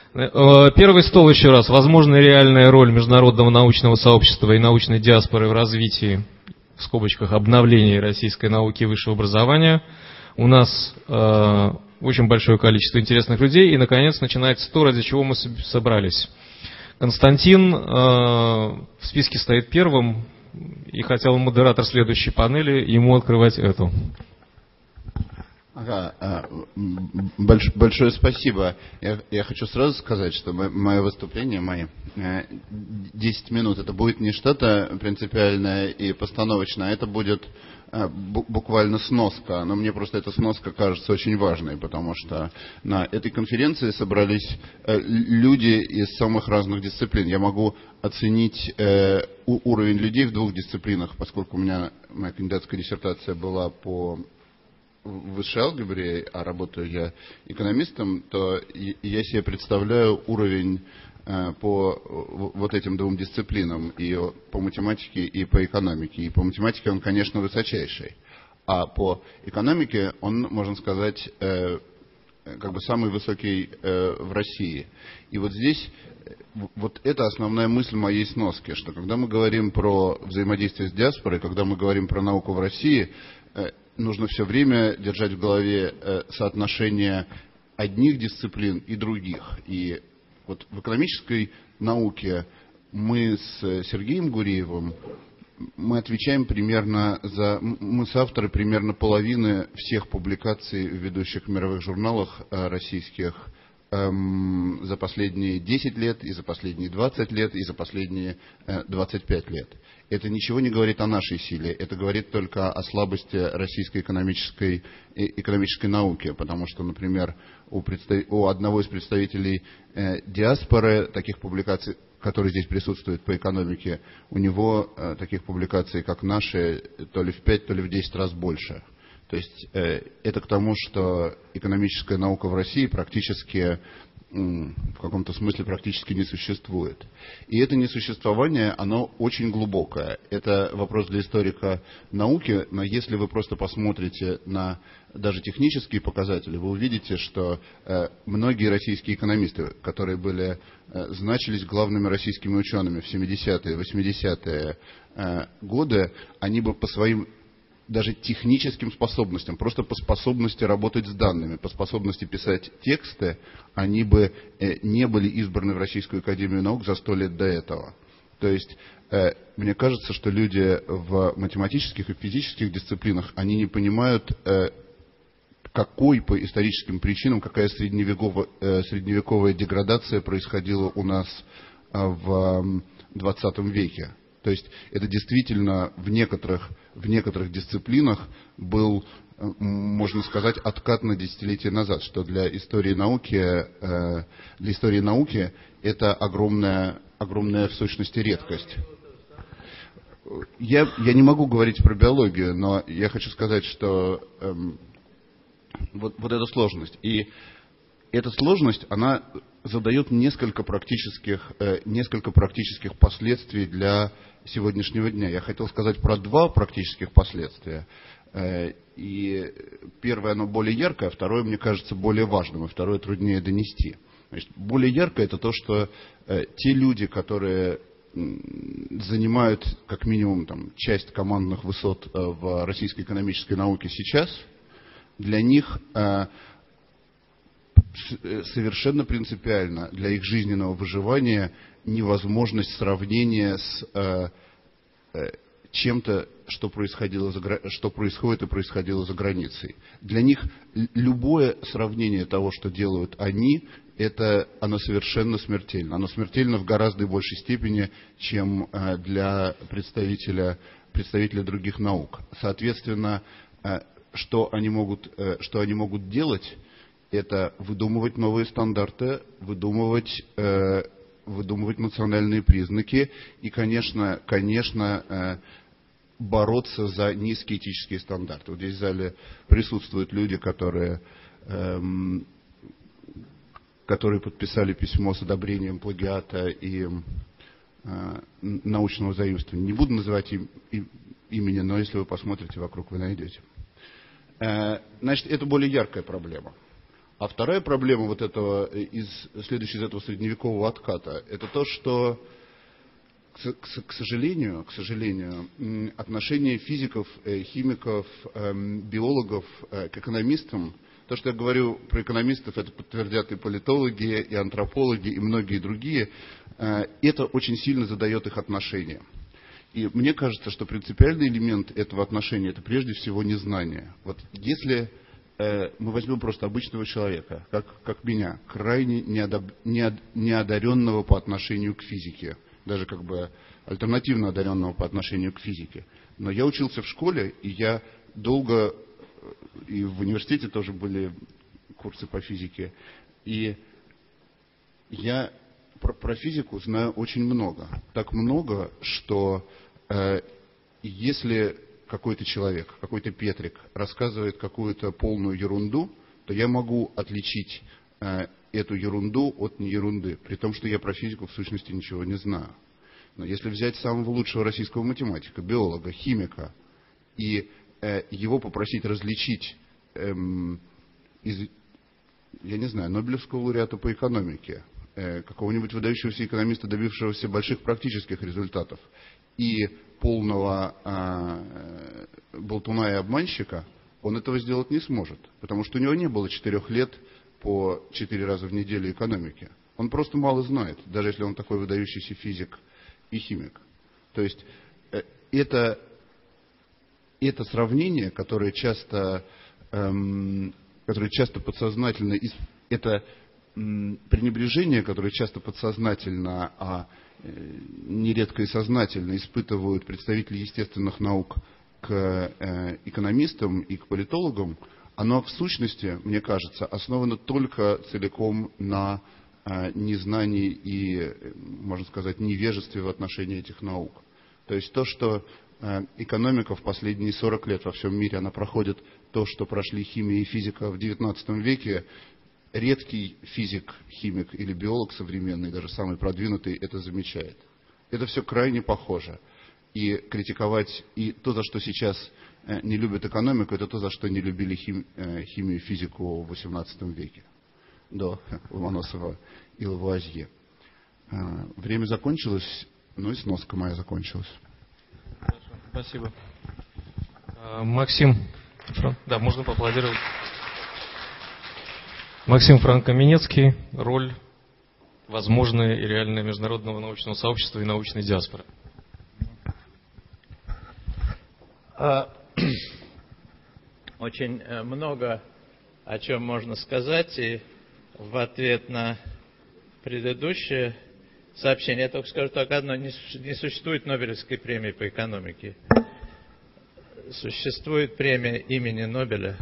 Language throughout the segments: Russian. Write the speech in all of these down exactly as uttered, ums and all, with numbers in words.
Первый стол еще раз. Возможная реальная роль международного научного сообщества и научной диаспоры в развитии, в скобочках, обновлении российской науки и высшего образования. У нас э, очень большое количество интересных людей. И, наконец, начинается то, ради чего мы собрались. Константин э, в списке стоит первым, и хотел модератор следующей панели ему открывать эту. Ага, больш, большое спасибо. Я, я хочу сразу сказать, что мое выступление, мои десять минут, это будет не что-то принципиальное и постановочное, а это будет буквально сноска. Но мне просто эта сноска кажется очень важной, потому что на этой конференции собрались люди из самых разных дисциплин. Я могу оценить уровень людей в двух дисциплинах, поскольку у меня моя кандидатская диссертация была по в высшей алгебре, а работаю я экономистом, то я себе представляю уровень по вот этим двум дисциплинам, и по математике, и по экономике. И по математике он, конечно, высочайший. А по экономике он, можно сказать, как бы самый высокий в России. И вот здесь, вот это основная мысль моей сноски, что когда мы говорим про взаимодействие с диаспорой, когда мы говорим про науку в России, нужно все время держать в голове соотношение одних дисциплин и других. И вот в экономической науке мы с Сергеем Гуреевым, мы отвечаем примерно за, мы соавторы примерно половины всех публикаций в ведущих мировых журналах российских эм, за последние десять лет, и за последние двадцать лет, и за последние э, двадцать пять лет. Это ничего не говорит о нашей силе, это говорит только о слабости российской экономической, экономической науки, потому что, например, у, представ... у одного из представителей э, диаспоры таких публикаций, который здесь присутствует по экономике, у него э, таких публикаций, как наши, то ли в пять, то ли в десять раз больше. То есть э, это к тому, что экономическая наука в России практически, в каком-то смысле практически не существует. И это несуществование, оно очень глубокое. Это вопрос для историка науки, но если вы просто посмотрите на даже технические показатели, вы увидите, что э, многие российские экономисты, которые были, э, значились главными российскими учеными в семидесятые, восьмидесятые э, годы, они бы по своим даже техническим способностям, просто по способности работать с данными, по способности писать тексты, они бы э, не были избраны в Российскую академию наук за сто лет до этого. То есть, э, мне кажется, что люди в математических и физических дисциплинах, они не понимают, э, какой по историческим причинам, какая средневековая, э, средневековая деградация происходила у нас э, в двадцатом веке. То есть это действительно в некоторых, в некоторых дисциплинах был, можно сказать, откат на десятилетия назад, что для истории науки, для истории науки это огромная, огромная в сущности редкость. Я, я не могу говорить про биологию, но я хочу сказать, что эм, вот, вот эта сложность. И эта сложность, она задает несколько практических, э, несколько практических последствий для сегодняшнего дня. Я хотел сказать про два практических последствия. Э, и первое, оно более яркое, а второе, мне кажется, более важным, и второе труднее донести. Значит, более яркое это то, что э, те люди, которые занимают как минимум там, часть командных высот э, в российской экономической науке сейчас, для них э, совершенно принципиально для их жизненного выживания невозможность сравнения с э, э, чем-то, что происходило за, что происходит и происходило за границей. Для них любое сравнение того, что делают они, это оно совершенно смертельно. Оно смертельно в гораздо большей степени, чем э, для представителя, представителя других наук. Соответственно, э, что они могут, э, что они могут делать, это выдумывать новые стандарты, выдумывать, э, выдумывать национальные признаки и, конечно, конечно э, бороться за низкие этические стандарты. Вот здесь в зале присутствуют люди, которые, э, которые подписали письмо с одобрением плагиата и э, научного заимствования. Не буду называть им, им, имени, но если вы посмотрите вокруг, вы найдете. Э, значит, это более яркая проблема. А вторая проблема вот этого, из, следующая из этого средневекового отката, это то, что, к, к, к сожалению, к сожалению, отношение физиков, химиков, биологов к экономистам, то, что я говорю про экономистов, это подтвердят и политологи, и антропологи, и многие другие, это очень сильно задает их отношения. И мне кажется, что принципиальный элемент этого отношения – это прежде всего незнание. Вот если э, мы возьмем просто обычного человека, как, как меня, крайне неодоб, неод, неодаренного по отношению к физике, даже как бы альтернативно одаренного по отношению к физике. Но я учился в школе, и я долго, и в университете тоже были курсы по физике, и я про, про физику знаю очень много. Так много, что э, если какой-то человек, какой-то Петрик рассказывает какую-то полную ерунду, то я могу отличить э, эту ерунду от неерунды, при том, что я про физику в сущности ничего не знаю. Но если взять самого лучшего российского математика, биолога, химика, и э, его попросить различить эм, из, я не знаю, Нобелевского лауреата по экономике, э, какого-нибудь выдающегося экономиста, добившегося больших практических результатов, и полного э, болтуна и обманщика, он этого сделать не сможет, потому что у него не было четырех лет по четыре раза в неделю экономики. Он просто мало знает, даже если он такой выдающийся физик и химик. То есть э, это, это сравнение, которое часто, эм, которое часто подсознательно, это эм, пренебрежение, которое часто подсознательно, а э, нередко и сознательно испытывают представители естественных наук к э, экономистам и к политологам, оно в сущности, мне кажется, основано только целиком на незнании и, можно сказать, невежестве в отношении этих наук. То есть то, что экономика в последние сорок лет во всем мире, она проходит то, что прошли химия и физика в девятнадцатом веке, редкий физик, химик или биолог современный, даже самый продвинутый, это замечает. Это все крайне похоже. И критиковать, и то, за что сейчас не любят экономику, это то, за что не любили хим, химию и физику в восемнадцатом веке. До Ломоносова и Лавуазье. Время закончилось, ну и сноска моя закончилась. Хорошо, спасибо. Максим, да, можно поаплодировать. Максим Франко-Минецкий. Роль возможная и реальная международного научного сообщества и научной диаспоры. Очень много о чем можно сказать, и в ответ на предыдущее сообщение я только скажу только одно: не существует Нобелевской премии по экономике. Существует премия имени Нобеля.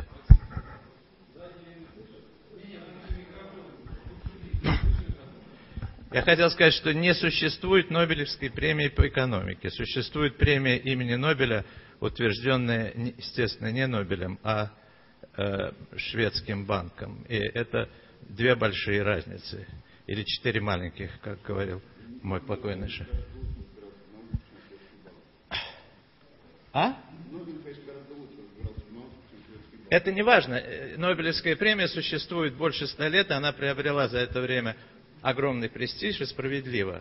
Я хотел сказать, что не существует Нобелевской премии по экономике. Существует премия имени Нобеля, утвержденная, естественно, не Нобелем, а э, шведским банком. И это две большие разницы. Или четыре маленьких, как говорил мой покойный шеф. А? Это не важно. Нобелевская премия существует больше ста лет, она приобрела за это время огромный престиж и справедливо.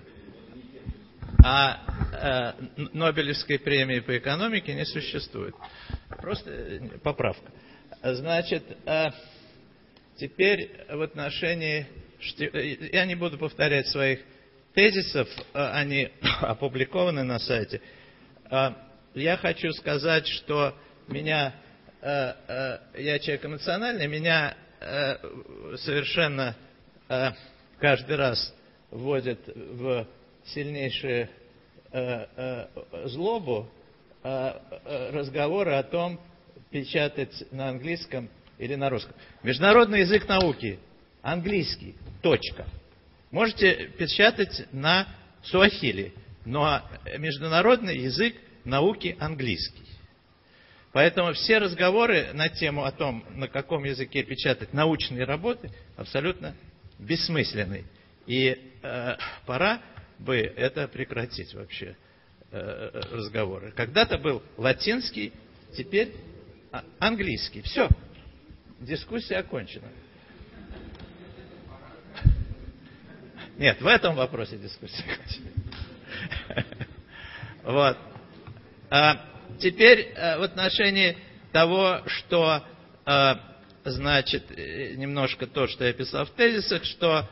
А э, Нобелевской премии по экономике не существует. Просто поправка. Значит, э, теперь в отношении... Я не буду повторять своих тезисов, они опубликованы на сайте. Я хочу сказать, что меня... Я человек эмоциональный, меня совершенно каждый раз вводят в сильнейшую злобу разговоры о том, печатать на английском или на русском. Международный язык науки английский. Точка. Можете печатать на суахили, но международный язык науки английский. Поэтому все разговоры на тему о том, на каком языке печатать научные работы, абсолютно бессмысленны. И э, пора бы это прекратить вообще, э, разговоры. Когда-то был латинский, теперь английский. Все. Дискуссия окончена. Нет, в этом вопросе дискуссия. Вот. А теперь в отношении того, что, значит, немножко то, что я писал в тезисах, что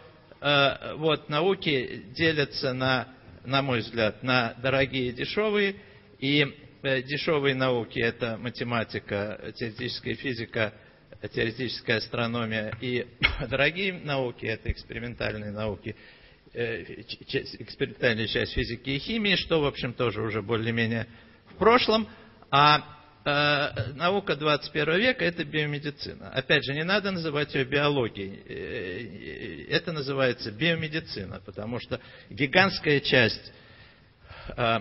вот науки делятся на, на мой взгляд, на дорогие и дешевые, и дешевые науки — это математика, теоретическая физика, теоретическая астрономия, и дорогие науки — это экспериментальные науки, экспериментальная часть физики и химии, что, в общем, тоже уже более-менее в прошлом, а э, наука двадцать первого века — это биомедицина. Опять же, не надо называть ее биологией, это называется биомедицина, потому что гигантская часть э,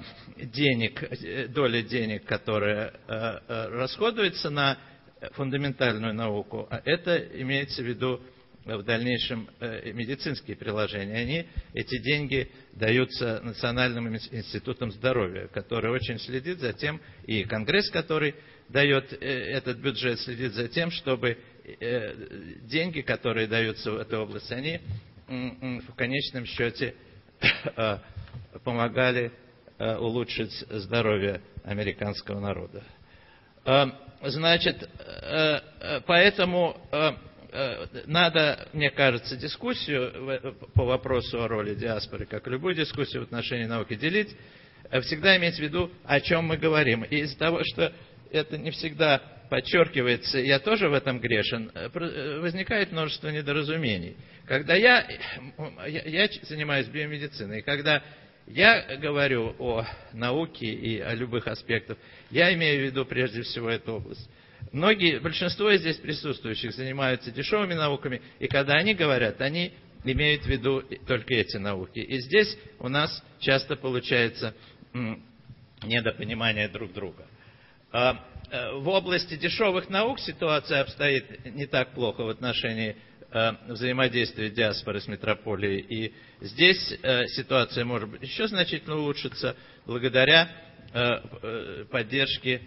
денег, доля денег, которая э, э, расходуется на фундаментальную науку, это имеется в виду в дальнейшем э, медицинские приложения. Они, эти деньги даются Национальным институтом здоровья, который очень следит за тем, и Конгресс, который дает э, этот бюджет, следит за тем, чтобы э, деньги, которые даются в этой области, они э, в конечном счете э, помогали э, улучшить здоровье американского народа. Э, значит, э, э, поэтому э, надо, мне кажется, дискуссию по вопросу о роли диаспоры, как и любую дискуссию в отношении науки, делить, всегда иметь в виду, о чем мы говорим. И из-за того, что это не всегда подчеркивается, я тоже в этом грешен, возникает множество недоразумений. Когда я, я, я занимаюсь биомедициной, и когда я говорю о науке и о любых аспектах, я имею в виду прежде всего эту область. Многие, большинство из здесь присутствующих занимаются дешевыми науками, и когда они говорят, они имеют в виду только эти науки. И здесь у нас часто получается м, недопонимание друг друга. А, а, в области дешевых наук ситуация обстоит не так плохо в отношении а, взаимодействия диаспоры с метрополией. И здесь а, ситуация может быть еще значительно улучшиться благодаря а, поддержке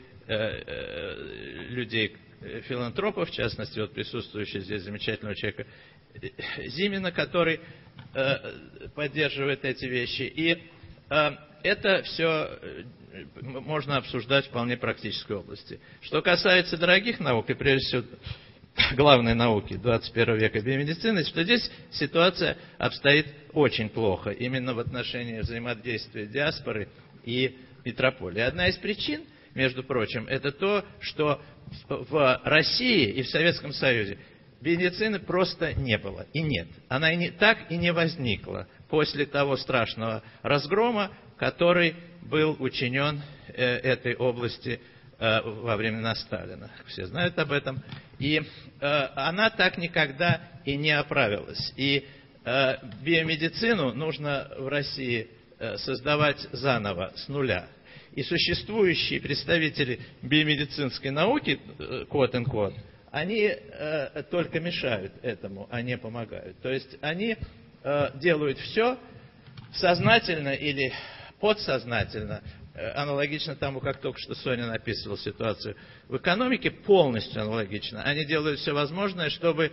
людей, филантропов, в частности, вот присутствующий здесь замечательного человека Зимина, который э, поддерживает эти вещи. И э, это все можно обсуждать в вполне практической области. Что касается дорогих наук, и прежде всего главной науки двадцать первого века биомедицины, что здесь ситуация обстоит очень плохо, именно в отношении взаимодействия диаспоры и метрополии. Одна из причин, между прочим, это то, что в России и в Советском Союзе медицины просто не было и нет. Она и не, так и не возникла после того страшного разгрома, который был учинен э, этой области э, во времена Сталина. Все знают об этом. И э, она так никогда и не оправилась. И э, биомедицину нужно в России э, создавать заново, с нуля. И существующие представители биомедицинской науки, quote-unquote, они э, только мешают этому, а не помогают. То есть они э, делают все сознательно или подсознательно, э, аналогично тому, как только что Соня написывала ситуацию в экономике, полностью аналогично. Они делают все возможное, чтобы, э,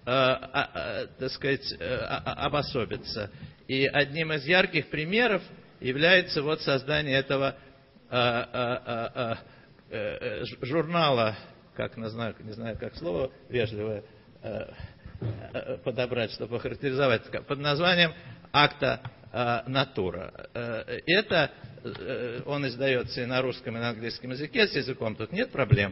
а, а, так сказать, э, обособиться. И одним из ярких примеров является вот создание этого А, а, а, а, журнала, как не знаю, не знаю, как слово вежливое а, а, подобрать, чтобы охарактеризовать, под названием «Акта а, Натура». А, это, а, он издается и на русском, и на английском языке, с языком тут нет проблем,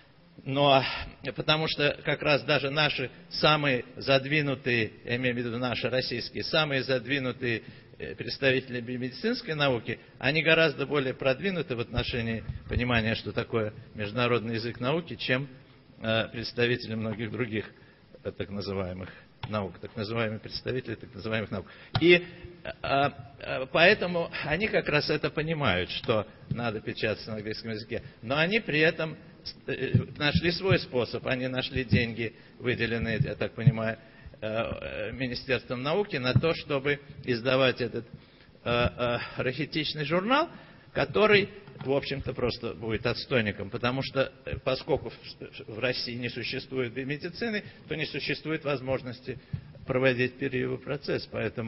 но потому что как раз даже наши самые задвинутые, я имею в виду наши российские, самые задвинутые представители биомедицинской науки, они гораздо более продвинуты в отношении понимания, что такое международный язык науки, чем э, представители многих других э, так называемых наук, так называемые представители так называемых наук. И э, э, поэтому они как раз это понимают, что надо печататься на английском языке, но они при этом э, нашли свой способ, они нашли деньги, выделенные, я так понимаю, Министерством науки на то, чтобы издавать этот э, э, рахитичный журнал, который, в общем-то, просто будет отстойником, потому что, поскольку в, в России не существует биомедицины, то не существует возможности проводить перьевый процесс, поэтому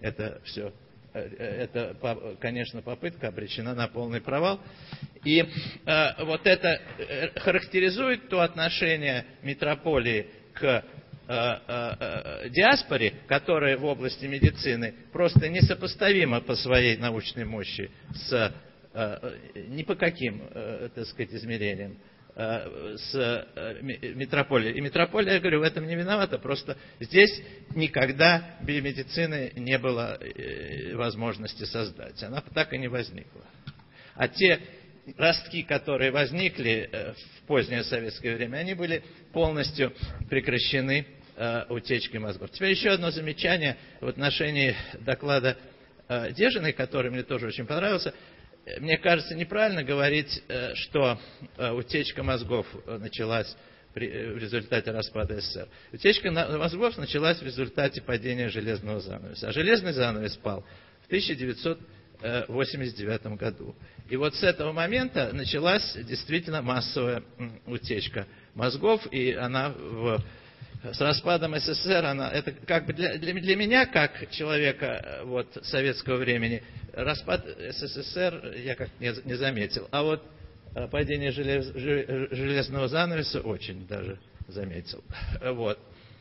это все, это, конечно, попытка обречена на полный провал. И э, вот это характеризует то отношение метрополии к э, э, диаспоре, которое в области медицины просто несопоставимо по своей научной мощи с э, ни по каким, э, так сказать, измерениям с метрополией. И метрополия, я говорю, в этом не виновата, просто здесь никогда биомедицины не было возможности создать. Она так и не возникла. А те ростки, которые возникли в позднее советское время, они были полностью прекращены утечкой мозгов. Теперь еще одно замечание в отношении доклада Дежиной, который мне тоже очень понравился. Мне кажется, неправильно говорить, что утечка мозгов началась в результате распада СССР. Утечка мозгов началась в результате падения железного занавеса. А железный занавес пал в тысяча девятьсот восемьдесят девятом году. И вот с этого момента началась действительно массовая утечка мозгов, и она в... С распадом СССР, она, это как бы для, для, для меня, как человека вот, советского времени, распад СССР я как не, не заметил. А вот падение желез, железного занавеса очень даже заметил. Вот.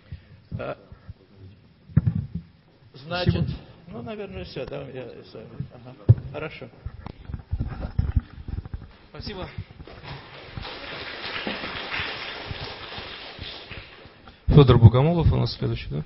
Значит, Спасибо. ну, наверное, все. Да, я с вами. Ага. Хорошо. Спасибо. Федор Богомолов у нас следующий, да?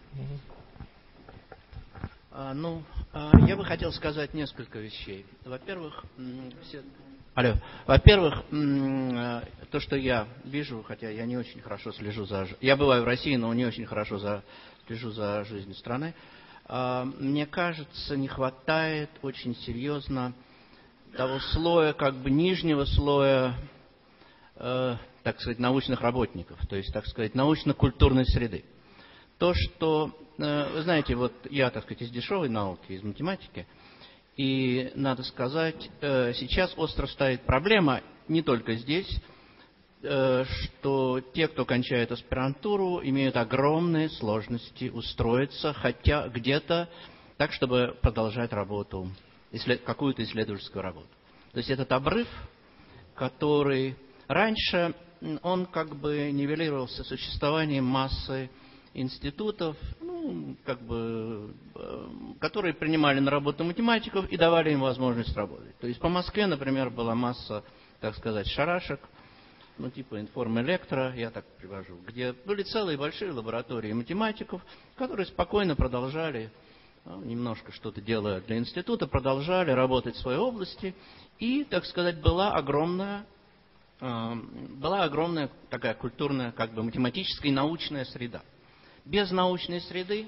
А, ну, а, я бы хотел сказать несколько вещей. Во-первых, все... Алло. Во-первых, то, что я вижу, хотя я не очень хорошо слежу за... Я бываю в России, но не очень хорошо за... слежу за жизнью страны. А, мне кажется, не хватает очень серьезно того слоя, как бы нижнего слоя... Э, так сказать, научных работников, то есть, так сказать, научно-культурной среды. То, что, вы знаете, вот я, так сказать, из дешевой науки, из математики, и, надо сказать, сейчас остро стоит проблема, не только здесь, что те, кто кончает аспирантуру, имеют огромные сложности устроиться, хотя где-то так, чтобы продолжать работу, какую-то исследовательскую работу. То есть этот обрыв, который раньше... он как бы нивелировался существованием массы институтов, ну, как бы, которые принимали на работу математиков и давали им возможность работать. То есть по Москве, например, была масса, так сказать, шарашек, ну, типа информэлектро, я так привожу, где были целые большие лаборатории математиков, которые спокойно продолжали, ну, немножко что-то делая для института, продолжали работать в своей области, и, так сказать, была огромная была огромная такая культурная, как бы математическая и научная среда. Без научной среды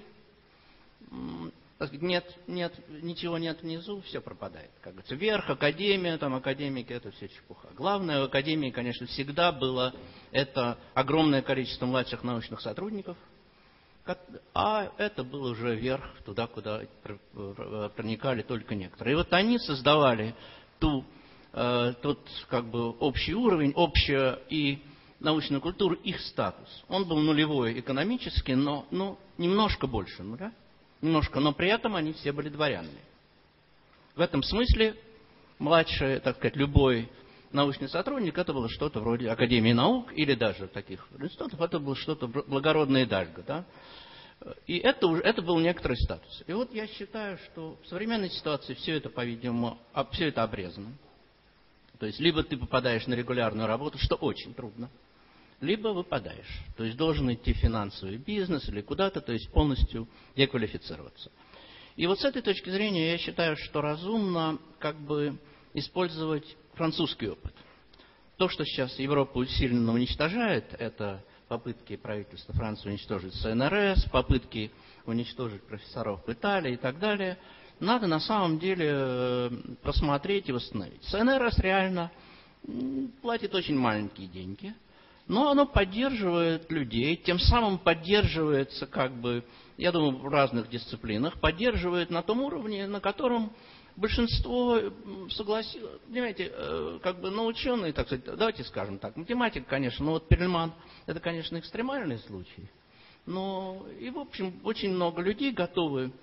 нет, нет, ничего нет внизу, все пропадает. Как говорится, вверх, академия, там академики, это все чепуха. Главное в академии, конечно, всегда было это огромное количество младших научных сотрудников, а это было уже вверх, туда, куда проникали только некоторые. И вот они создавали ту тот как бы общий уровень, общая и научную культуру, их статус. Он был нулевой экономически, но ну, немножко больше нуля, немножко, но при этом они все были дворянами. В этом смысле младший, так сказать, любой научный сотрудник, это было что-то вроде Академии наук или даже таких институтов, это было что-то благородное дальго, да? И это, это был некоторый статус. И вот я считаю, что в современной ситуации все это, по-видимому, все это обрезано. То есть, либо ты попадаешь на регулярную работу, что очень трудно, либо выпадаешь. То есть, должен идти в финансовый бизнес или куда-то, то есть, полностью деквалифицироваться. И вот с этой точки зрения я считаю, что разумно как бы использовать французский опыт. То, что сейчас Европа усиленно уничтожает, это попытки правительства Франции уничтожить ЦНРС, попытки уничтожить профессоров в Италии и так далее – надо на самом деле просмотреть и восстановить. ЦНРС реально платит очень маленькие деньги, но оно поддерживает людей, тем самым поддерживается, как бы, я думаю, в разных дисциплинах, поддерживает на том уровне, на котором большинство согласилось. Понимаете, как бы, ну, ученые, так сказать, давайте скажем так, математик, конечно, ну, вот Перельман, это, конечно, экстремальный случай, но и, в общем, очень много людей готовы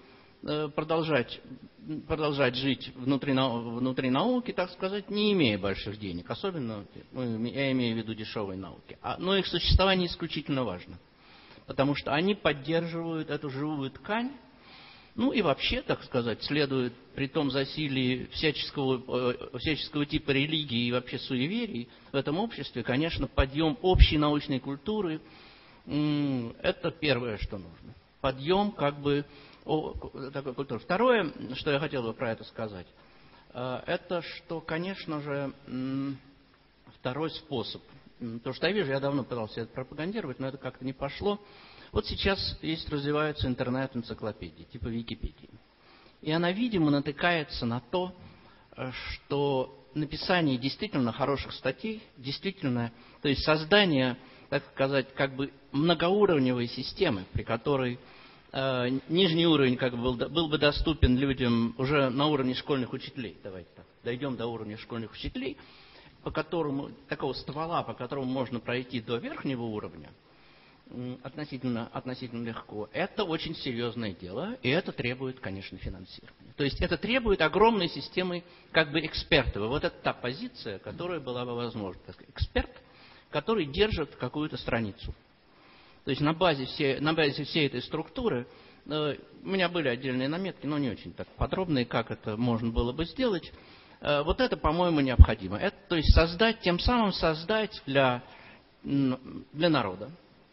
продолжать, продолжать жить внутри, внутри науки, так сказать, не имея больших денег. Особенно, я имею в виду дешевой науки. Но их существование исключительно важно. Потому что они поддерживают эту живую ткань. Ну и вообще, так сказать, следует при том засилии всяческого, всяческого типа религии и вообще суеверий в этом обществе, конечно, подъем общей научной культуры – это первое, что нужно. Подъем как бы такой культуры. Второе, что я хотел бы про это сказать, это что, конечно же, второй способ. То, что я вижу, я давно пытался это пропагандировать, но это как-то не пошло. Вот сейчас есть, развиваются интернет-энциклопедии, типа Википедии. И она, видимо, натыкается на то, что написание действительно хороших статей, действительно, то есть создание, так сказать, как бы многоуровневой системы, при которой э, нижний уровень как бы был, был бы доступен людям уже на уровне школьных учителей. Давайте так, дойдем до уровня школьных учителей, по которому, такого ствола, по которому можно пройти до верхнего уровня, Относительно, относительно легко. Это очень серьезное дело, и это требует, конечно, финансирования. То есть это требует огромной системы как бы экспертов. И вот это та позиция, которая была бы возможна. Эксперт, который держит какую-то страницу. То есть на базе всей, на базе всей этой структуры, э, у меня были отдельные наметки, но не очень так подробные, как это можно было бы сделать. Э, вот это, по-моему, необходимо. Это, то есть создать, тем самым создать для, для народа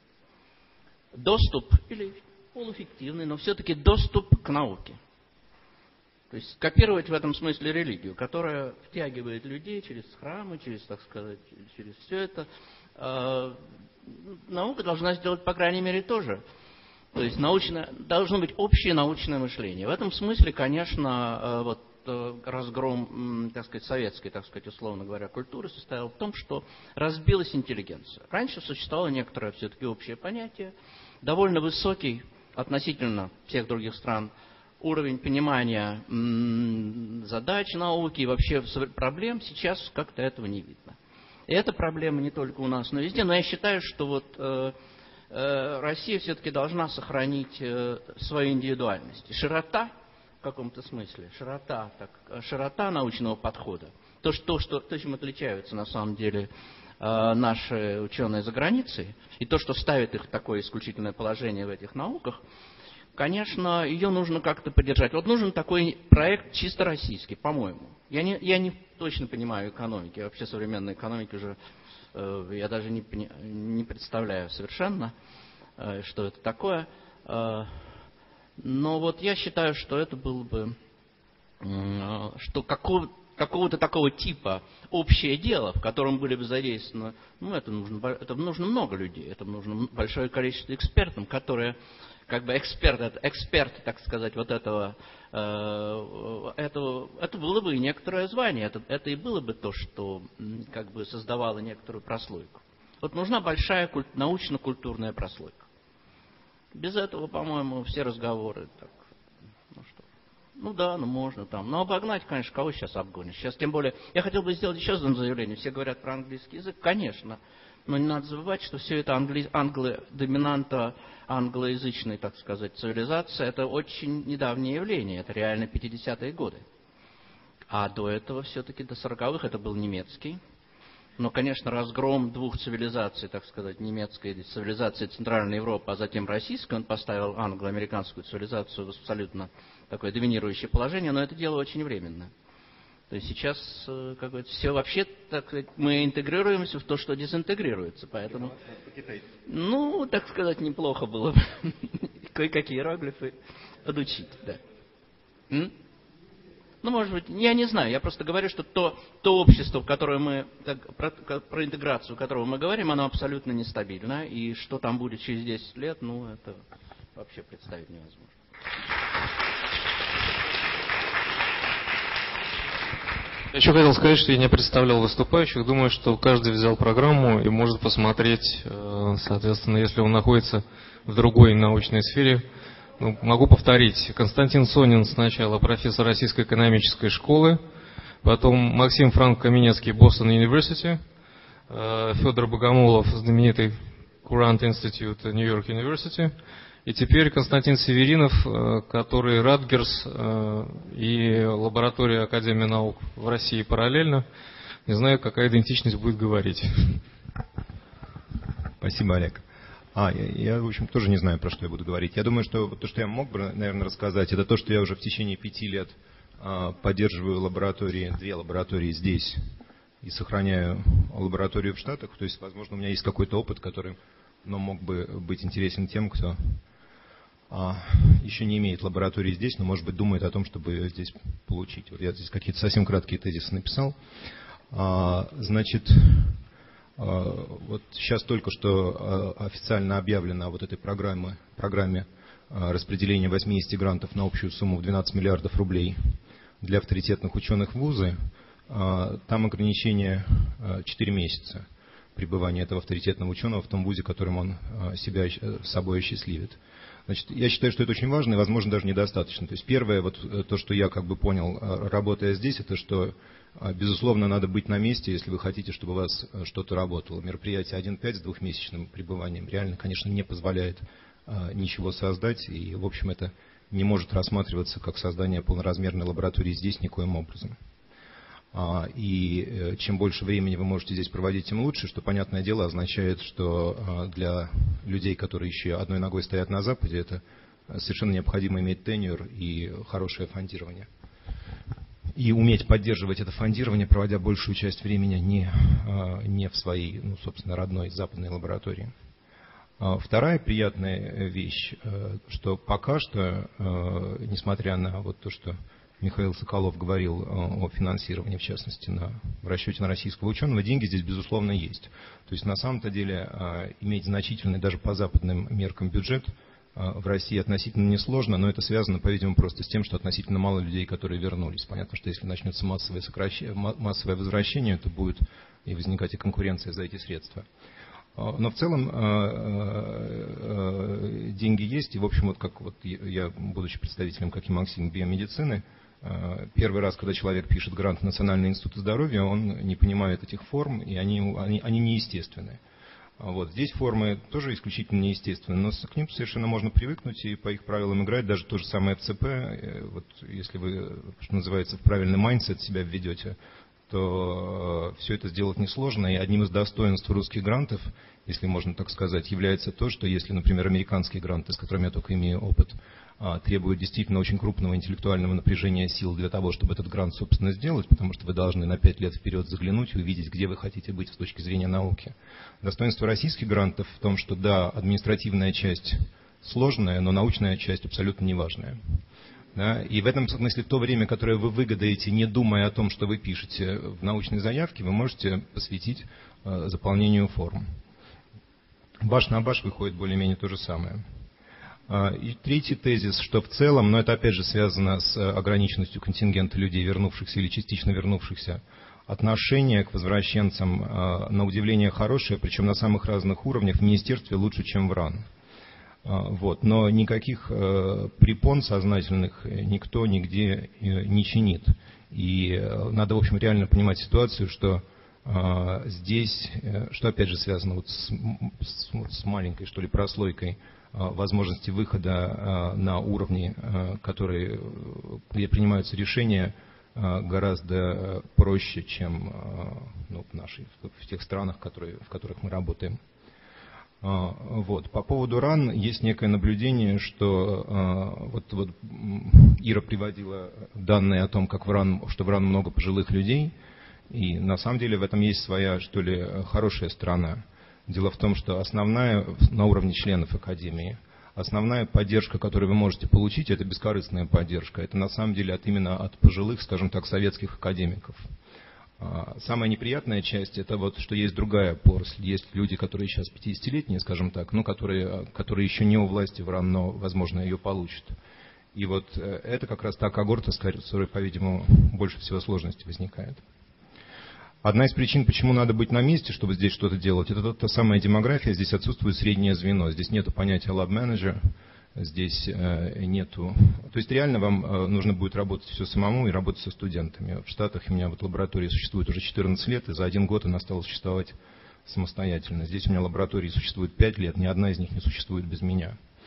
доступ, или полуфиктивный, но все-таки доступ к науке. То есть копировать в этом смысле религию, которая втягивает людей через храмы, через, так сказать, через все это. Э, наука должна сделать, по крайней мере, тоже. То есть научное, должно быть общее научное мышление. В этом смысле, конечно, э, вот, э, разгром, э, так сказать, советской, так сказать, условно говоря, культуры состоял в том, что разбилась интеллигенция. Раньше существовало некоторое все-таки общее понятие, довольно высокий относительно всех других стран уровень понимания м, задач науки и вообще проблем. Сейчас как-то этого не видно. И эта проблема не только у нас, но везде. Но я считаю, что вот э, э, Россия все-таки должна сохранить э, свою индивидуальность. И широта, в каком-то смысле, широта, так, широта научного подхода, то, что, что, то, чем отличаются на самом деле э, наши ученые за границей, и то, что ставит их в такое исключительное положение в этих науках, конечно, ее нужно как-то поддержать. Вот нужен такой проект чисто российский, по-моему. Я не, я не точно понимаю экономики. Вообще современной экономики уже э, я даже не, не представляю совершенно, э, что это такое. Э, но вот я считаю, что это было бы, э, что какого, какого-то такого типа общее дело, в котором были бы задействованы, ну, это нужно, это нужно много людей, это нужно большое количество экспертов, которые как бы эксперт, эксперт, так сказать, вот этого, э, этого, это было бы и некоторое звание, это, это и было бы то, что как бы создавало некоторую прослойку. Вот нужна большая куль, научно-культурная прослойка. Без этого, по-моему, все разговоры так, ну что, ну да, ну можно там, но обогнать, конечно, кого сейчас обгонишь? Сейчас, тем более, я хотел бы сделать еще одно заявление, все говорят про английский язык, конечно. Но не надо забывать, что все это англи... англо-доминанта, англоязычной, так сказать, цивилизация, это очень недавнее явление, это реально пятидесятые годы. А до этого все-таки, до сороковых, это был немецкий. Но, конечно, разгром двух цивилизаций, так сказать, немецкой цивилизации Центральной Европы, а затем российской, он поставил англо-американскую цивилизацию в абсолютно такое доминирующее положение, но это дело очень временное. То есть сейчас как бы, все вообще, так сказать, мы интегрируемся в то, что дезинтегрируется. Поэтому, ну, так сказать, неплохо было бы кое-какие иероглифы подучить. Да. М? Ну, может быть, я не знаю, я просто говорю, что то, то общество, в которое мы, так, про, про интеграцию которого мы говорим, оно абсолютно нестабильно. И что там будет через десять лет, ну, это вообще представить невозможно. Я еще хотел сказать, что я не представлял выступающих. Думаю, что каждый взял программу и может посмотреть, соответственно, если он находится в другой научной сфере. Ну, могу повторить. Константин Сонин сначала профессор Российской экономической школы, потом Максим Франк Каменецкий, Boston University, Федор Богомолов, знаменитый Courant Institute, New York University, И теперь Константин Северинов, который Радгерс и лаборатория Академии наук в России параллельно. Не знаю, какая идентичность будет говорить. Спасибо, Олег. А, я, я, в общем, тоже не знаю, про что я буду говорить. Я думаю, что то, что я мог бы, наверное, рассказать, это то, что я уже в течение пяти лет а, поддерживаю лаборатории, две лаборатории здесь и сохраняю лабораторию в Штатах. То есть, возможно, у меня есть какой-то опыт, который, ну, мог бы быть интересен тем, кто а, еще не имеет лаборатории здесь, но, может быть, думает о том, чтобы ее здесь получить. Вот я здесь какие-то совсем краткие тезисы написал. А, значит, а, вот сейчас только что а, официально объявлено о вот этой программе, программе а, распределения восьмидесяти грантов на общую сумму в двенадцать миллиардов рублей для авторитетных ученых в вузы. А, там ограничение а, четыре месяца пребывания этого авторитетного ученого в том вузе, которым он а, себя собой осчастливит. Значит, я считаю, что это очень важно и, возможно, даже недостаточно. То есть первое, вот то, что я как бы понял, работая здесь, это что, безусловно, надо быть на месте, если вы хотите, чтобы у вас что-то работало. Мероприятие один пять с двухмесячным пребыванием реально, конечно, не позволяет ничего создать, и, в общем, это не может рассматриваться как создание полноразмерной лаборатории здесь никоим образом. И чем больше времени вы можете здесь проводить, тем лучше, что, понятное дело, означает, что для людей, которые еще одной ногой стоят на Западе, это совершенно необходимо иметь тенюр и хорошее фондирование. И уметь поддерживать это фондирование, проводя большую часть времени не, не в своей, ну, собственно, родной западной лаборатории. Вторая приятная вещь, что пока что, несмотря на вот то, что Михаил Соколов говорил о финансировании, в частности, на, в расчете на российского ученого, деньги здесь, безусловно, есть. То есть, на самом-то деле, иметь значительный, даже по западным меркам, бюджет в России относительно несложно, но это связано, по-видимому, просто с тем, что относительно мало людей, которые вернулись. Понятно, что если начнется массовое, сокращение, массовое возвращение, то будет и возникать и конкуренция за эти средства. Но в целом деньги есть, и, в общем, вот как вот я, будучи представителем, как и Максим, биомедицины, первый раз, когда человек пишет грант в Национальный институт здоровья, он не понимает этих форм, и они, они, они неестественны. Вот. Здесь формы тоже исключительно неестественны, но к ним совершенно можно привыкнуть и по их правилам играть. Даже то же самое эф цэ пэ, вот, если вы, что называется, в правильный майндсет себя введете, то все это сделать несложно. И одним из достоинств русских грантов, если можно так сказать, является то, что если, например, американские гранты, с которыми я только имею опыт, требуют действительно очень крупного интеллектуального напряжения сил для того, чтобы этот грант, собственно, сделать, потому что вы должны на пять лет вперед заглянуть и увидеть, где вы хотите быть с точки зрения науки. Достоинство российских грантов в том, что, да, административная часть сложная, но научная часть абсолютно неважная. Да? И в этом смысле то время, которое вы выгадаете, не думая о том, что вы пишете в научной заявке, вы можете посвятить э, заполнению форм. Баш на баш выходит более-менее то же самое. И третий тезис, что в целом, но это опять же связано с ограниченностью контингента людей, вернувшихся или частично вернувшихся, отношение к возвращенцам на удивление хорошее, причем на самых разных уровнях, в министерстве лучше, чем в РАН. Вот. Но никаких препон сознательных никто нигде не чинит. И надо, в общем, реально понимать ситуацию, что здесь, что опять же связано вот с, с, вот с маленькой, что ли, прослойкой возможности выхода на уровни, которые, где принимаются решения, гораздо проще, чем, ну, в, нашей, в тех странах, которые, в которых мы работаем. Вот. По поводу РАН есть некое наблюдение, что вот, вот Ира приводила данные о том, как в РАН, что в РАН много пожилых людей, и на самом деле в этом есть своя, что ли, хорошая сторона. Дело в том, что основная, на уровне членов Академии, основная поддержка, которую вы можете получить, это бескорыстная поддержка. Это на самом деле от, именно от пожилых, скажем так, советских академиков. Самая неприятная часть, это вот, что есть другая поросль. Есть люди, которые сейчас пятидесятилетние, скажем так, ну, которые, которые еще не у власти в РАН, но, возможно, ее получат. И вот это как раз та когорта, с которой, по-видимому, больше всего сложностей возникает. Одна из причин, почему надо быть на месте, чтобы здесь что-то делать, это та самая демография. Здесь отсутствует среднее звено. Здесь нет понятия lab-manager, здесь э, нету... То есть реально вам э, нужно будет работать все самому и работать со студентами. В Штатах у меня вот лаборатория существует уже четырнадцать лет, и за один год она стала существовать самостоятельно. Здесь у меня лаборатории существует пять лет, ни одна из них не существует без меня.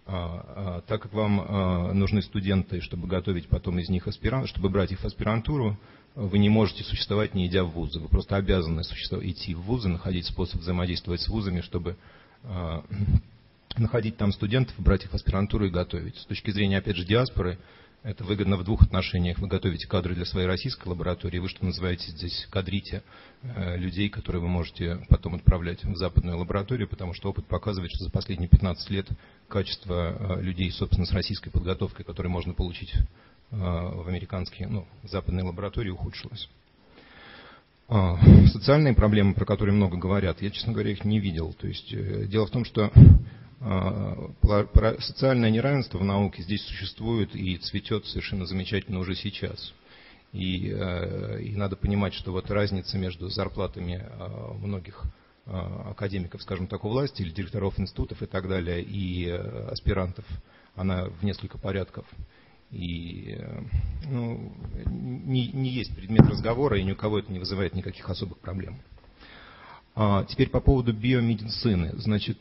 Так как вам нужны студенты, чтобы готовить потом из них аспирант, чтобы брать их в аспирантуру, вы не можете существовать, не идя в вузы. Вы просто обязаны идти в вузы, находить способ взаимодействовать с вузами, чтобы находить там студентов, брать их в аспирантуру и готовить. С точки зрения, опять же, диаспоры, это выгодно в двух отношениях. Вы готовите кадры для своей российской лаборатории, вы, что называете, здесь кадрите э, людей, которые вы можете потом отправлять в западную лабораторию, потому что опыт показывает, что за последние пятнадцать лет качество э, людей, собственно, с российской подготовкой, которые можно получить э, в американские, ну, в западные лаборатории, ухудшилось. А, социальные проблемы, про которые много говорят, я, честно говоря, их не видел. То есть, э, дело в том, что социальное неравенство в науке здесь существует и цветет совершенно замечательно уже сейчас. И, и надо понимать, что вот разница между зарплатами многих академиков, скажем так, у власти, или директоров институтов и так далее, и аспирантов, она в несколько порядков. И ну, не, не есть предмет разговора, и ни у кого это не вызывает никаких особых проблем. А теперь по поводу биомедицины. Значит,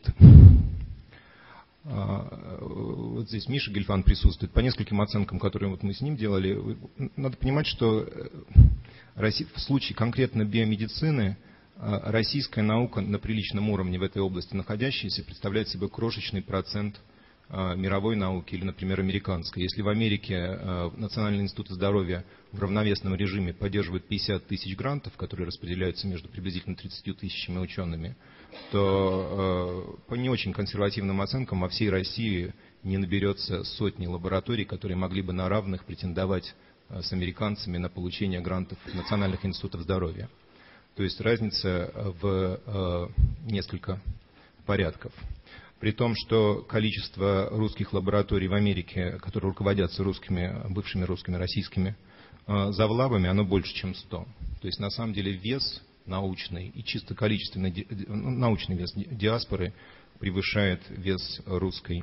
вот здесь Миша Гельфан присутствует. По нескольким оценкам, которые вот мы с ним делали, надо понимать, что в случае конкретно биомедицины российская наука на приличном уровне в этой области находящаяся представляет собой крошечный процент мировой науки или, например, американской. Если в Америке Национальный институт здоровья в равновесном режиме поддерживает пятьдесят тысяч грантов, которые распределяются между приблизительно тридцатью тысячами учеными, то по не очень консервативным оценкам во всей России не наберется сотни лабораторий, которые могли бы на равных претендовать с американцами на получение грантов Национальных институтов здоровья. То есть разница в несколько порядков. При том, что количество русских лабораторий в Америке, которые руководятся русскими, бывшими русскими, российскими завлабами, оно больше, чем сто. То есть на самом деле вес научный и чисто количественный научный вес диаспоры превышает вес русской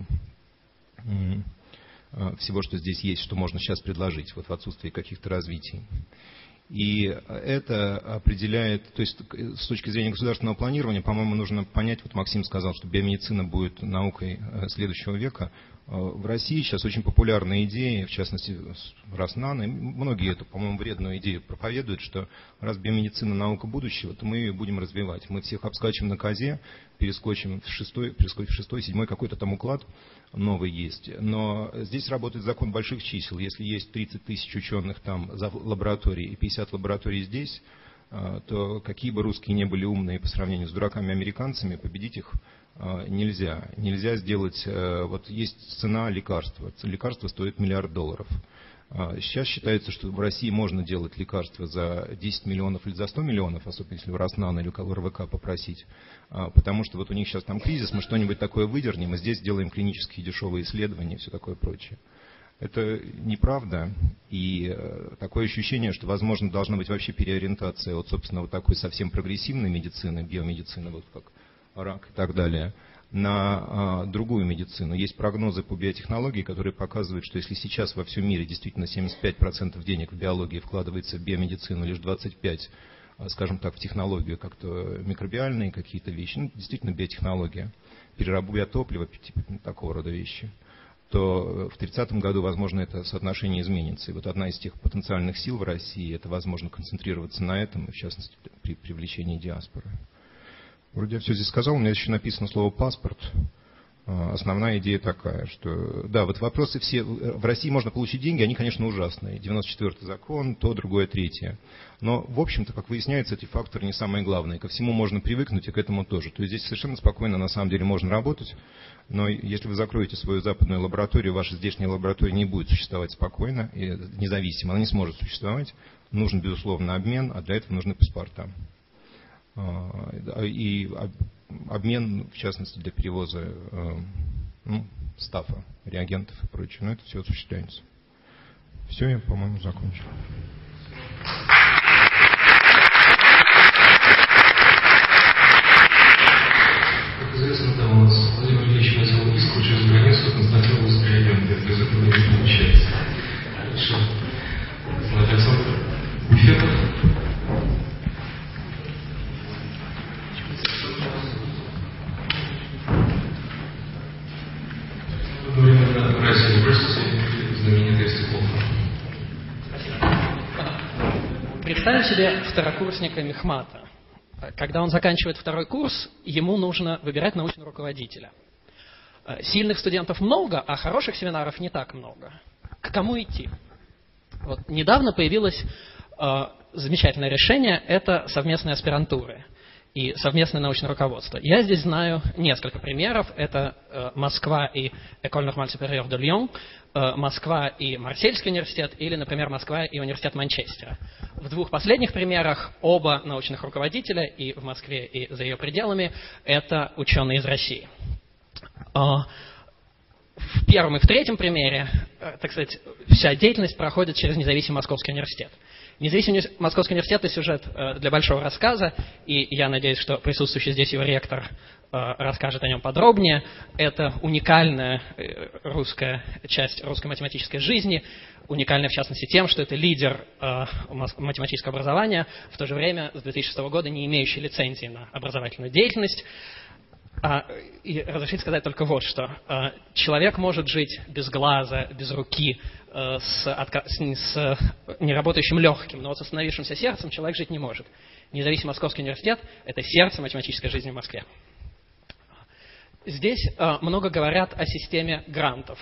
всего, что здесь есть, что можно сейчас предложить, вот в отсутствии каких-то развитий. И это определяет, то есть с точки зрения государственного планирования, по-моему, нужно понять, вот Максим сказал, что биомедицина будет наукой следующего века. В России сейчас очень популярные идеи, в частности, Роснано, многие эту, по-моему, вредную идею проповедуют, что раз биомедицина наука будущего, то мы ее будем развивать. Мы всех обскачем на козе, перескочим в шестой, перескочим в шестой, седьмой, какой-то там уклад новый есть. Но здесь работает закон больших чисел. Если есть тридцать тысяч ученых там за лабораторией и пятьдесят лабораторий здесь, то какие бы русские не были умные по сравнению с дураками-американцами, победить их нельзя. Нельзя сделать... Вот есть цена лекарства. Лекарство стоит миллиард долларов. Сейчас считается, что в России можно делать лекарства за десять миллионов или за сто миллионов, особенно если в Роснано или в РВК попросить. Потому что вот у них сейчас там кризис, мы что-нибудь такое выдернем, и здесь делаем клинические дешевые исследования и все такое прочее. Это неправда, и такое ощущение, что, возможно, должна быть вообще переориентация от, собственно, вот такой совсем прогрессивной медицины, биомедицины, вот как рак и так далее, на а, другую медицину. Есть прогнозы по биотехнологии, которые показывают, что если сейчас во всем мире действительно семьдесят пять процентов денег в биологии вкладывается в биомедицину, лишь двадцать пять процентов, скажем так, в технологию, как-то микробиальные какие-то вещи, ну, действительно биотехнология, переработка биотоплива, типа такого рода вещи, то в тридцатом году, возможно, это соотношение изменится. И вот одна из тех потенциальных сил в России, это возможно концентрироваться на этом, и в частности при привлечении диаспоры. Вроде я все здесь сказал, у меня еще написано слово «паспорт». Основная идея такая, что, да, вот вопросы все, в России можно получить деньги, они, конечно, ужасные. девяносто четвёртый закон, то, другое, третье. Но, в общем-то, как выясняется, эти факторы не самые главные. Ко всему можно привыкнуть, и к этому тоже. То есть здесь совершенно спокойно, на самом деле, можно работать. Но если вы закроете свою западную лабораторию, ваша здешняя лаборатория не будет существовать спокойно и независимо. Она не сможет существовать. Нужен, безусловно, обмен, а для этого нужны паспорта. И обмен, в частности, для перевоза ну, стафа, реагентов и прочее. Но это все осуществляется. Все, я, по-моему, закончил. Как известно, там у нас Владимир Ильич возил иску через границу, констатировался реагенты. Это без этого не получается. Хорошо. Александр Буфетов. Представим себе второкурсника Мехмата. Когда он заканчивает второй курс, ему нужно выбирать научного руководителя. Сильных студентов много, а хороших семинаров не так много. К кому идти? Вот недавно появилось э, замечательное решение – это совместные аспирантуры и совместное научное руководство. Я здесь знаю несколько примеров. Это э, Москва и École Normale Supérieure de Lyon, э, Москва и Марсельский университет или, например, Москва и университет Манчестера. В двух последних примерах оба научных руководителя и в Москве, и за ее пределами – это ученые из России. В первом и в третьем примере, так сказать, вся деятельность проходит через независимый Московский университет. Независимый Московский университет – это сюжет для большого рассказа, и я надеюсь, что присутствующий здесь его ректор расскажет о нем подробнее. Это уникальная русская часть русской математической жизни, уникальная в частности тем, что это лидер математического образования, в то же время с две тысячи шестого года не имеющий лицензии на образовательную деятельность. А, и разрешите сказать только вот что. А, человек может жить без глаза, без руки, а, с, отка- с, с неработающим легким, но вот с остановившимся сердцем человек жить не может. Независимый Московский университет – это сердце математической жизни в Москве. Здесь а, много говорят о системе грантов.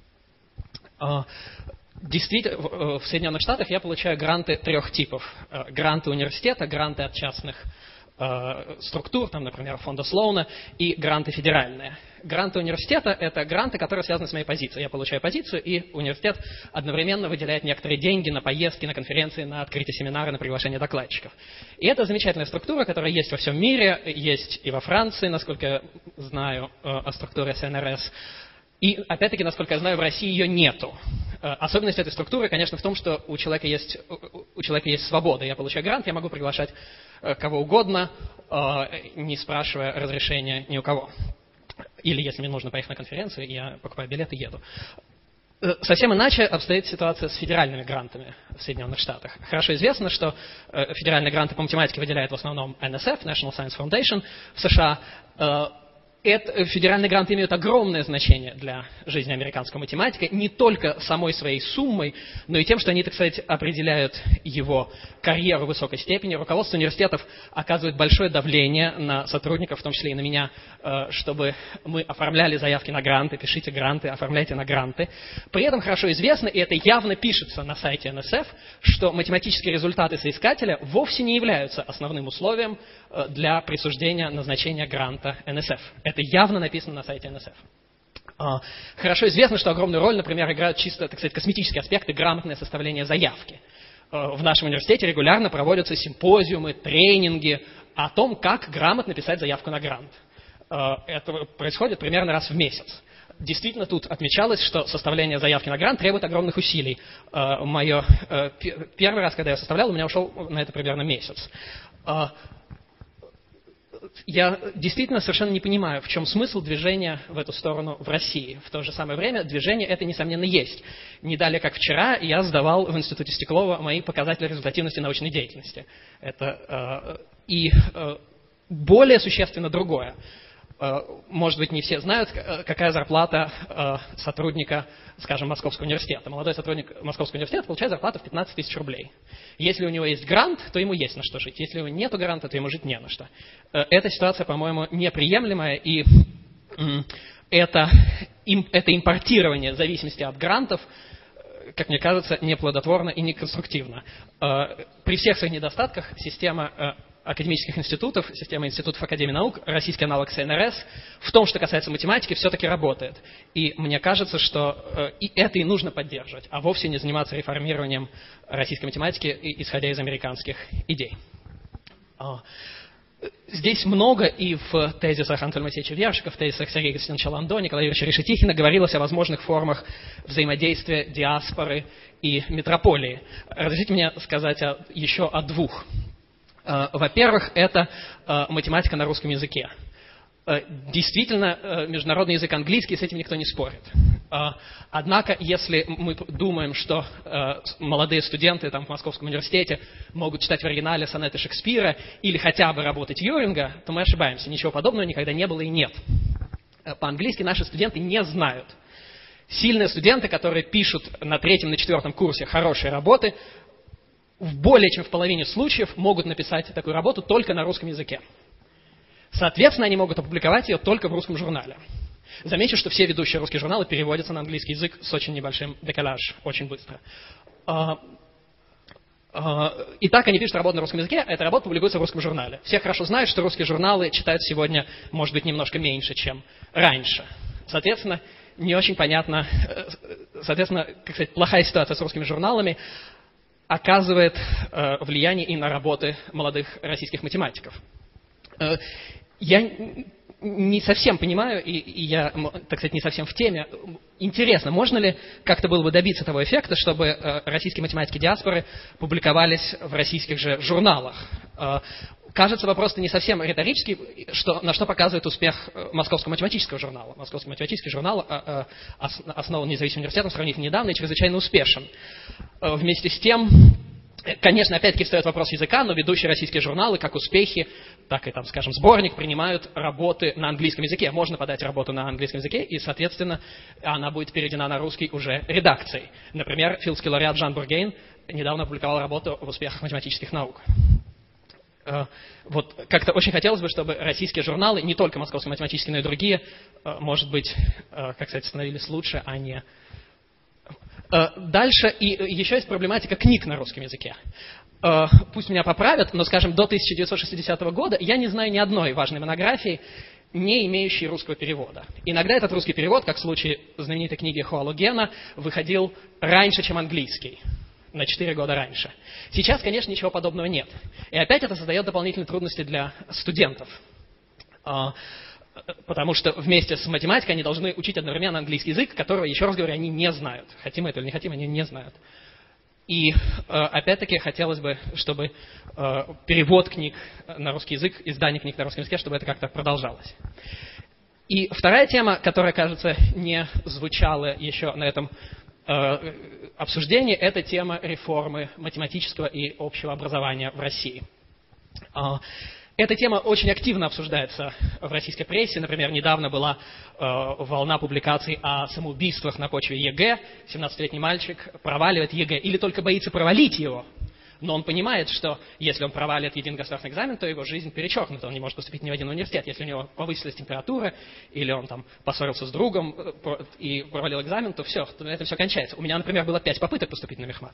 А, действительно, в, в Соединенных Штатах я получаю гранты трех типов. А, гранты университета, гранты от частных структур, там, например, фонда Слоуна, и гранты федеральные. Гранты университета – это гранты, которые связаны с моей позицией. Я получаю позицию, и университет одновременно выделяет некоторые деньги на поездки, на конференции, на открытие семинара, на приглашение докладчиков. И это замечательная структура, которая есть во всем мире, есть и во Франции, насколько я знаю, о структуре эс эн эр эс. И, опять-таки, насколько я знаю, в России ее нету. Особенность этой структуры, конечно, в том, что у человека есть, у человека есть свобода. Я получаю грант, я могу приглашать кого угодно, не спрашивая разрешения ни у кого. Или, если мне нужно поехать на конференцию, я покупаю билет и еду. Совсем иначе обстоит ситуация с федеральными грантами в Соединенных Штатах. Хорошо известно, что федеральные гранты по математике выделяет в основном эн эс эф, National Science Foundation в США. Это, федеральные гранты имеют огромное значение для жизни американской математики, не только самой своей суммой, но и тем, что они, так сказать, определяют его карьеру в высокой степени. Руководство университетов оказывает большое давление на сотрудников, в том числе и на меня, чтобы мы оформляли заявки на гранты, пишите гранты, оформляйте на гранты. При этом хорошо известно, и это явно пишется на сайте эн эс эф, что математические результаты соискателя вовсе не являются основным условием для присуждения назначения гранта эн эс эф. Это явно написано на сайте эн эс эф. Хорошо известно, что огромную роль, например, играют чисто, так сказать, косметические аспекты, грамотное составление заявки. В нашем университете регулярно проводятся симпозиумы, тренинги о том, как грамотно писать заявку на грант. Это происходит примерно раз в месяц. Действительно, тут отмечалось, что составление заявки на грант требует огромных усилий. Мое, первый раз, когда я составлял, у меня ушел на это примерно месяц. Я действительно совершенно не понимаю, в чем смысл движения в эту сторону в России. В то же самое время движение это, несомненно, есть. Не далее, как вчера, я сдавал в Институте Стеклова мои показатели результативности научной деятельности. Это, э, и э, более существенно другое. Э, может быть, не все знают, какая зарплата э, сотрудника, скажем, Московского университета. Молодой сотрудник Московского университета получает зарплату в пятнадцать тысяч рублей. Если у него есть грант, то ему есть на что жить. Если у него нет гранта, то ему жить не на что. Эта ситуация, по-моему, неприемлемая, и это, это импортирование зависимости от грантов, как мне кажется, неплодотворно и неконструктивно. При всех своих недостатках система академических институтов, система институтов Академии наук, российский аналог эс эн эр эс, в том, что касается математики, все-таки работает. И мне кажется, что э, и это и нужно поддерживать, а вовсе не заниматься реформированием российской математики, исходя из американских идей. Здесь много и в тезисах Анатолия Моисеевича Вершика, в тезисах Сергея Константиновича Ландо, Николая Юрьевича Решетихина говорилось о возможных формах взаимодействия диаспоры и метрополии. Разрешите мне сказать о, еще о двух. Во-первых, это математика на русском языке. Действительно, международный язык английский, с этим никто не спорит. Однако, если мы думаем, что молодые студенты там, в Московском университете могут читать в оригинале сонеты Шекспира или хотя бы работать Тьюринга, то мы ошибаемся. Ничего подобного никогда не было и нет. По-английски наши студенты не знают. Сильные студенты, которые пишут на третьем, на четвертом курсе хорошие работы, в более чем в половине случаев могут написать такую работу только на русском языке. Соответственно, они могут опубликовать ее только в русском журнале. Замечу, что все ведущие русские журналы переводятся на английский язык с очень небольшим декалаж, очень быстро. И так они пишут работу на русском языке, а эта работа публикуется в русском журнале. Все хорошо знают, что русские журналы читают сегодня, может быть, немножко меньше, чем раньше. Соответственно, не очень понятно, соответственно, как сказать, плохая ситуация с русскими журналами оказывает влияние и на работы молодых российских математиков. Я не совсем понимаю, и, и я, так сказать, не совсем в теме. Интересно, можно ли как-то было бы добиться того эффекта, чтобы э, российские математики диаспоры публиковались в российских же журналах? Э, кажется, вопрос не совсем риторический, что, на что показывает успех Московского математического журнала. Московский математический журнал э, э, основан независимым университетом сравнительно недавно и чрезвычайно успешен. Э, вместе с тем... Конечно, опять-таки встает вопрос языка, но ведущие российские журналы, как успехи, так и, там, скажем, сборник, принимают работы на английском языке. Можно подать работу на английском языке, и, соответственно, она будет переведена на русский уже редакцией. Например, филдский лауреат Жан Бургейн недавно опубликовал работу в успехах математических наук. Вот как-то очень хотелось бы, чтобы российские журналы, не только Московский математический, но и другие, может быть, как сказать, становились лучше, а не... Дальше, и еще есть проблематика книг на русском языке. Пусть меня поправят, но, скажем, до тысяча девятьсот шестидесятого года я не знаю ни одной важной монографии, не имеющей русского перевода. Иногда этот русский перевод, как в случае знаменитой книги Хуалугена, выходил раньше, чем английский, на четыре года раньше. Сейчас, конечно, ничего подобного нет. И опять это создает дополнительные трудности для студентов. Потому что вместе с математикой они должны учить одновременно английский язык, которого, еще раз говорю, они не знают. Хотим это или не хотим, они не знают. И, опять-таки, хотелось бы, чтобы перевод книг на русский язык, издание книг на русском языке, чтобы это как-то продолжалось. И вторая тема, которая, кажется, не звучала еще на этом обсуждении, это тема реформы математического и общего образования в России. Эта тема очень активно обсуждается в российской прессе. Например, недавно была э, волна публикаций о самоубийствах на почве ЕГЭ. семнадцатилетний мальчик проваливает ЕГЭ или только боится провалить его. Но он понимает, что если он провалит един государственный экзамен, то его жизнь перечеркнута. Он не может поступить ни в один университет. Если у него повысилась температура, или он там поссорился с другом и провалил экзамен, то все, то на этом все кончается. У меня, например, было пять попыток поступить на мехмат.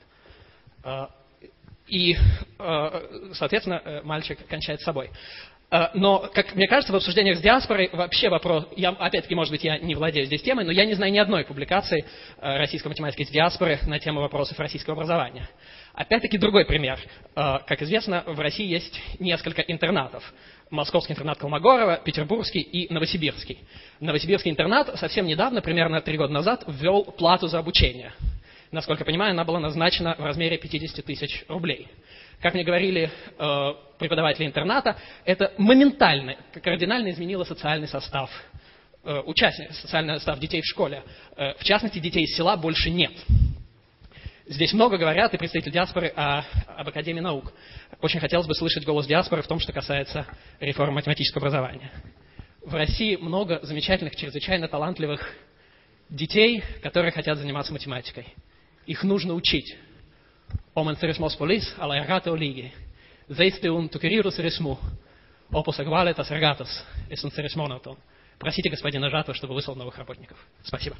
И, соответственно, мальчик кончает с собой. Но, как мне кажется, в обсуждениях с диаспорой вообще вопрос, я, опять-таки, может быть, я не владею здесь темой, но я не знаю ни одной публикации российской математики из диаспоры на тему вопросов российского образования. Опять-таки, другой пример. Как известно, в России есть несколько интернатов. Московский интернат Колмогорова, Петербургский и Новосибирский. Новосибирский интернат совсем недавно, примерно три года назад, ввел плату за обучение. Насколько я понимаю, она была назначена в размере пятьдесят тысяч рублей. Как мне говорили э, преподаватели интерната, это моментально, кардинально изменило социальный состав э, участников, социальный состав детей в школе. Э, в частности, детей из села больше нет. Здесь много говорят и представители диаспоры о, об Академии наук. Очень хотелось бы слышать голос диаспоры в том, что касается реформы математического образования. В России много замечательных, чрезвычайно талантливых детей, которые хотят заниматься математикой. Их нужно учить. Omen theresmos polis, ala errata oligi. Zeiste un tukerирus resmu. Opus agvaletas ergatas. Es un theresmonauton. Просите господина Жатва, чтобы выслал новых работников. Спасибо.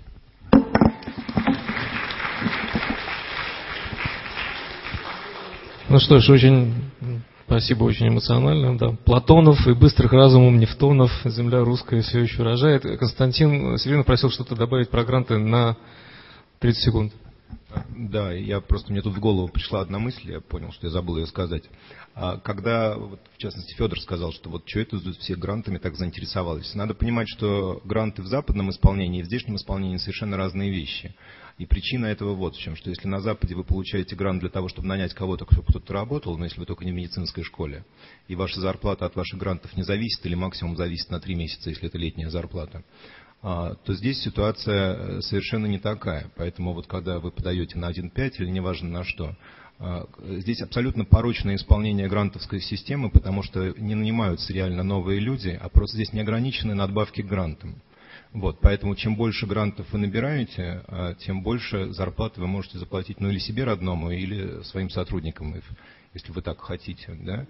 Ну что ж, очень спасибо, очень эмоционально. Да. Платонов и быстрых разумом Нефтонов, земля русская все еще рожает. Константин Северинов просил что-то добавить про гранты на тридцать секунд. Да, я просто, мне тут в голову пришла одна мысль, я понял, что я забыл ее сказать. Когда, вот, в частности, Федор сказал, что вот что это тут все грантами так заинтересовались. Надо понимать, что гранты в западном исполнении и в здешнем исполнении совершенно разные вещи. И причина этого вот в чем, что если на Западе вы получаете грант для того, чтобы нанять кого-то, кто кто-то работал, но если вы только не в медицинской школе, и ваша зарплата от ваших грантов не зависит, или максимум зависит на три месяца, если это летняя зарплата, то здесь ситуация совершенно не такая. Поэтому вот когда вы подаете на один пять или неважно на что, здесь абсолютно порочное исполнение грантовской системы, потому что не нанимаются реально новые люди, а просто здесь неограниченные надбавки к грантам. Вот, поэтому чем больше грантов вы набираете, тем больше зарплаты вы можете заплатить, ну, или себе родному, или своим сотрудникам, если вы так хотите, да,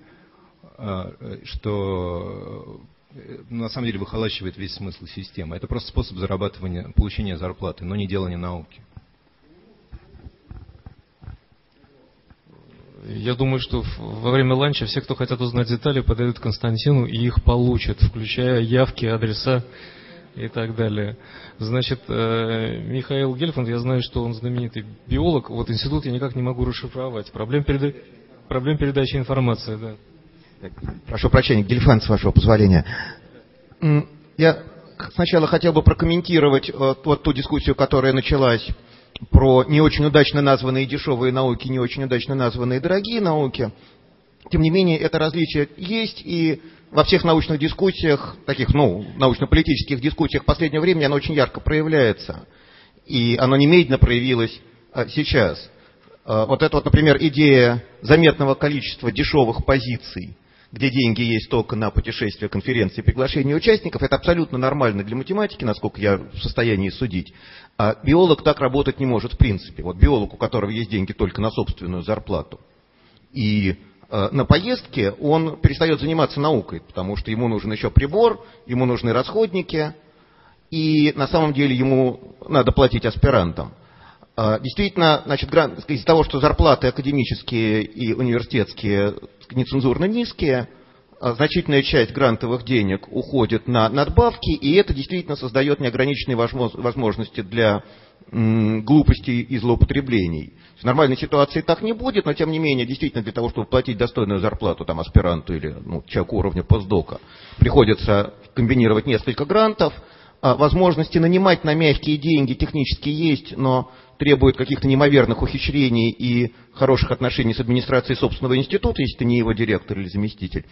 что на самом деле выхолащивает весь смысл системы. Это просто способ зарабатывания, получения зарплаты, но не делания науки. Я думаю, что во время ланча все, кто хотят узнать детали, подойдут к Константину и их получат, включая явки, адреса и так далее. Значит, Михаил Гельфанд, я знаю, что он знаменитый биолог. Вот институт я никак не могу расшифровать. Проблем, переда... Проблем передачи информации, да. Прошу прощения, Гельфанд, с вашего позволения. Я сначала хотел бы прокомментировать вот ту дискуссию, которая началась про не очень удачно названные дешевые науки, не очень удачно названные дорогие науки. Тем не менее, это различие есть, и во всех научных дискуссиях, таких, ну, научно-политических дискуссиях последнего времени оно очень ярко проявляется. И оно немедленно проявилось а, сейчас. А, вот это вот, например, идея заметного количества дешевых позиций, где деньги есть только на путешествия, конференции, приглашение участников, это абсолютно нормально для математики, насколько я в состоянии судить. А биолог так работать не может в принципе. Вот биолог, у которого есть деньги только на собственную зарплату, и на поездке он перестает заниматься наукой, потому что ему нужен еще прибор, ему нужны расходники, и на самом деле ему надо платить аспирантам. Действительно, значит, из-за того, что зарплаты академические и университетские нецензурно низкие, значительная часть грантовых денег уходит на надбавки, и это действительно создает неограниченные возможности для глупостей и злоупотреблений. В нормальной ситуации так не будет, но тем не менее, действительно, для того, чтобы платить достойную зарплату там, аспиранту или ну, человеку уровня постдока, приходится комбинировать несколько грантов. Возможности нанимать на мягкие деньги технически есть, но требует каких-то неимоверных ухищрений и хороших отношений с администрацией собственного института, если ты не его директор или заместитель.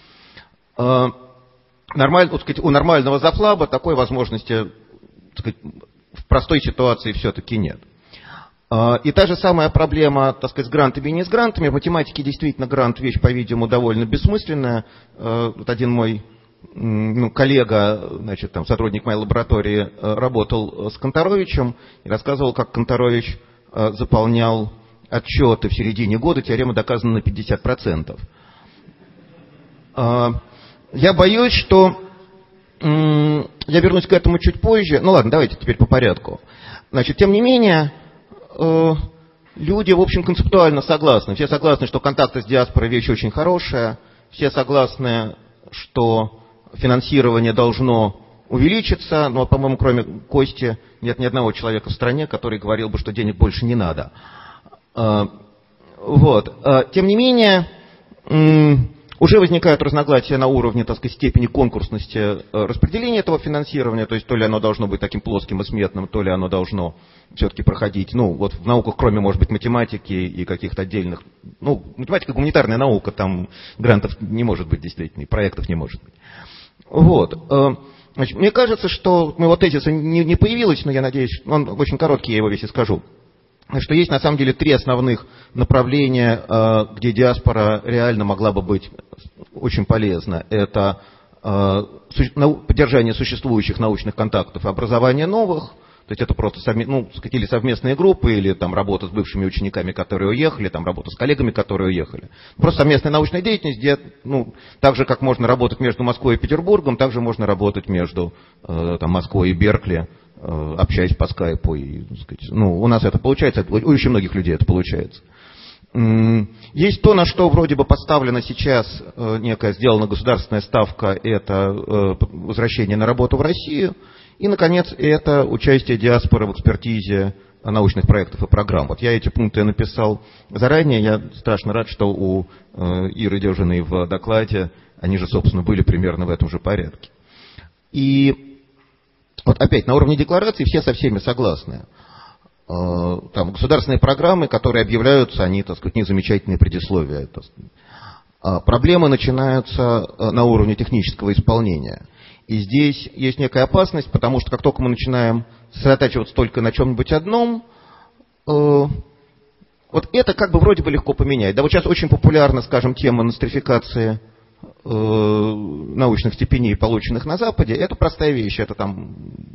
Нормаль, так сказать, у нормального зафлаба такой возможности так сказать, в простой ситуации все-таки нет. И та же самая проблема, так сказать, с грантами и не с грантами. В математике действительно грант вещь, по-видимому, довольно бессмысленная. Вот один мой ну, коллега, значит, там, сотрудник моей лаборатории, работал с Канторовичем и рассказывал, как Канторович заполнял отчеты в середине года, теорема доказана на пятьдесят процентов. Я боюсь, что... Я вернусь к этому чуть позже. Ну ладно, давайте теперь по порядку. Значит, тем не менее, люди, в общем, концептуально согласны. Все согласны, что контакты с диаспорой вещь очень хорошая. Все согласны, что финансирование должно увеличиться. Но, по-моему, кроме Кости, нет ни одного человека в стране, который говорил бы, что денег больше не надо. Вот. Тем не менее... Уже возникают разногласия на уровне, так сказать, степени конкурсности распределения этого финансирования, то есть то ли оно должно быть таким плоским и сметным, то ли оно должно все-таки проходить, ну, вот в науках, кроме, может быть, математики и каких-то отдельных, ну, математика гуманитарная наука, там грантов не может быть действительно, и проектов не может быть. Вот. Значит, мне кажется, что моего тезиса не, не появилось, но я надеюсь, он очень короткий, я его весь и скажу. Что есть на самом деле три основных направления, где диаспора реально могла бы быть очень полезна. Это поддержание существующих научных контактов и образование новых, то есть это просто ну, или совместные группы, или там, работа с бывшими учениками, которые уехали, там, работа с коллегами, которые уехали. Просто совместная научная деятельность, где ну, так же, как можно работать между Москвой и Петербургом, так же можно работать между там, Москвой и Беркли, общаясь по скайпу. И, так сказать, ну, у нас это получается, у очень многих людей это получается. Есть то, на что вроде бы поставлена сейчас некая сделана государственная ставка, это возвращение на работу в Россию. И, наконец, это участие диаспоры в экспертизе научных проектов и программ. Вот я эти пункты написал заранее. Я страшно рад, что у Иры Дежиной в докладе они же, собственно, были примерно в этом же порядке. И вот опять, на уровне декларации все со всеми согласны. Там государственные программы, которые объявляются, они, так сказать, незамечательные предисловия. Проблемы начинаются на уровне технического исполнения. И здесь есть некая опасность, потому что как только мы начинаем сосредотачиваться только на чем-нибудь одном, э, вот это как бы вроде бы легко поменять. Да, вот сейчас очень популярна, скажем, тема нострификации э, научных степеней, полученных на Западе. Это простая вещь, это там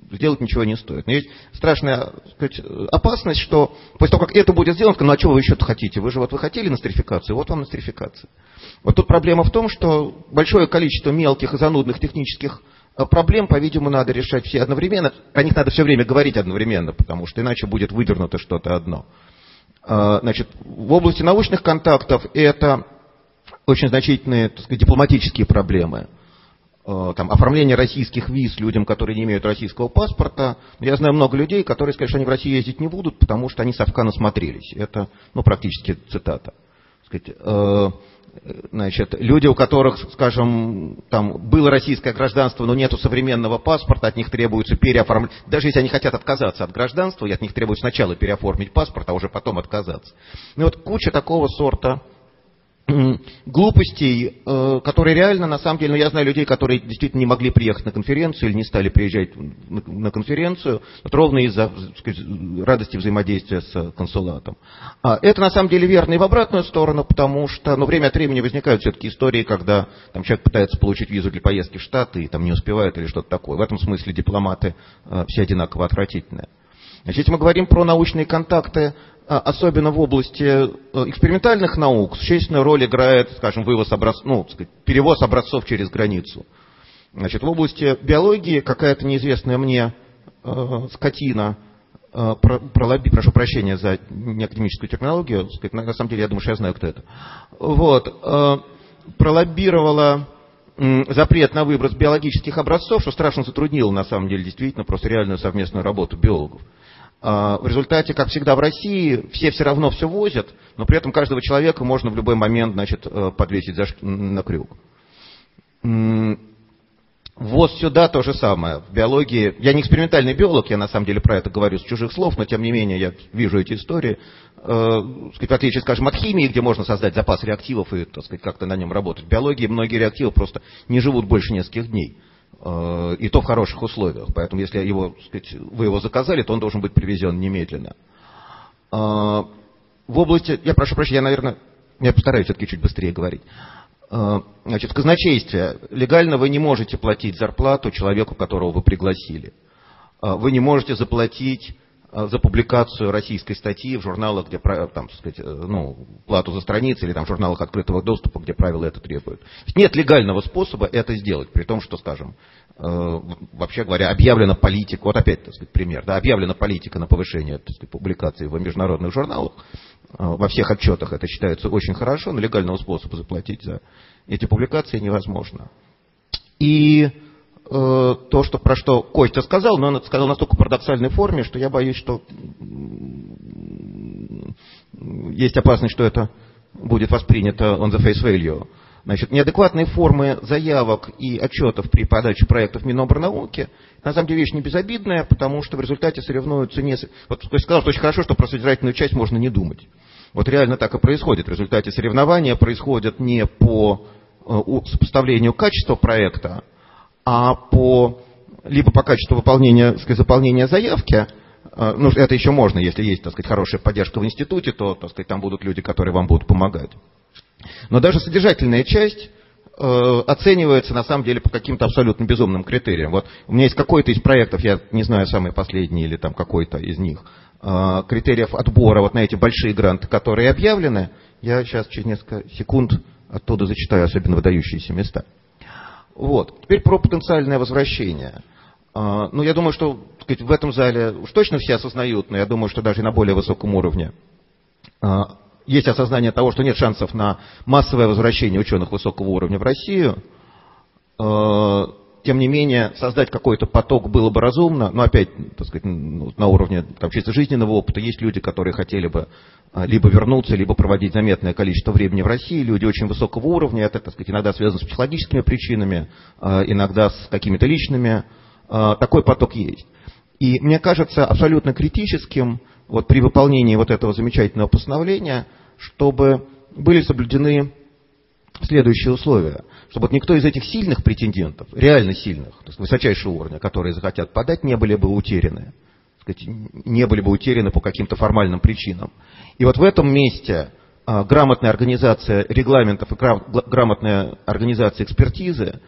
сделать ничего не стоит. Но есть страшная, так сказать, опасность, что после того, как это будет сделано, ну а что вы еще-то хотите? Вы же вот вы хотели нострификацию, вот вам нострификация. Вот тут проблема в том, что большое количество мелких и занудных технических проблем, по-видимому, надо решать все одновременно. О них надо все время говорить одновременно, потому что иначе будет выдернуто что-то одно. Значит, в области научных контактов это очень значительные, так сказать, дипломатические проблемы. Там, оформление российских виз людям, которые не имеют российского паспорта. Я знаю много людей, которые скажут, что они в Россию ездить не будут, потому что они совка насмотрелись. Это, ну, практически цитата. Сказать, э, значит, люди, у которых, скажем, там было российское гражданство, но нету современного паспорта, от них требуется переоформлять. Даже если они хотят отказаться от гражданства, от них требуется сначала переоформить паспорт, а уже потом отказаться. Ну вот куча такого сорта глупостей, которые реально, на самом деле, ну, я знаю людей, которые действительно не могли приехать на конференцию или не стали приезжать на конференцию, вот ровно из-за, сказать, радости взаимодействия с консулатом. А это, на самом деле, верно и в обратную сторону, потому что, ну, время от времени возникают все-таки истории, когда там человек пытается получить визу для поездки в Штаты и там не успевает или что-то такое. В этом смысле дипломаты э, все одинаково отвратительные. Значит, если мы говорим про научные контакты, особенно в области экспериментальных наук, существенную роль играет, скажем, вывоз образцов, ну, сказать, перевоз образцов через границу. Значит, в области биологии какая-то неизвестная мне э, скотина, э, про, пролоби, прошу прощения за неакадемическую терминологию, сказать, на, на самом деле я думаю, что я знаю, кто это, вот, э, пролоббировала э, запрет на выброс биологических образцов, что страшно затруднило, на самом деле, действительно, просто реальную совместную работу биологов. В результате, как всегда в России, все все равно все возят, но при этом каждого человека можно в любой момент, значит, подвесить за, на крюк. Ввоз сюда то же самое. В биологии, я не экспериментальный биолог, я на самом деле про это говорю с чужих слов, но тем не менее я вижу эти истории. Э, сказать, в отличие, скажем, от химии, где можно создать запас реактивов и, так сказать, как-то на нем работать. В биологии многие реактивы просто не живут больше нескольких дней. И то в хороших условиях. Поэтому, если его, сказать, вы его заказали, то он должен быть привезен немедленно. В области, я прошу прощения, я, наверное, я постараюсь все-таки чуть быстрее говорить. Значит, в казначействе легально вы не можете платить зарплату человеку, которого вы пригласили. Вы не можете заплатить за публикацию российской статьи в журналах, где, там, сказать, ну, плату за страницы, или там в журналах открытого доступа, где правила это требуют. Нет легального способа это сделать, при том, что, скажем, э, вообще говоря, объявлена политика, вот опять, так сказать, пример, да, объявлена политика на повышение, так сказать, публикаций в международных журналах, э, во всех отчетах это считается очень хорошо, но легального способа заплатить за эти публикации невозможно. И то, что, про что Костя сказал, но он это сказал в настолько парадоксальной форме, что я боюсь, что есть опасность, что это будет воспринято on the face value. Значит, неадекватные формы заявок и отчетов при подаче проектов Минобрнауки, на самом деле, вещь не безобидная, потому что в результате соревнуются не... Вот Костя сказал, что очень хорошо, что про содержательную часть можно не думать. Вот реально так и происходит. В результате соревнования происходят не по сопоставлению качества проекта, а по, либо по качеству выполнения, так сказать, заполнения заявки, ну, это еще можно, если есть, так сказать, хорошая поддержка в институте, то, так сказать, там будут люди, которые вам будут помогать. Но даже содержательная часть э, оценивается, на самом деле, по каким-то абсолютно безумным критериям. Вот у меня есть какой-то из проектов, я не знаю, самый последний или там какой-то из них, э, критериев отбора вот на эти большие гранты, которые объявлены. Я сейчас через несколько секунд оттуда зачитаю особенно выдающиеся места. Вот. Теперь про потенциальное возвращение. Uh, ну, я думаю, что, так сказать, в этом зале уж точно все осознают, но я думаю, что даже на более высоком уровне uh, есть осознание того, что нет шансов на массовое возвращение ученых высокого уровня в Россию. Uh, тем не менее, создать какой-то поток было бы разумно, но опять, так сказать, на уровне там, чисто жизненного опыта есть люди, которые хотели бы либо вернуться, либо проводить заметное количество времени в России. Люди очень высокого уровня, это, так сказать, иногда связано с психологическими причинами, иногда с какими-то личными. Такой поток есть. И мне кажется абсолютно критическим вот, при выполнении вот этого замечательного постановления, чтобы были соблюдены следующие условия. Чтобы вот никто из этих сильных претендентов, реально сильных, то есть высочайшего уровня, которые захотят подать, не были бы утеряны. Не были бы утеряны по каким-то формальным причинам. И вот в этом месте а, грамотная организация регламентов и гра- грамотная организация экспертизы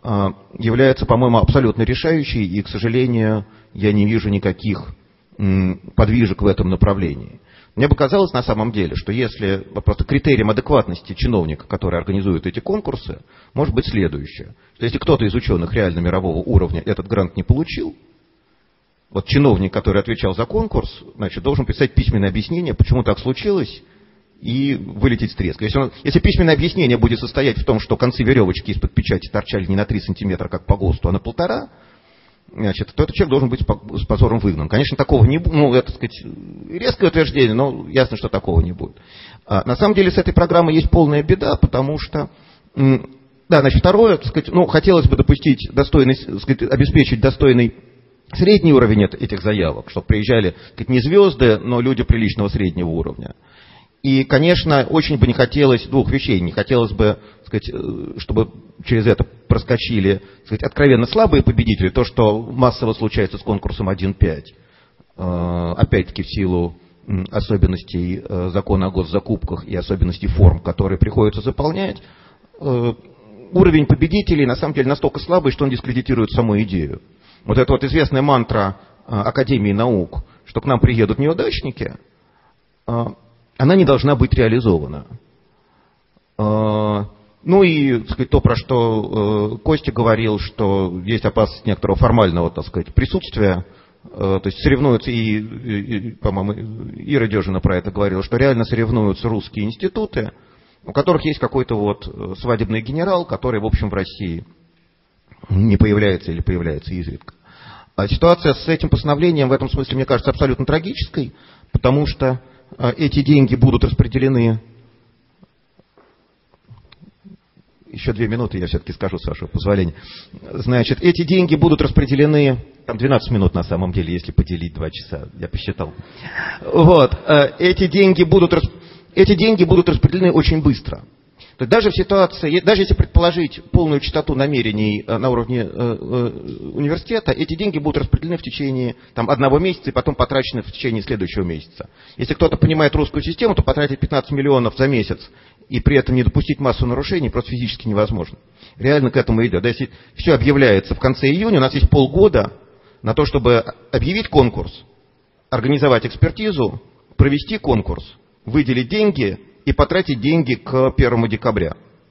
является, по-моему, абсолютно решающей, и, к сожалению, я не вижу никаких подвижек в этом направлении. Мне бы казалось на самом деле, что если просто критерием адекватности чиновника, который организует эти конкурсы, может быть следующее. Что если кто-то из ученых реально мирового уровня этот грант не получил, вот чиновник, который отвечал за конкурс, значит, должен писать письменное объяснение, почему так случилось, и вылететь с треска. Если, он, если письменное объяснение будет состоять в том, что концы веревочки из-под печати торчали не на три сантиметра, как по ГОСТу, а на полтора, значит, то этот человек должен быть с позором выгнан. Конечно, такого не будет, ну, это, так сказать, резкое утверждение, но ясно, что такого не будет. А, на самом деле, с этой программой есть полная беда, потому что, да, значит, второе, так сказать, ну, хотелось бы допустить достойный, так сказать, обеспечить достойный средний уровень этих заявок, чтобы приезжали, так сказать, не звезды, но люди приличного среднего уровня. И, конечно, очень бы не хотелось двух вещей. Не хотелось бы, так сказать, чтобы через это проскочили, так сказать, откровенно слабые победители, то, что массово случается с конкурсом один пять, опять-таки в силу особенностей закона о госзакупках и особенностей форм, которые приходится заполнять. Уровень победителей на самом деле настолько слабый, что он дискредитирует саму идею. Вот эта вот известная мантра Академии наук, что к нам приедут неудачники, она не должна быть реализована. Ну и, так сказать, то, про что Костя говорил, что есть опасность некоторого формального, так сказать, присутствия, то есть соревнуются, и, и по-моему, Ира Дежина про это говорила, что реально соревнуются русские институты, у которых есть какой-то вот свадебный генерал, который, в общем, в России не появляется или появляется изредка. А ситуация с этим постановлением в этом смысле, мне кажется, абсолютно трагической, потому что эти деньги будут распределены... Еще две минуты я все-таки скажу, с вашего позволения. Значит, эти деньги будут распределены... Там двенадцать минут на самом деле, если поделить два часа, я посчитал. Вот. Эти деньги будут, эти деньги будут распределены очень быстро. То есть даже в ситуации, даже если предположить полную чистоту намерений на уровне университета, эти деньги будут распределены в течение там, одного месяца и потом потрачены в течение следующего месяца. Если кто-то понимает русскую систему, то потратить пятнадцать миллионов за месяц и при этом не допустить массу нарушений просто физически невозможно. Реально к этому идет. Да, если все объявляется в конце июня, у нас есть полгода на то, чтобы объявить конкурс, организовать экспертизу, провести конкурс, выделить деньги и потратить деньги к первому декабря.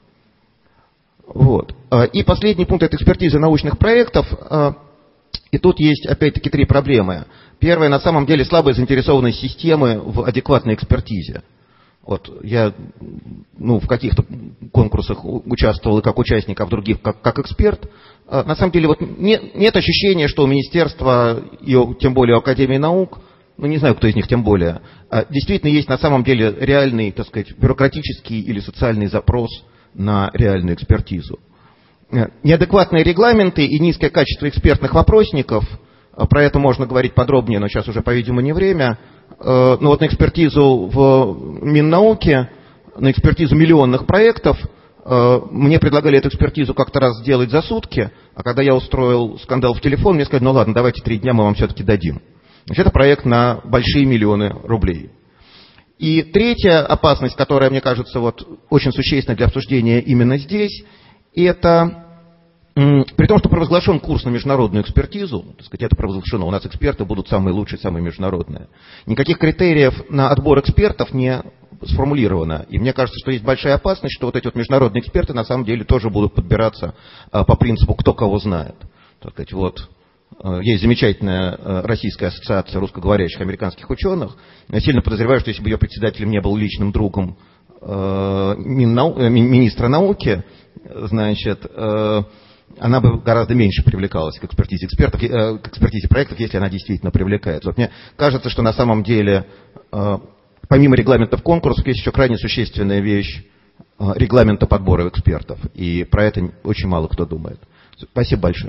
Вот. И последний пункт – это экспертиза научных проектов. И тут есть, опять-таки, три проблемы. Первая, на самом деле, слабая заинтересованность системы в адекватной экспертизе. Вот я ну, в каких-то конкурсах участвовал и как участник, а в других как, как эксперт. На самом деле вот нет, нет ощущения, что у министерства, и тем более у Академии наук, ну не знаю, кто из них тем более, действительно есть на самом деле реальный, так сказать, бюрократический или социальный запрос на реальную экспертизу. Неадекватные регламенты и низкое качество экспертных вопросников, про это можно говорить подробнее, но сейчас уже, по-видимому, не время. Ну вот на экспертизу в Миннауке, на экспертизу миллионных проектов, мне предлагали эту экспертизу как-то раз сделать за сутки, а когда я устроил скандал в телефон, мне сказали, ну ладно, давайте три дня мы вам все-таки дадим. Значит, это проект на большие миллионы рублей. И третья опасность, которая, мне кажется, вот, очень существенна для обсуждения именно здесь, это... При том, что провозглашен курс на международную экспертизу, так сказать, это провозглашено, у нас эксперты будут самые лучшие, самые международные. Никаких критериев на отбор экспертов не сформулировано. И мне кажется, что есть большая опасность, что вот эти вот международные эксперты на самом деле тоже будут подбираться по принципу «кто кого знает». Так сказать, вот, есть замечательная Российская ассоциация русскоговорящих американских ученых. Я сильно подозреваю, что если бы ее председателем не был личным другом министра науки, значит... она бы гораздо меньше привлекалась к экспертизе экспертов, к экспертизе проектов, если она действительно привлекается. Вот мне кажется, что на самом деле, помимо регламентов конкурсов, есть еще крайне существенная вещь регламента подбора экспертов. И про это очень мало кто думает. Спасибо большое.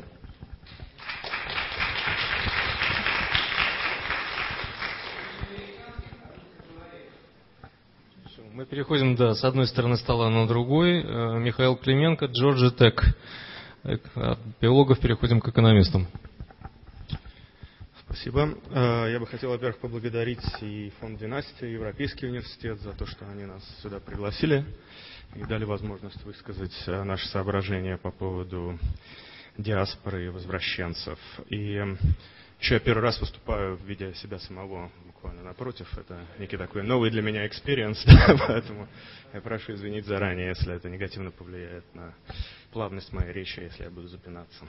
Мы переходим, да, с одной стороны стола на другой. Михаил Клименко, Georgia Tech. От биологов переходим к экономистам. Спасибо. Я бы хотел, во-первых, поблагодарить и фонд двенадцать, и Европейский университет за то, что они нас сюда пригласили и дали возможность высказать наши соображения по поводу диаспоры и возвращенцев. И еще я первый раз выступаю, видя себя самого буквально напротив. Это некий такой новый для меня экспириенс, да, поэтому я прошу извинить заранее, если это негативно повлияет на плавность моей речи, если я буду запинаться.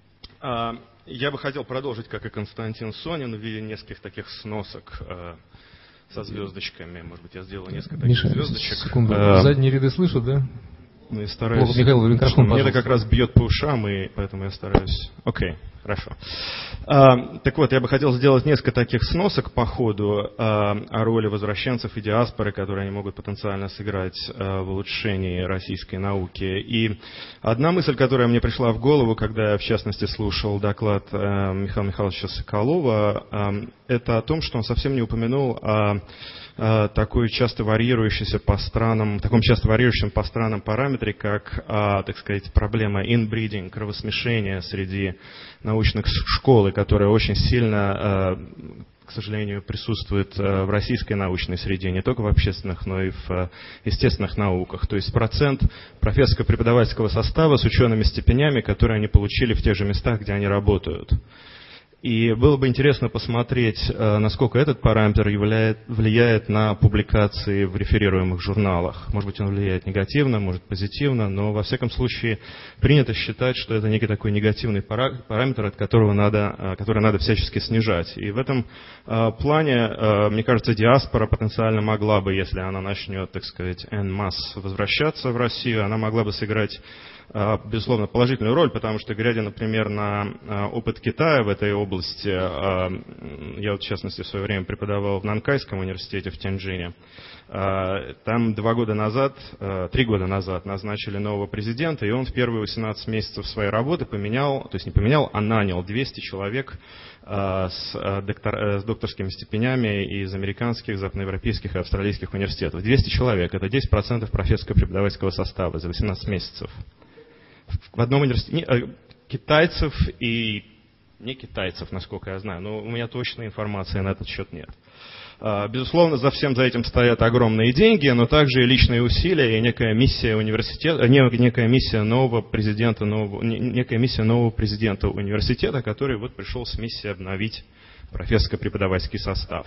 Я бы хотел продолжить, как и Константин Сонин, в виде нескольких таких сносок со звездочками. Может быть, я сделал несколько таких Миша, звездочек. Секунду. А, задние ряды слышат, да? Ну и стараюсь. Плохо, Михаил, микрофон, мне это как раз бьет по ушам, и поэтому я стараюсь. Окей, хорошо. А, так вот, я бы хотел сделать несколько таких сносок по ходу а, о роли возвращенцев и диаспоры, которые они могут потенциально сыграть а, в улучшении российской науки. И одна мысль, которая мне пришла в голову, когда я, в частности, слушал доклад а, Михаила Михайловича Соколова, а, это о том, что он совсем не упомянул о такой часто варьирующейся по странам, таком часто варьирующем по странам параметре, как, а, так сказать, проблема inbreeding, кровосмешения среди научных школ, которая очень сильно, а, к сожалению, присутствует в российской научной среде, не только в общественных, но и в естественных науках. То есть процент профессорско-преподавательского состава с учеными-степенями, которые они получили в тех же местах, где они работают. И было бы интересно посмотреть, насколько этот параметр являет, влияет на публикации в реферируемых журналах. Может быть, он влияет негативно, может позитивно, но во всяком случае принято считать, что это некий такой негативный параметр, от которого надо, который надо всячески снижать. И в этом плане, мне кажется, диаспора потенциально могла бы, если она начнет, так сказать, en masse возвращаться в Россию, она могла бы сыграть, безусловно, положительную роль, потому что, глядя, например, на опыт Китая в этой области, я вот, в частности, в свое время преподавал в Нанкайском университете в Тяньчжине, там два года назад, три года назад назначили нового президента, и он в первые восемнадцать месяцев своей работы поменял, то есть не поменял, а нанял двести человек с, доктор, с докторскими степенями из американских, западноевропейских и австралийских университетов. двести человек, это десять процентов профессорско-преподавательского состава за восемнадцать месяцев. В одном университете китайцев и не китайцев, насколько я знаю, но у меня точной информации на этот счет нет. Безусловно, за всем за этим стоят огромные деньги, но также и личные усилия, и некая миссия университета, некая миссия нового президента, нового, некая миссия нового президента университета, который вот пришел с миссией обновить профессорско-преподавательский состав.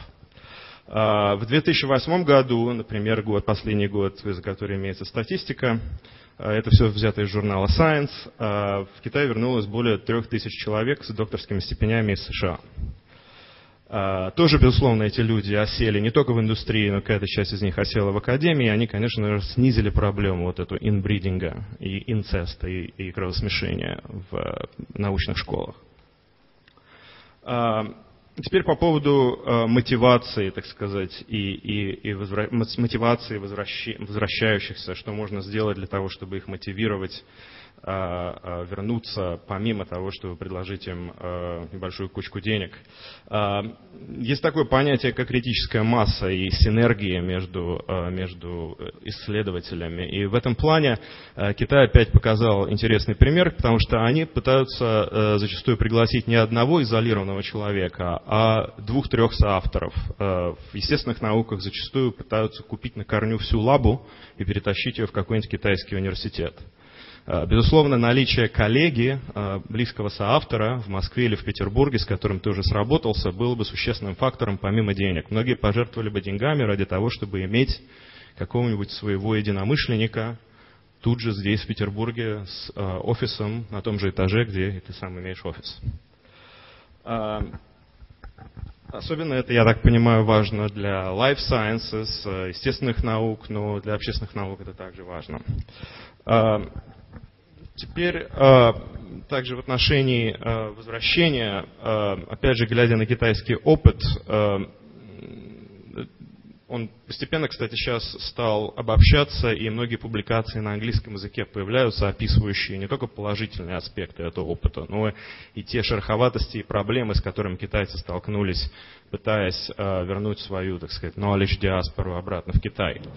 В две тысячи восьмом году, например, год, последний год, за который имеется статистика, это все взято из журнала Science, в Китай вернулось более трех тысяч человек с докторскими степенями из США. Тоже, безусловно, эти люди осели не только в индустрии, но какая-то часть из них осела в академии, и они, конечно, снизили проблему вот эту инбридинга и инцеста, и, и кровосмешения в научных школах. Теперь по поводу э, мотивации, так сказать, и, и, и возвра... мотивации возвращи... возвращающихся, что можно сделать для того, чтобы их мотивировать э, э, вернуться, помимо того, чтобы предложить им э, небольшую кучку денег. Э, есть такое понятие, как критическая масса и синергия между, э, между исследователями. И в этом плане э, Китай опять показал интересный пример, потому что они пытаются э, зачастую пригласить не одного изолированного человека, а двух-трех соавторов. В естественных науках зачастую пытаются купить на корню всю лабу и перетащить ее в какой-нибудь китайский университет. Безусловно, наличие коллеги, близкого соавтора в Москве или в Петербурге, с которым ты уже сработался, было бы существенным фактором помимо денег. Многие пожертвовали бы деньгами ради того, чтобы иметь какого-нибудь своего единомышленника тут же здесь, в Петербурге, с офисом на том же этаже, где ты сам имеешь офис. Особенно это, я так понимаю, важно для life sciences, естественных наук, но для общественных наук это также важно. Теперь также в отношении возвращения, опять же, глядя на китайский опыт, он постепенно, кстати, сейчас стал обобщаться, и многие публикации на английском языке появляются, описывающие не только положительные аспекты этого опыта, но и те шероховатости и проблемы, с которыми китайцы столкнулись, пытаясь вернуть свою, так сказать, knowledge диаспору обратно в Китай.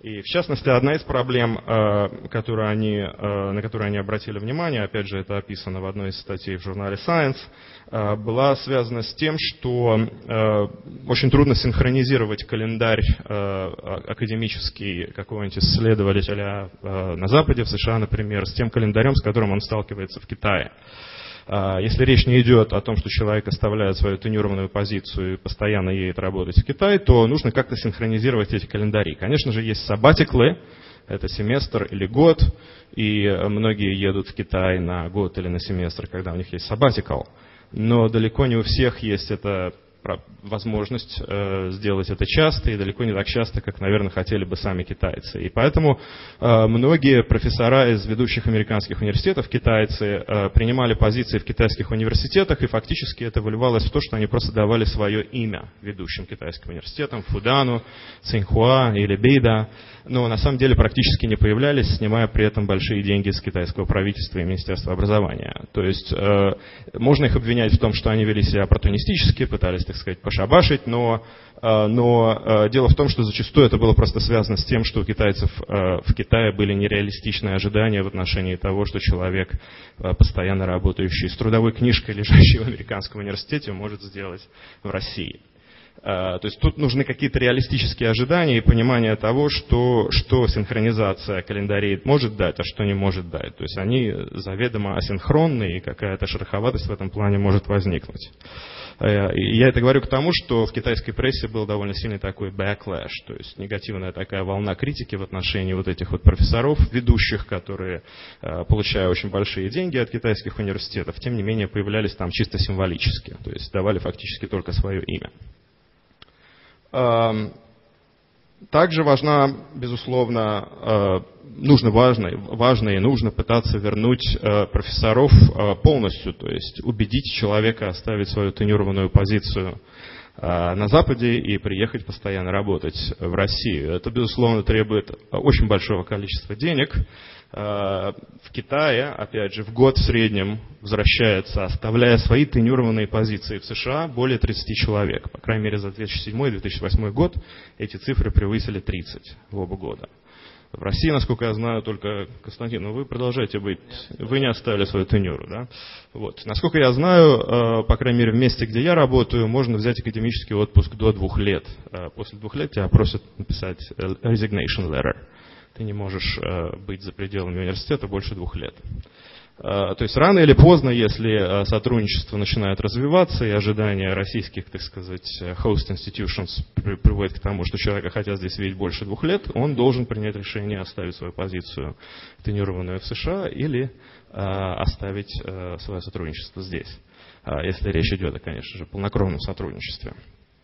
И в частности, одна из проблем, которую они, на которую они обратили внимание, опять же, это описано в одной из статей в журнале Science, была связана с тем, что очень трудно синхронизировать календарь академический какого-нибудь исследователя на Западе, в США, например, с тем календарем, с которым он сталкивается в Китае. Если речь не идет о том, что человек оставляет свою тенюрованную позицию и постоянно едет работать в Китай, то нужно как-то синхронизировать эти календари. Конечно же, есть саббатиклы, это семестр или год, и многие едут в Китай на год или на семестр, когда у них есть саббатикл. Но далеко не у всех есть эта возможность э, сделать это часто, и далеко не так часто, как, наверное, хотели бы сами китайцы. И поэтому э, многие профессора из ведущих американских университетов, китайцы, э, принимали позиции в китайских университетах, и фактически это выливалось в то, что они просто давали свое имя ведущим китайским университетам, Фудану, Цинхуа или Бейда, но на самом деле практически не появлялись, снимая при этом большие деньги с китайского правительства и Министерства образования. То есть э, можно их обвинять в том, что они вели себя оппортунистически, пытались, так сказать, пошабашить, но, но дело в том, что зачастую это было просто связано с тем, что у китайцев в Китае были нереалистичные ожидания в отношении того, что человек, постоянно работающий с трудовой книжкой, лежащей в американском университете, может сделать в России. То есть тут нужны какие-то реалистические ожидания и понимание того, что, что синхронизация календарей может дать, а что не может дать. То есть они заведомо асинхронны, и какая-то шероховатость в этом плане может возникнуть. И я это говорю к тому, что в китайской прессе был довольно сильный такой backlash, то есть негативная такая волна критики в отношении вот этих вот профессоров, ведущих, которые, получая очень большие деньги от китайских университетов, тем не менее появлялись там чисто символически, то есть давали фактически только свое имя. Также важна, безусловно, нужно важно, важно и нужно пытаться вернуть профессоров полностью, то есть убедить человека оставить свою тенюрованную позицию на Западе и приехать постоянно работать в Россию. Это, безусловно, требует очень большого количества денег. В Китае, опять же, в год в среднем возвращается, оставляя свои тенюрованные позиции в США, более тридцати человек. По крайней мере, за две тысячи седьмой — две тысячи восьмой год эти цифры превысили тридцать в оба года. В России, насколько я знаю, только, Константин, ну вы продолжаете быть, вы не оставили свою тенюру, да? Вот. Насколько я знаю, по крайней мере, в месте, где я работаю, можно взять академический отпуск до двух лет. После двух лет тебя просят написать resignation letter. Ты не можешь быть за пределами университета больше двух лет. То есть рано или поздно, если сотрудничество начинает развиваться и ожидания российских, так сказать, host institutions приводят к тому, что человека хотят здесь видеть больше двух лет, он должен принять решение оставить свою позицию тенюрованную в США или оставить свое сотрудничество здесь. Если речь идет, конечно же, о полнокровном сотрудничестве.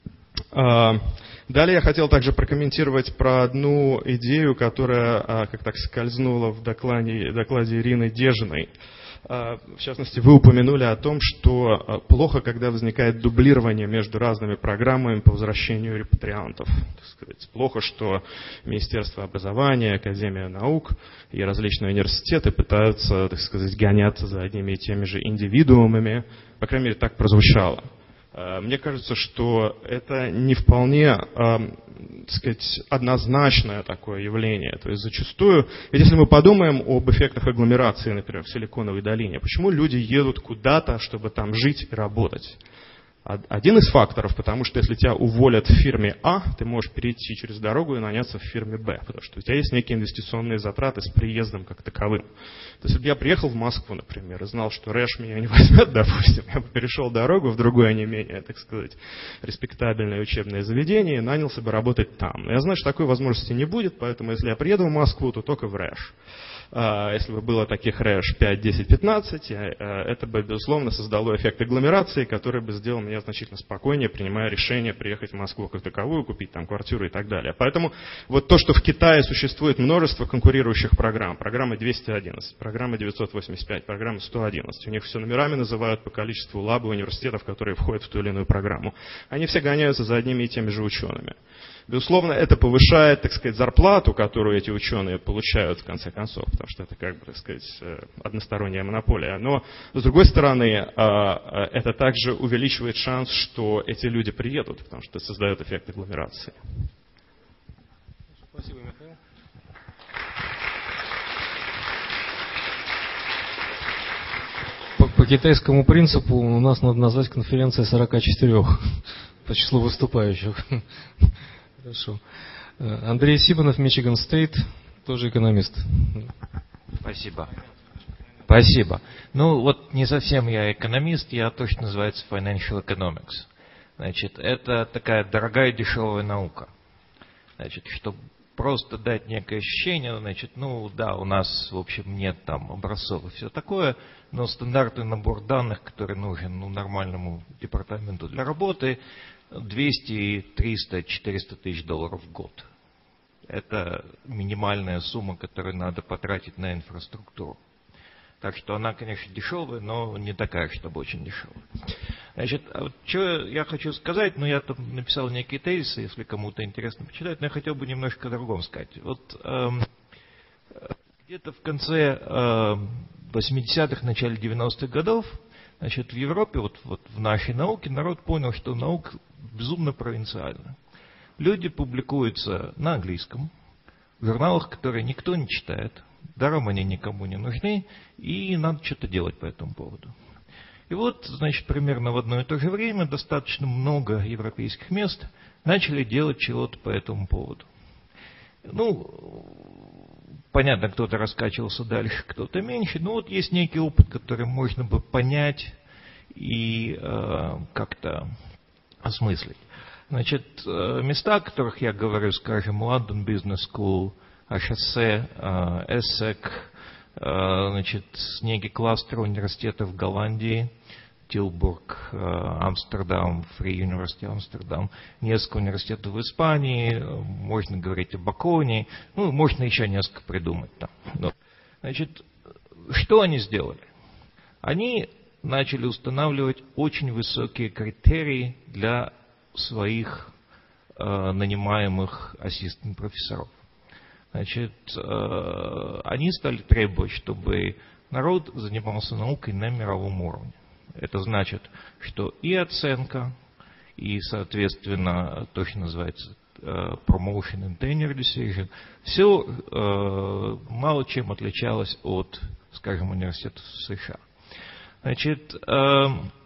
Далее я хотел также прокомментировать про одну идею, которая как так скользнула в докладе, докладе Ирины Дежиной. В частности, вы упомянули о том, что плохо, когда возникает дублирование между разными программами по возвращению репатриантов. Так сказать, плохо, что Министерство образования, Академия наук и различные университеты пытаются, так сказать, гоняться за одними и теми же индивидуумами. По крайней мере, так прозвучало. Мне кажется, что это не вполне, так сказать, однозначное такое явление. То есть зачастую, ведь если мы подумаем об эффектах агломерации, например, в Силиконовой долине, почему люди едут куда-то, чтобы там жить и работать? Один из факторов, потому что если тебя уволят в фирме А, ты можешь перейти через дорогу и наняться в фирме Б, потому что у тебя есть некие инвестиционные затраты с приездом как таковым. То есть, если бы я приехал в Москву, например, и знал, что РЭШ меня не возьмет, допустим, я бы перешел дорогу в другое, не менее, так сказать, респектабельное учебное заведение и нанялся бы работать там. Но я знаю, что такой возможности не будет, поэтому если я приеду в Москву, то только в РЭШ. Если бы было таких РЭШ пять, десять, пятнадцать, это бы, безусловно, создало эффект агломерации, который бы сделал меня значительно спокойнее, принимая решение приехать в Москву как таковую, купить там квартиру и так далее. Поэтому вот то, что в Китае существует множество конкурирующих программ, программа двести одиннадцать, программа девятьсот восемьдесят пять, программа сто одиннадцать, у них все номерами называют по количеству лаб и университетов, которые входят в ту или иную программу. Они все гоняются за одними и теми же учеными. Безусловно, это повышает, так сказать, зарплату, которую эти ученые получают в конце концов, потому что это, как бы, так сказать, односторонняя монополия. Но, с другой стороны, это также увеличивает шанс, что эти люди приедут, потому что это создает эффект агломерации. Спасибо, Михаил. китайскому принципу у нас надо назвать конференция сорок четыре по числу выступающих. Хорошо. Андрей Сибанов, Мичиган Стейт, тоже экономист. Спасибо. Спасибо. Ну, вот не совсем я экономист, я то, что называется financial economics. Значит, это такая дорогая дешевая наука. Значит, чтобы просто дать некое ощущение, значит, ну да, у нас, в общем, нет там образцов и все такое, но стандартный набор данных, который нужен ну, нормальному департаменту для работы, двести, триста, четыреста тысяч долларов в год. Это минимальная сумма, которую надо потратить на инфраструктуру. Так что она, конечно, дешевая, но не такая, чтобы очень дешевая. Значит, а вот что я хочу сказать, ну, я там написал некие тезисы, если кому-то интересно почитать, но я хотел бы немножко о другом сказать. Вот эм, где-то в конце эм, восьмидесятых, начале девяностых годов, значит, в Европе, вот, вот в нашей науке, народ понял, что наука безумно провинциальна. Люди публикуются на английском, в журналах, которые никто не читает, даром они никому не нужны, и надо что-то делать по этому поводу. И вот, значит, примерно в одно и то же время достаточно много европейских мест начали делать чего-то по этому поводу. Ну, понятно, кто-то раскачивался дальше, кто-то меньше, но вот есть некий опыт, который можно бы понять и э, как-то осмыслить. Значит, э, места, о которых я говорю, скажем, London Business School, эйч эс си, эссек, значит, некий кластер университетов в Голландии, Тилбург, Амстердам, Free University Амстердам, несколько университетов в Испании, можно говорить о Баконе, ну, можно еще несколько придумать там. Но, значит, что они сделали? Они начали устанавливать очень высокие критерии для своих э, нанимаемых ассистент-профессоров. Значит, э, они стали требовать, чтобы народ занимался наукой на мировом уровне. Это значит, что и оценка, и, соответственно, то, что называется э, promotion and tenure decision, все э, мало чем отличалось от, скажем, университетов в США. Значит, э,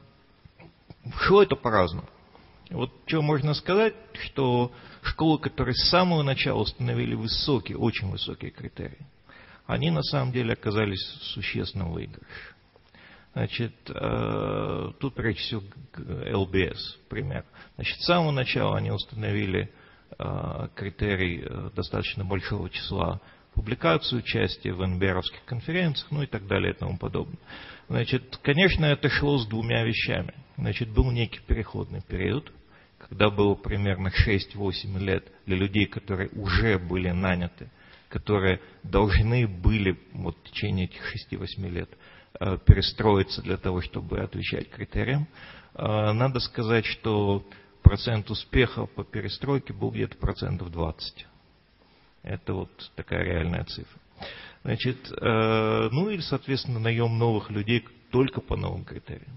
шло это по-разному. Вот что можно сказать, что школы, которые с самого начала установили высокие, очень высокие критерии, они на самом деле оказались в существенном выигрыше. Значит, э, тут прежде всего эл би эс, пример. Значит, с самого начала они установили э, критерий э, достаточно большого числа публикаций, участия в эн би ар-овских конференциях, ну и так далее и тому подобное. Значит, конечно, это шло с двумя вещами. Значит, был некий переходный период, когда было примерно шесть-восемь лет для людей, которые уже были наняты, которые должны были вот, в течение этих шести-восьми лет э, перестроиться для того, чтобы отвечать критериям. Э, надо сказать, что процент успеха по перестройке был где-то процентов двадцать. Это вот такая реальная цифра. Значит, э, ну и, соответственно, наем новых людей только по новым критериям.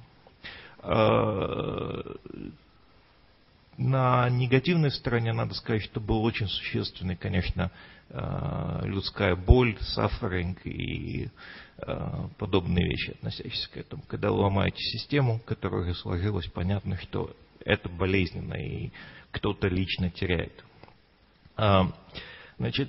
Э, На негативной стороне надо сказать, что был очень существенный, конечно, людская боль, suffering и подобные вещи, относящиеся к этому. Когда вы ломаете систему, которая уже сложилась, понятно, что это болезненно и кто-то лично теряет. Значит,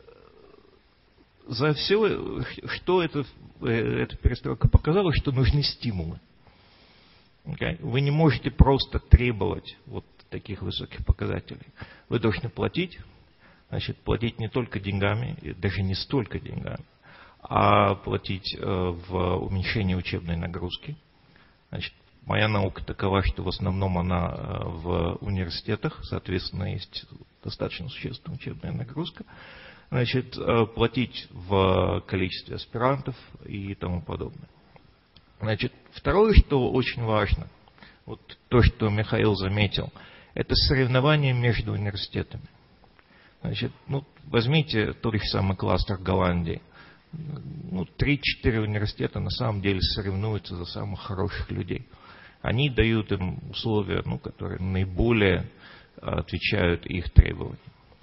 за все, что это, эта перестройка показала, что нужны стимулы. Okay? Вы не можете просто требовать вот таких высоких показателей. Вы должны платить, значит, платить не только деньгами, даже не столько деньгами, а платить в уменьшении учебной нагрузки. Значит, моя наука такова, что в основном она в университетах, соответственно, есть достаточно существенная учебная нагрузка. Значит, платить в количестве аспирантов и тому подобное. Значит, второе, что очень важно, вот то, что Михаил заметил, это соревнования между университетами. Значит, ну, возьмите тот же самый кластер Голландии. Ну, три-четыре университета на самом деле соревнуются за самых хороших людей. Они дают им условия, ну, которые наиболее отвечают их требованиям.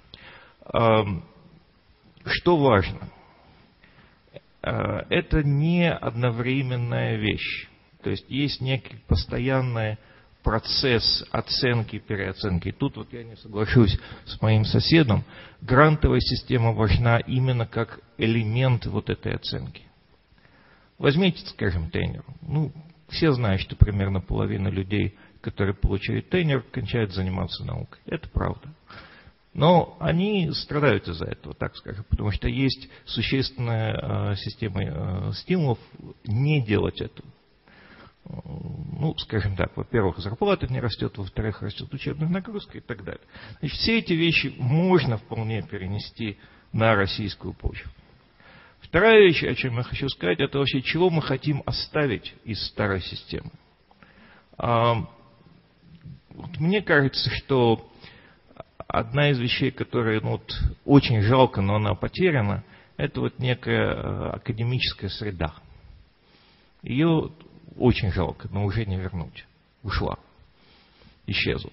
Что важно? Это не одновременная вещь. То есть есть некий постоянный процесс оценки, переоценки. И тут вот я не соглашусь с моим соседом. Грантовая система важна именно как элемент вот этой оценки. Возьмите, скажем, тенер. Ну, все знают, что примерно половина людей, которые получают тенер, кончают заниматься наукой. Это правда. Но они страдают из-за этого, так скажем, потому что есть существенная э, система э, стимулов не делать этого. Ну, скажем так, во-первых, зарплата не растет, во-вторых, растет учебная нагрузка и так далее. Значит, все эти вещи можно вполне перенести на российскую почву. Вторая вещь, о чем я хочу сказать, это вообще, чего мы хотим оставить из старой системы. А, вот мне кажется, что одна из вещей, которая ну, вот, очень жалко, но она потеряна, это вот некая академическая среда. Ее очень жалко, но уже не вернуть. Ушла. Исчезла.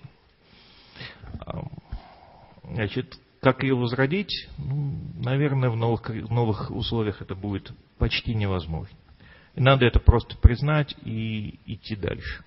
Значит, как ее возродить? Ну, наверное, в новых, в новых условиях это будет почти невозможно. И надо это просто признать и идти дальше.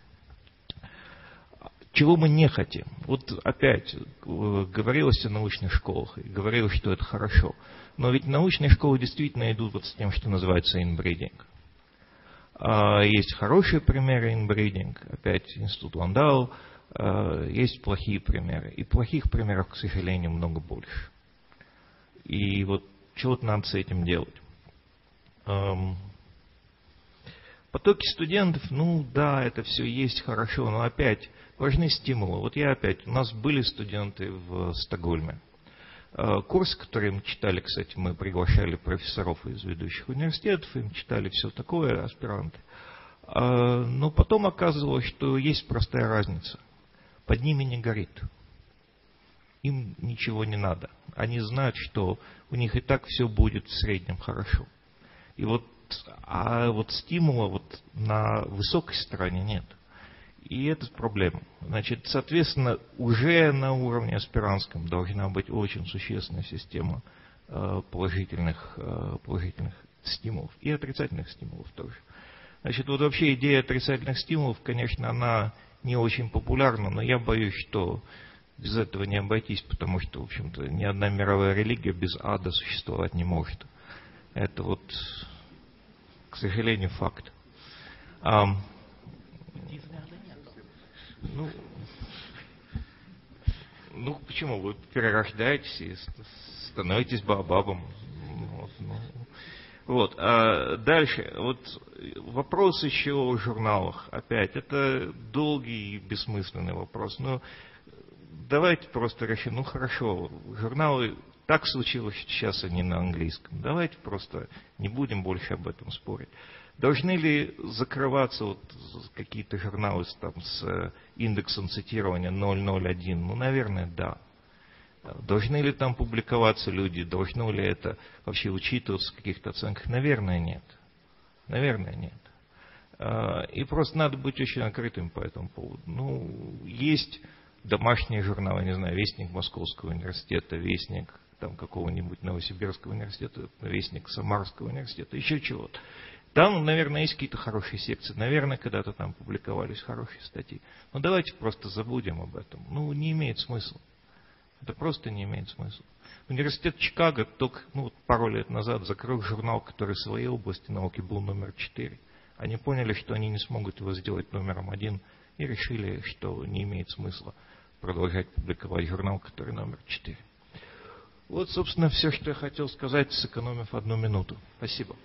Чего мы не хотим? Вот опять говорилось о научных школах, и говорилось, что это хорошо. Но ведь научные школы действительно идут вот с тем, что называется инбридинг. Есть хорошие примеры инбридинг, опять институт Ландау, есть плохие примеры. И плохих примеров, к сожалению, много больше. И вот что-то надо с этим делать. Потоки студентов, ну да, это все есть хорошо, но опять важны стимулы. Вот я опять, у нас были студенты в Стокгольме. Курс, который мы читали, кстати, мы приглашали профессоров из ведущих университетов, им читали все такое, аспиранты. Но потом оказывалось, что есть простая разница. Под ними не горит. Им ничего не надо. Они знают, что у них и так все будет в среднем хорошо. И вот, а вот стимула вот на высокой стороне нет. И это проблема. Значит, соответственно, уже на уровне аспирантском должна быть очень существенная система положительных, положительных стимулов и отрицательных стимулов тоже. Значит, вот вообще идея отрицательных стимулов, конечно, она не очень популярна, но я боюсь, что без этого не обойтись, потому что, в общем-то, ни одна мировая религия без ада существовать не может. Это вот, к сожалению, факт. Ну, ну, почему? Вы перерождаетесь и становитесь Баобабом. Вот, ну. Вот. А дальше. Вот вопрос еще о журналах. Опять, это долгий и бессмысленный вопрос. Но давайте просто решим. Ну, хорошо, журналы так случилось, что сейчас они на английском. Давайте просто не будем больше об этом спорить. Должны ли закрываться вот какие-то журналы там, с индексом цитирования ноль ноль один? Ну, наверное, да. Должны ли там публиковаться люди? Должно ли это вообще учитываться в каких-то оценках? Наверное, нет. Наверное, нет. И просто надо быть очень открытым по этому поводу. Ну, есть домашние журналы, не знаю, Вестник Московского университета, Вестник там, какого-нибудь Новосибирского университета, Вестник Самарского университета, еще чего-то. Там, наверное, есть какие-то хорошие секции. Наверное, когда-то там публиковались хорошие статьи. Но давайте просто забудем об этом. Ну, не имеет смысла. Это просто не имеет смысла. Университет Чикаго только ну, вот пару лет назад закрыл журнал, который в своей области науки был номер четыре. Они поняли, что они не смогут его сделать номером один, и решили, что не имеет смысла продолжать публиковать журнал, который номер четыре. Вот, собственно, все, что я хотел сказать, сэкономив одну минуту. Спасибо.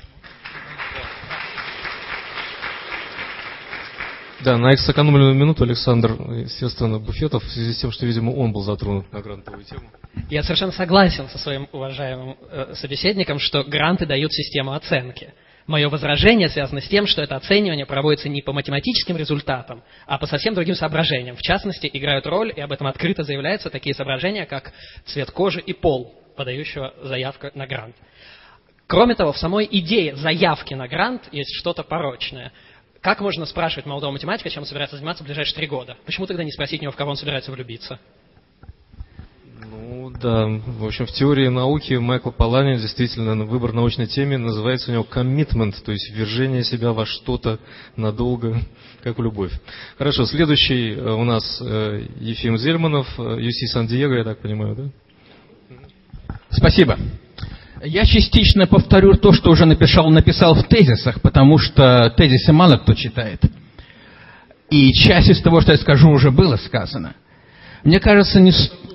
Да, на сэкономленную минуту Александр, естественно, Буфетов, в связи с тем, что, видимо, он был затронут на грантовую тему. Я совершенно согласен со своим уважаемым э, собеседником, что гранты дают систему оценки. Мое возражение связано с тем, что это оценивание проводится не по математическим результатам, а по совсем другим соображениям. В частности, играют роль, и об этом открыто заявляются, такие соображения, как цвет кожи и пол подающего заявку на грант. Кроме того, в самой идее заявки на грант есть что-то порочное. Как можно спрашивать молодого математика, чем он собирается заниматься в ближайшие три года? Почему тогда не спросить у него, в кого он собирается влюбиться? Ну да, в общем, в теории науки Майкл Поланин действительно выбор научной темы называется у него commitment, то есть ввержение себя во что-то надолго, как в любовь. Хорошо, следующий у нас Ефим Зельманов, ю си Сан-Диего, я так понимаю, да? Спасибо. Я частично повторю то, что уже написал, написал в тезисах, потому что тезисы мало кто читает. И часть из того, что я скажу, уже было сказано. Мне кажется, не...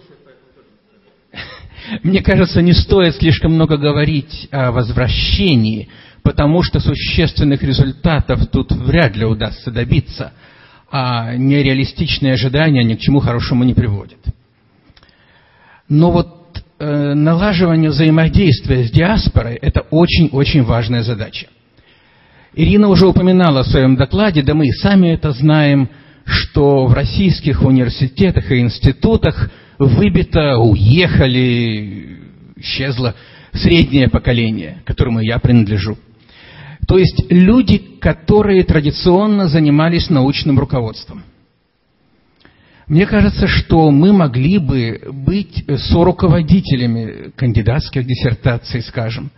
Мне кажется, не стоит слишком много говорить о возвращении, потому что существенных результатов тут вряд ли удастся добиться, а нереалистичные ожидания ни к чему хорошему не приводят. Но вот э, налаживание взаимодействия с диаспорой – это очень-очень важная задача. Ирина уже упоминала в своем докладе, да мы и сами это знаем, что в российских университетах и институтах выбито, уехали, исчезло среднее поколение, которому я принадлежу. То есть люди, которые традиционно занимались научным руководством. Мне кажется, что мы могли бы быть соруководителями кандидатских диссертаций, скажем.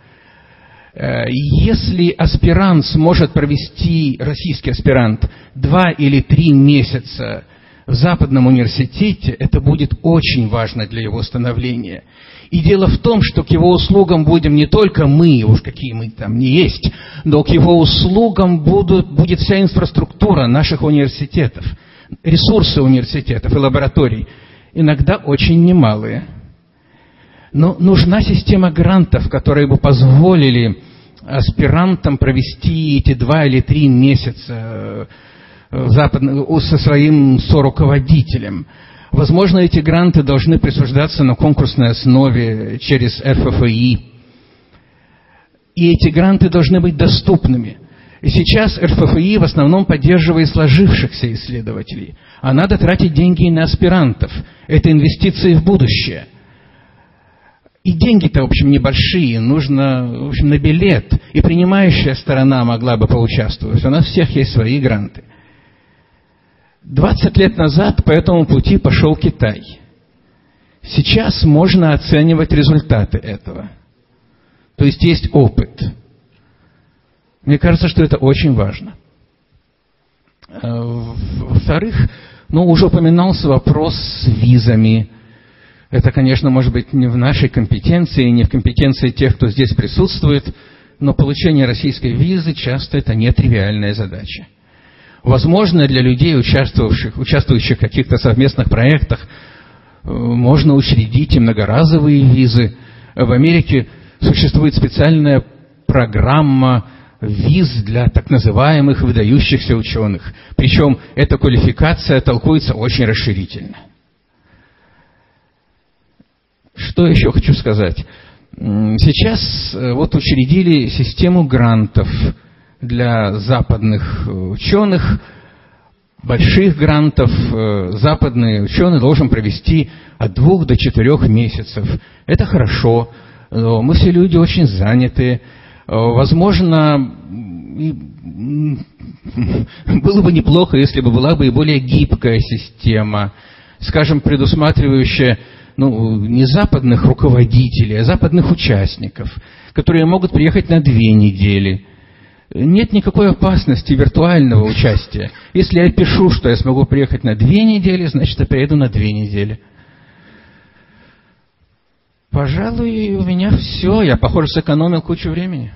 Если аспирант сможет провести, российский аспирант, два или три месяца в Западном университете, это будет очень важно для его становления. И дело в том, что к его услугам будем не только мы, уж какие мы там не есть, но к его услугам будут, будет вся инфраструктура наших университетов, ресурсы университетов и лабораторий, иногда очень немалые. Но нужна система грантов, которые бы позволили аспирантам провести эти два или три месяца западно, со своим соруководителем. Возможно, эти гранты должны присуждаться на конкурсной основе через эр эф эф и. И эти гранты должны быть доступными. И сейчас эр эф эф и в основном поддерживает сложившихся исследователей. А надо тратить деньги и на аспирантов. Это инвестиции в будущее. И деньги-то, в общем, небольшие. Нужно, в общем, на билет. И принимающая сторона могла бы поучаствовать. У нас всех есть свои гранты. двадцать лет назад по этому пути пошел Китай. Сейчас можно оценивать результаты этого. То есть есть опыт. Мне кажется, что это очень важно. Во-вторых, ну, уже упоминался вопрос с визами. Это, конечно, может быть не в нашей компетенции, не в компетенции тех, кто здесь присутствует, но получение российской визы часто это нетривиальная задача. Возможно, для людей, участвующих, участвующих в каких-то совместных проектах, можно учредить и многоразовые визы. В Америке существует специальная программа виз для так называемых выдающихся ученых. Причем эта квалификация толкуется очень расширительно. Что еще хочу сказать? Сейчас вот учредили систему грантов для западных ученых, больших грантов. Западный ученый должен провести от двух до четырех месяцев. Это хорошо. Мы все люди очень заняты. Возможно, было бы неплохо, если бы была бы и более гибкая система, скажем, предусматривающая ну, не западных руководителей, а западных участников, которые могут приехать на две недели. Нет никакой опасности виртуального участия. Если я пишу, что я смогу приехать на две недели, значит, я приеду на две недели. Пожалуй, у меня все. Я, похоже, сэкономил кучу времени.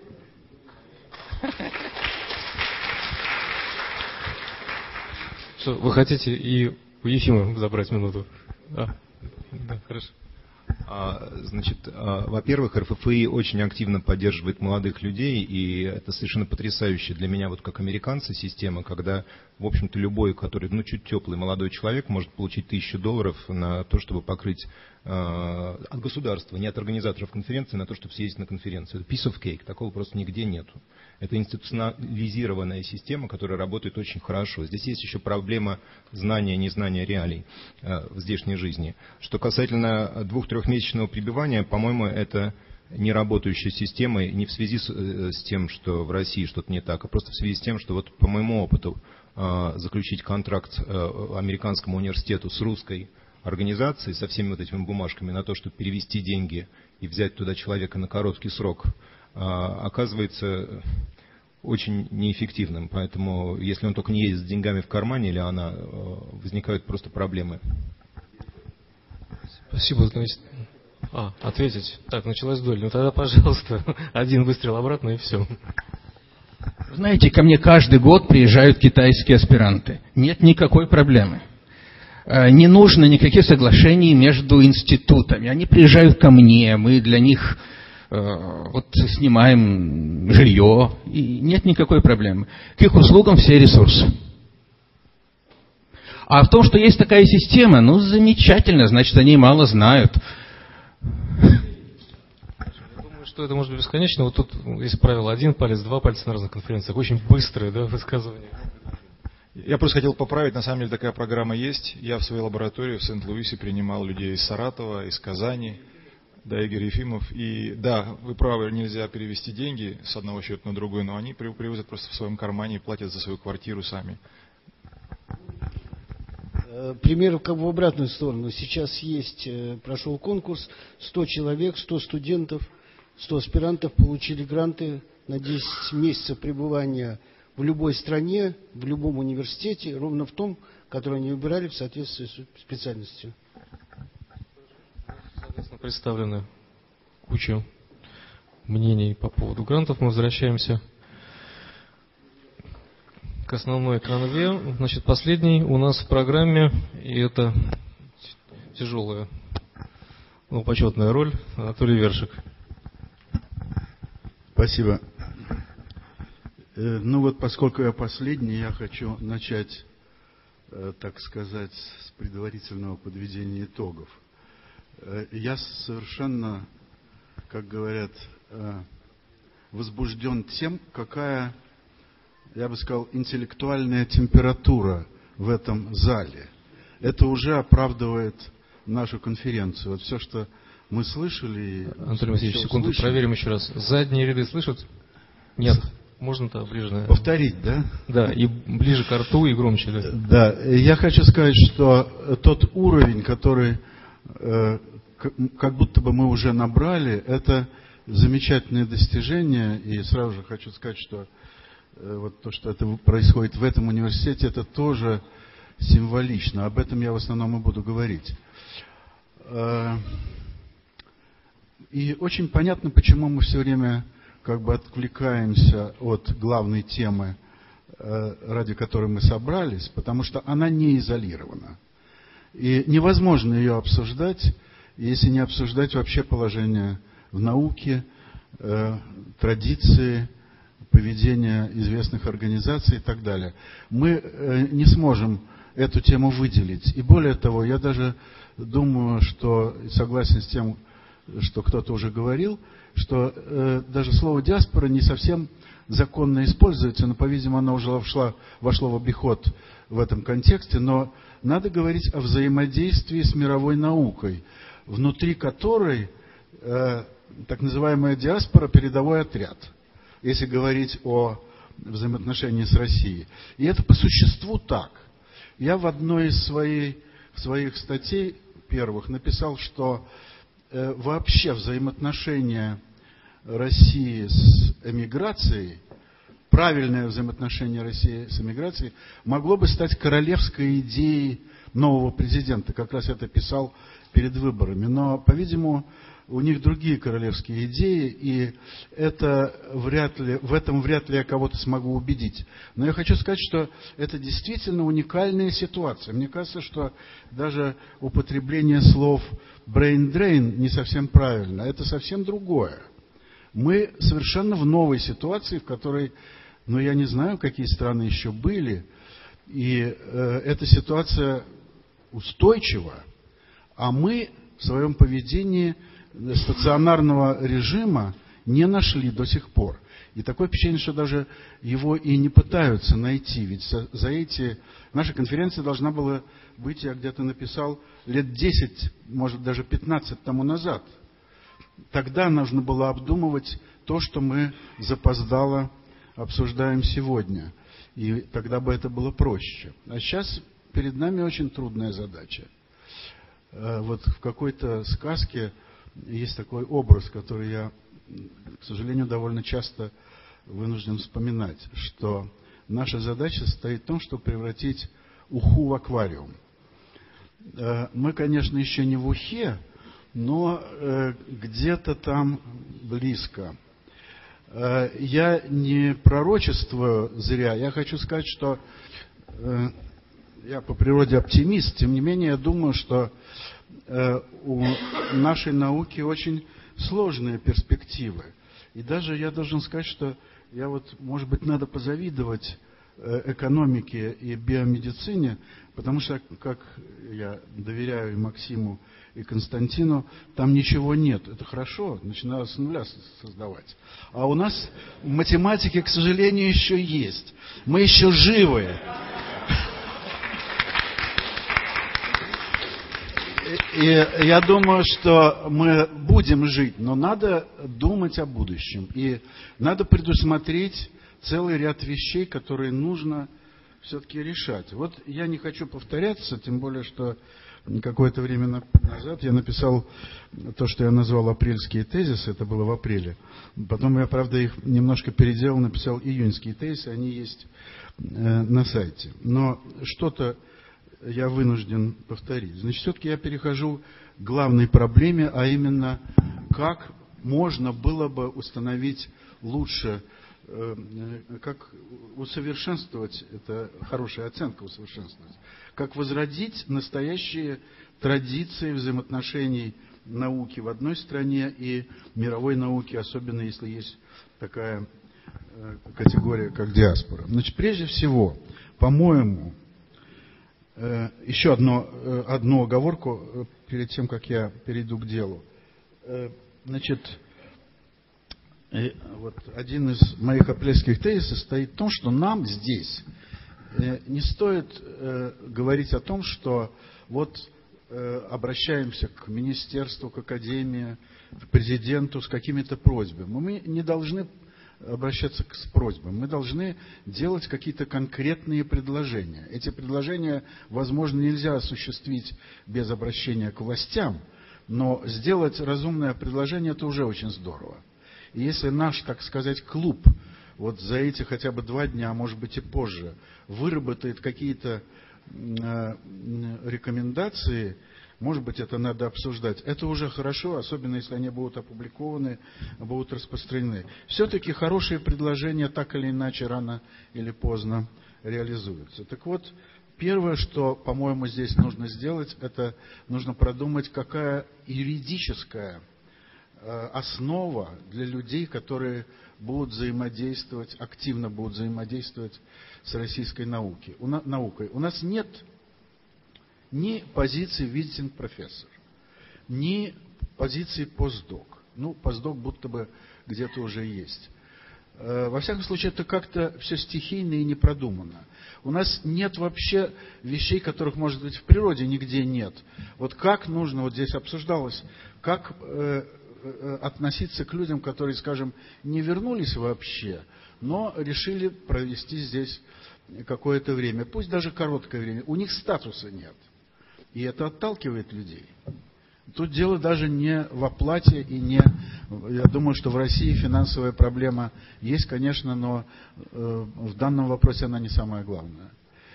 Что, вы хотите и у Ефима забрать минуту? Да, да, хорошо. А, значит, а, во-первых, эр эф эф и очень активно поддерживает молодых людей, и это совершенно потрясающая для меня, вот как американца, система, когда, в общем-то, любой, который, ну, чуть теплый молодой человек, может получить тысячу долларов на то, чтобы покрыть а, от государства, не от организаторов конференции, на то, чтобы съездить на конференцию. Это piece of cake, такого просто нигде нету. Это институционализированная система, которая работает очень хорошо. Здесь есть еще проблема знания, незнания реалий э, в здешней жизни. Что касательно двух-трехмесячного пребывания, по-моему, это не работающая система, не в связи с, э, с тем, что в России что-то не так, а просто в связи с тем, что вот по моему опыту э, заключить контракт э, американскому университету с русской организации со всеми вот этими бумажками на то, чтобы перевести деньги и взять туда человека на короткий срок, оказывается очень неэффективным. Поэтому, если он только не едет с деньгами в кармане или она, возникают просто проблемы. Спасибо. А, ответить. Так, началась дуэль. Ну тогда, пожалуйста, один выстрел обратно и все. Знаете, ко мне каждый год приезжают китайские аспиранты. Нет никакой проблемы. Не нужно никаких соглашений между институтами. Они приезжают ко мне, мы для них вот снимаем жилье, и нет никакой проблемы. К их услугам все ресурсы. А в том, что есть такая система, ну, замечательно, значит, они мало знают. Я думаю, что это может быть бесконечно. Вот тут есть правило один палец, два пальца на разных конференциях. Очень быстрое, да, высказывание. Я просто хотел поправить, на самом деле такая программа есть. Я в своей лаборатории в Сент-Луисе принимал людей из Саратова, из Казани, да, Игорь Ефимов. И да, вы правы, нельзя перевести деньги с одного счета на другой, но они привозят просто в своем кармане и платят за свою квартиру сами. Пример как бы в обратную сторону. Сейчас есть, прошел конкурс, сто человек, сто студентов, сто аспирантов получили гранты на десять месяцев пребывания в любой стране, в любом университете, ровно в том, который они выбирали в соответствии с специальностью. Соответственно, представлена куча мнений по поводу грантов. Мы возвращаемся к основной канве. Значит, последний у нас в программе, и это тяжелая, ну, почетная роль, Анатолий Вершик. Спасибо. Ну вот, поскольку я последний, я хочу начать, так сказать, с предварительного подведения итогов. Я совершенно, как говорят, возбужден тем, какая, я бы сказал, интеллектуальная температура в этом зале. Это уже оправдывает нашу конференцию. Вот все, что мы слышали... Анатолий Васильевич, секунду, услышали. Проверим еще раз. Задние ряды слышат? Нет. Можно-то ближе, наверное. Повторить, да? Да, и ближе к рту, и громче. Да, да. Я хочу сказать, что тот уровень, который э, как будто бы мы уже набрали, это замечательное достижение. И сразу же хочу сказать, что э, вот то, что это происходит в этом университете, это тоже символично. Об этом я в основном и буду говорить. Э, и очень понятно, почему мы все время как бы отвлекаемся от главной темы, ради которой мы собрались, потому что она не изолирована. И невозможно ее обсуждать, если не обсуждать вообще положение в науке, традиции, поведение известных организаций и так далее. Мы не сможем эту тему выделить. И более того, я даже думаю, что, согласен с тем, что кто-то уже говорил, что э, даже слово диаспора не совсем законно используется, но, по-видимому, оно уже вошло, вошло в обиход в этом контексте, но надо говорить о взаимодействии с мировой наукой, внутри которой э, так называемая диаспора – передовой отряд, если говорить о взаимоотношении с Россией. И это по существу так. Я в одной из своих, своих статей первых написал, что вообще взаимоотношения России с эмиграцией, правильное взаимоотношение России с эмиграцией, могло бы стать королевской идеей нового президента. Как раз это писал перед выборами. Но, по-видимому, у них другие королевские идеи, и это вряд ли, в этом вряд ли я кого-то смогу убедить. Но я хочу сказать, что это действительно уникальная ситуация. Мне кажется, что даже употребление слов brain drain не совсем правильно. Это совсем другое. Мы совершенно в новой ситуации, в которой, ну, я не знаю, какие страны еще были, и э, эта ситуация устойчива, а мы в своем поведении стационарного режима не нашли до сих пор. И такое впечатление, что даже его и не пытаются найти. Ведь за, за эти... Наша конференция должна была быть, я где-то написал, лет десять, может даже пятнадцать тому назад. Тогда нужно было обдумывать то, что мы запоздало обсуждаем сегодня. И тогда бы это было проще. А сейчас перед нами очень трудная задача. Вот в какой-то сказке есть такой образ, который я, к сожалению, довольно часто вынужден вспоминать, что наша задача состоит в том, чтобы превратить уху в аквариум. Мы, конечно, еще не в ухе, но где-то там близко. Я не пророчествую зря. Я хочу сказать, что я по природе оптимист. Тем не менее, я думаю, что у нашей науки очень сложные перспективы. И даже я должен сказать, что я вот, может быть, надо позавидовать экономике и биомедицине, потому что, как я доверяю и Максиму, и Константину, там ничего нет. Это хорошо, начинаю с нуля создавать. А у нас в математике, к сожалению, еще есть. Мы еще живые. И я думаю, что мы будем жить, но надо думать о будущем. И надо предусмотреть целый ряд вещей, которые нужно все-таки решать. Вот я не хочу повторяться, тем более, что какое-то время назад я написал то, что я назвал апрельские тезисы, это было в апреле. Потом я, правда, их немножко переделал, написал июньские тезисы, они есть на сайте. Но что-то я вынужден повторить. Значит, все-таки я перехожу к главной проблеме, а именно, как можно было бы установить лучше, как усовершенствовать, это хорошая оценка усовершенствовать, как возродить настоящие традиции взаимоотношений науки в одной стране и мировой науки, особенно если есть такая категория, как диаспора. Значит, прежде всего, по-моему, еще одно, одну оговорку перед тем, как я перейду к делу. Значит, вот один из моих апрельских тезисов состоит в том, что нам здесь не стоит говорить о том, что вот обращаемся к министерству, к академии, к президенту с какими-то просьбами. Мы не должны обращаться с просьбой. Мы должны делать какие-то конкретные предложения. Эти предложения, возможно, нельзя осуществить без обращения к властям, но сделать разумное предложение – это уже очень здорово. И если наш, так сказать, клуб вот за эти хотя бы два дня, а может быть и позже, выработает какие-то э, рекомендации, может быть, это надо обсуждать. Это уже хорошо, особенно если они будут опубликованы, будут распространены. Все-таки хорошие предложения так или иначе, рано или поздно реализуются. Так вот, первое, что, по-моему, здесь нужно сделать, это нужно продумать, какая юридическая основа для людей, которые будут взаимодействовать, активно будут взаимодействовать с российской наукой. У, на, наукой. У нас нет ни позиции visiting профессор, ни позиции постдок. Ну, постдок будто бы где-то уже есть. Во всяком случае, это как-то все стихийно и не продумано. У нас нет вообще вещей, которых, может быть, в природе нигде нет. Вот как нужно, вот здесь обсуждалось, как э, относиться к людям, которые, скажем, не вернулись вообще, но решили провести здесь какое-то время, пусть даже короткое время. У них статуса нет. И это отталкивает людей. Тут дело даже не в оплате и не... Я думаю, что в России финансовая проблема есть, конечно, но э, в данном вопросе она не самая главная.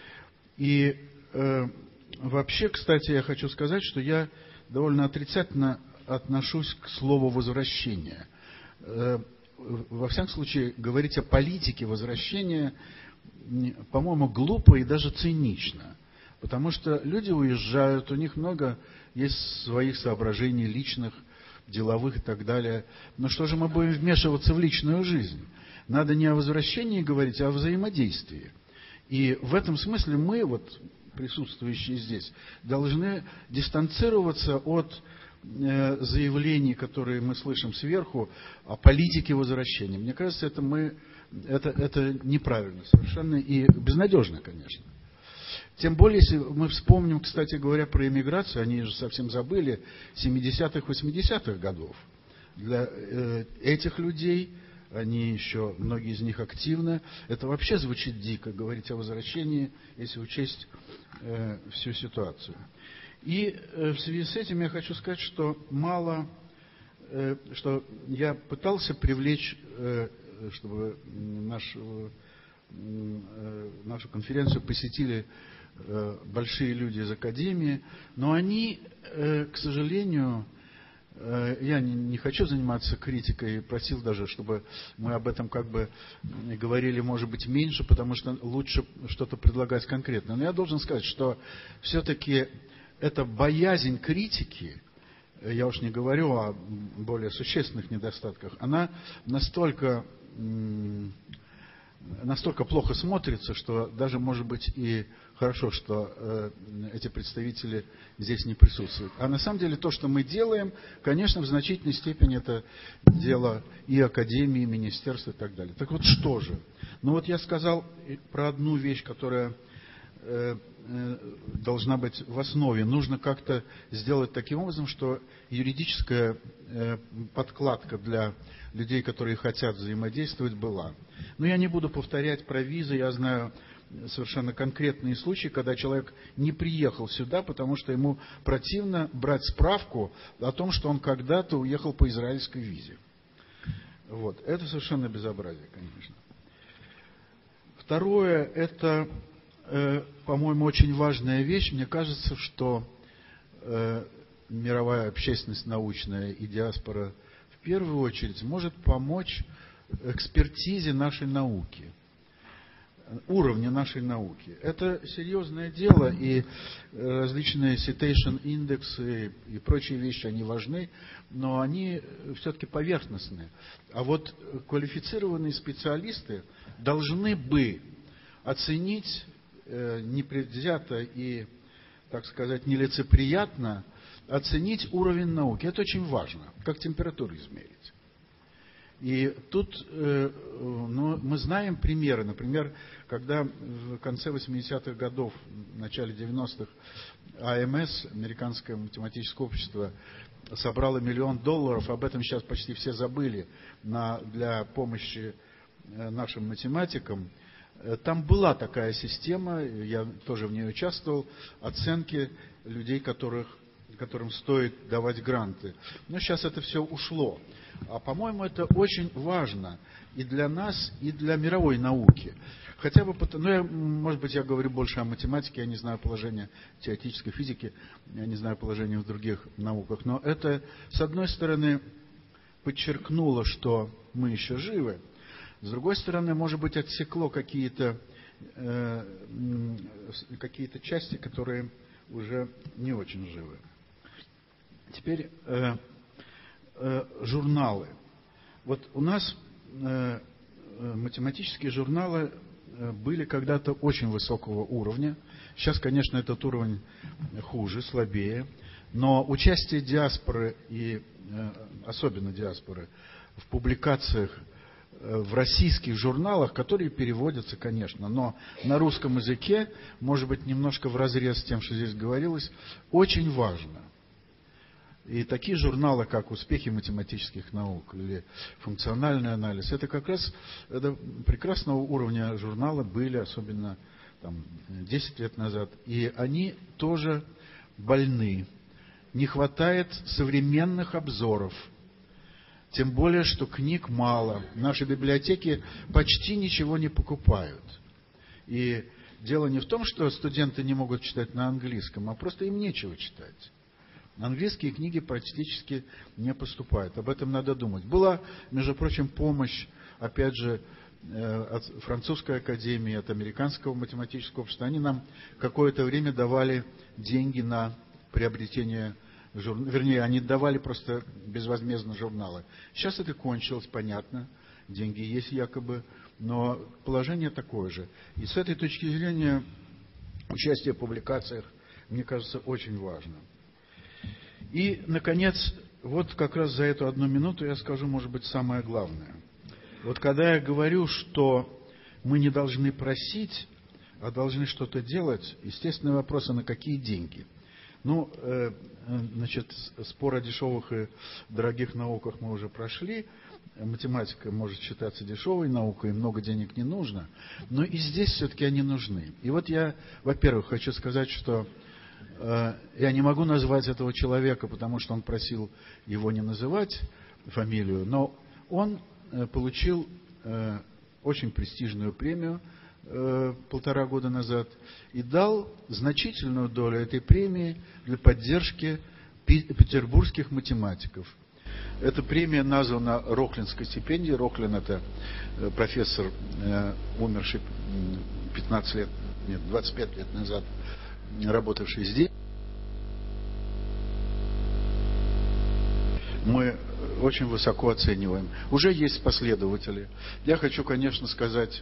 И э, вообще, кстати, я хочу сказать, что я довольно отрицательно отношусь к слову «возвращение». Э, во всяком случае, говорить о политике возвращения, по-моему, глупо и даже цинично. Потому что люди уезжают, у них много есть своих соображений личных, деловых и так далее. Но что же мы будем вмешиваться в личную жизнь? Надо не о возвращении говорить, а о взаимодействии. И в этом смысле мы, вот присутствующие здесь, должны дистанцироваться от э, заявлений, которые мы слышим сверху, о политике возвращения. Мне кажется, это, мы, это, это неправильно совершенно и безнадежно, конечно. Тем более, если мы вспомним, кстати говоря, про эмиграцию, они же совсем забыли, семидесятых, восьмидесятых годов. Для э, этих людей, они еще, многие из них активны, это вообще звучит дико, говорить о возвращении, если учесть э, всю ситуацию. И в связи с этим я хочу сказать, что мало, что я пытался привлечь, чтобы нашу, нашу конференцию посетили большие люди из академии, но они, к сожалению, я не, не хочу заниматься критикой, просил даже, чтобы мы об этом как бы говорили, может быть, меньше, потому что лучше что-то предлагать конкретно. Но я должен сказать, что все-таки эта боязнь критики, я уж не говорю о более существенных недостатках, она настолько, настолько плохо смотрится, что даже, может быть, и хорошо, что э, эти представители здесь не присутствуют. А на самом деле то, что мы делаем, конечно, в значительной степени это дело и академии, и министерства и так далее. Так вот, что же? Ну вот я сказал про одну вещь, которая э, э, должна быть в основе. Нужно как-то сделать таким образом, что юридическая э, подкладка для людей, которые хотят взаимодействовать, была. Но я не буду повторять про визы, я знаю совершенно конкретные случаи, когда человек не приехал сюда, потому что ему противно брать справку о том, что он когда-то уехал по израильской визе. Вот. Это совершенно безобразие, конечно. Второе, это, э, по-моему, очень важная вещь. Мне кажется, что э, мировая общественность научная и диаспора в первую очередь может помочь экспертизе нашей науки, уровня нашей науки. Это серьезное дело, и различные citation индексы и прочие вещи, они важны, но они все-таки поверхностные. А вот квалифицированные специалисты должны бы оценить непредвзято и, так сказать, нелицеприятно, оценить уровень науки. Это очень важно, как температуру измерить. И тут э, ну, мы знаем примеры. Например, когда в конце восьмидесятых годов, в начале девяностых А Эм Эс, Американское математическое общество, собрало миллион долларов, об этом сейчас почти все забыли, на, для помощи нашим математикам. Там была такая система, я тоже в ней участвовал, оценки людей, которых, которым стоит давать гранты. Но сейчас это все ушло. А, по-моему, это очень важно и для нас, и для мировой науки. Хотя бы, ну, я, может быть, я говорю больше о математике, я не знаю положения теоретической физики, я не знаю положения в других науках. Но это, с одной стороны, подчеркнуло, что мы еще живы. С другой стороны, может быть, отсекло какие-то э, какие-то части, которые уже не очень живы. Теперь э, э, журналы. Вот у нас э, математические журналы были когда-то очень высокого уровня. Сейчас, конечно, этот уровень хуже, слабее. Но участие диаспоры, и э, особенно диаспоры, в публикациях в российских журналах, которые переводятся, конечно, но на русском языке, может быть, немножко вразрез с тем, что здесь говорилось, очень важно. И такие журналы, как «Успехи математических наук» или «Функциональный анализ», это как раз это прекрасного уровня журналы были, особенно там, десять лет назад. И они тоже больны. Не хватает современных обзоров. Тем более, что книг мало. Наши библиотеки почти ничего не покупают. И дело не в том, что студенты не могут читать на английском, а просто им нечего читать. Английские книги практически не поступают. Об этом надо думать. Была, между прочим, помощь, опять же, от французской академии, от американского математического общества. Они нам какое-то время давали деньги на приобретение журналов. Вернее, они давали просто безвозмездно журналы. Сейчас это кончилось, понятно. Деньги есть якобы, но положение такое же. И с этой точки зрения участие в публикациях, мне кажется, очень важно. И, наконец, вот как раз за эту одну минуту я скажу, может быть, самое главное. Вот когда я говорю, что мы не должны просить, а должны что-то делать, естественный вопрос, а на какие деньги? Ну, э, значит, спор о дешевых и дорогих науках мы уже прошли. Математика может считаться дешевой наукой, и много денег не нужно. Но и здесь все-таки они нужны. И вот я, во-первых, хочу сказать, что Я не могу назвать этого человека, потому что он просил его не называть фамилию, но он получил очень престижную премию полтора года назад и дал значительную долю этой премии для поддержки петербургских математиков. Эта премия названа Рохлинской стипендией. Рохлин — это профессор, умерший пятнадцать лет, нет, двадцать пять лет назад, работавший здесь. Мы очень высоко оцениваем. Уже есть последователи. Я хочу, конечно, сказать...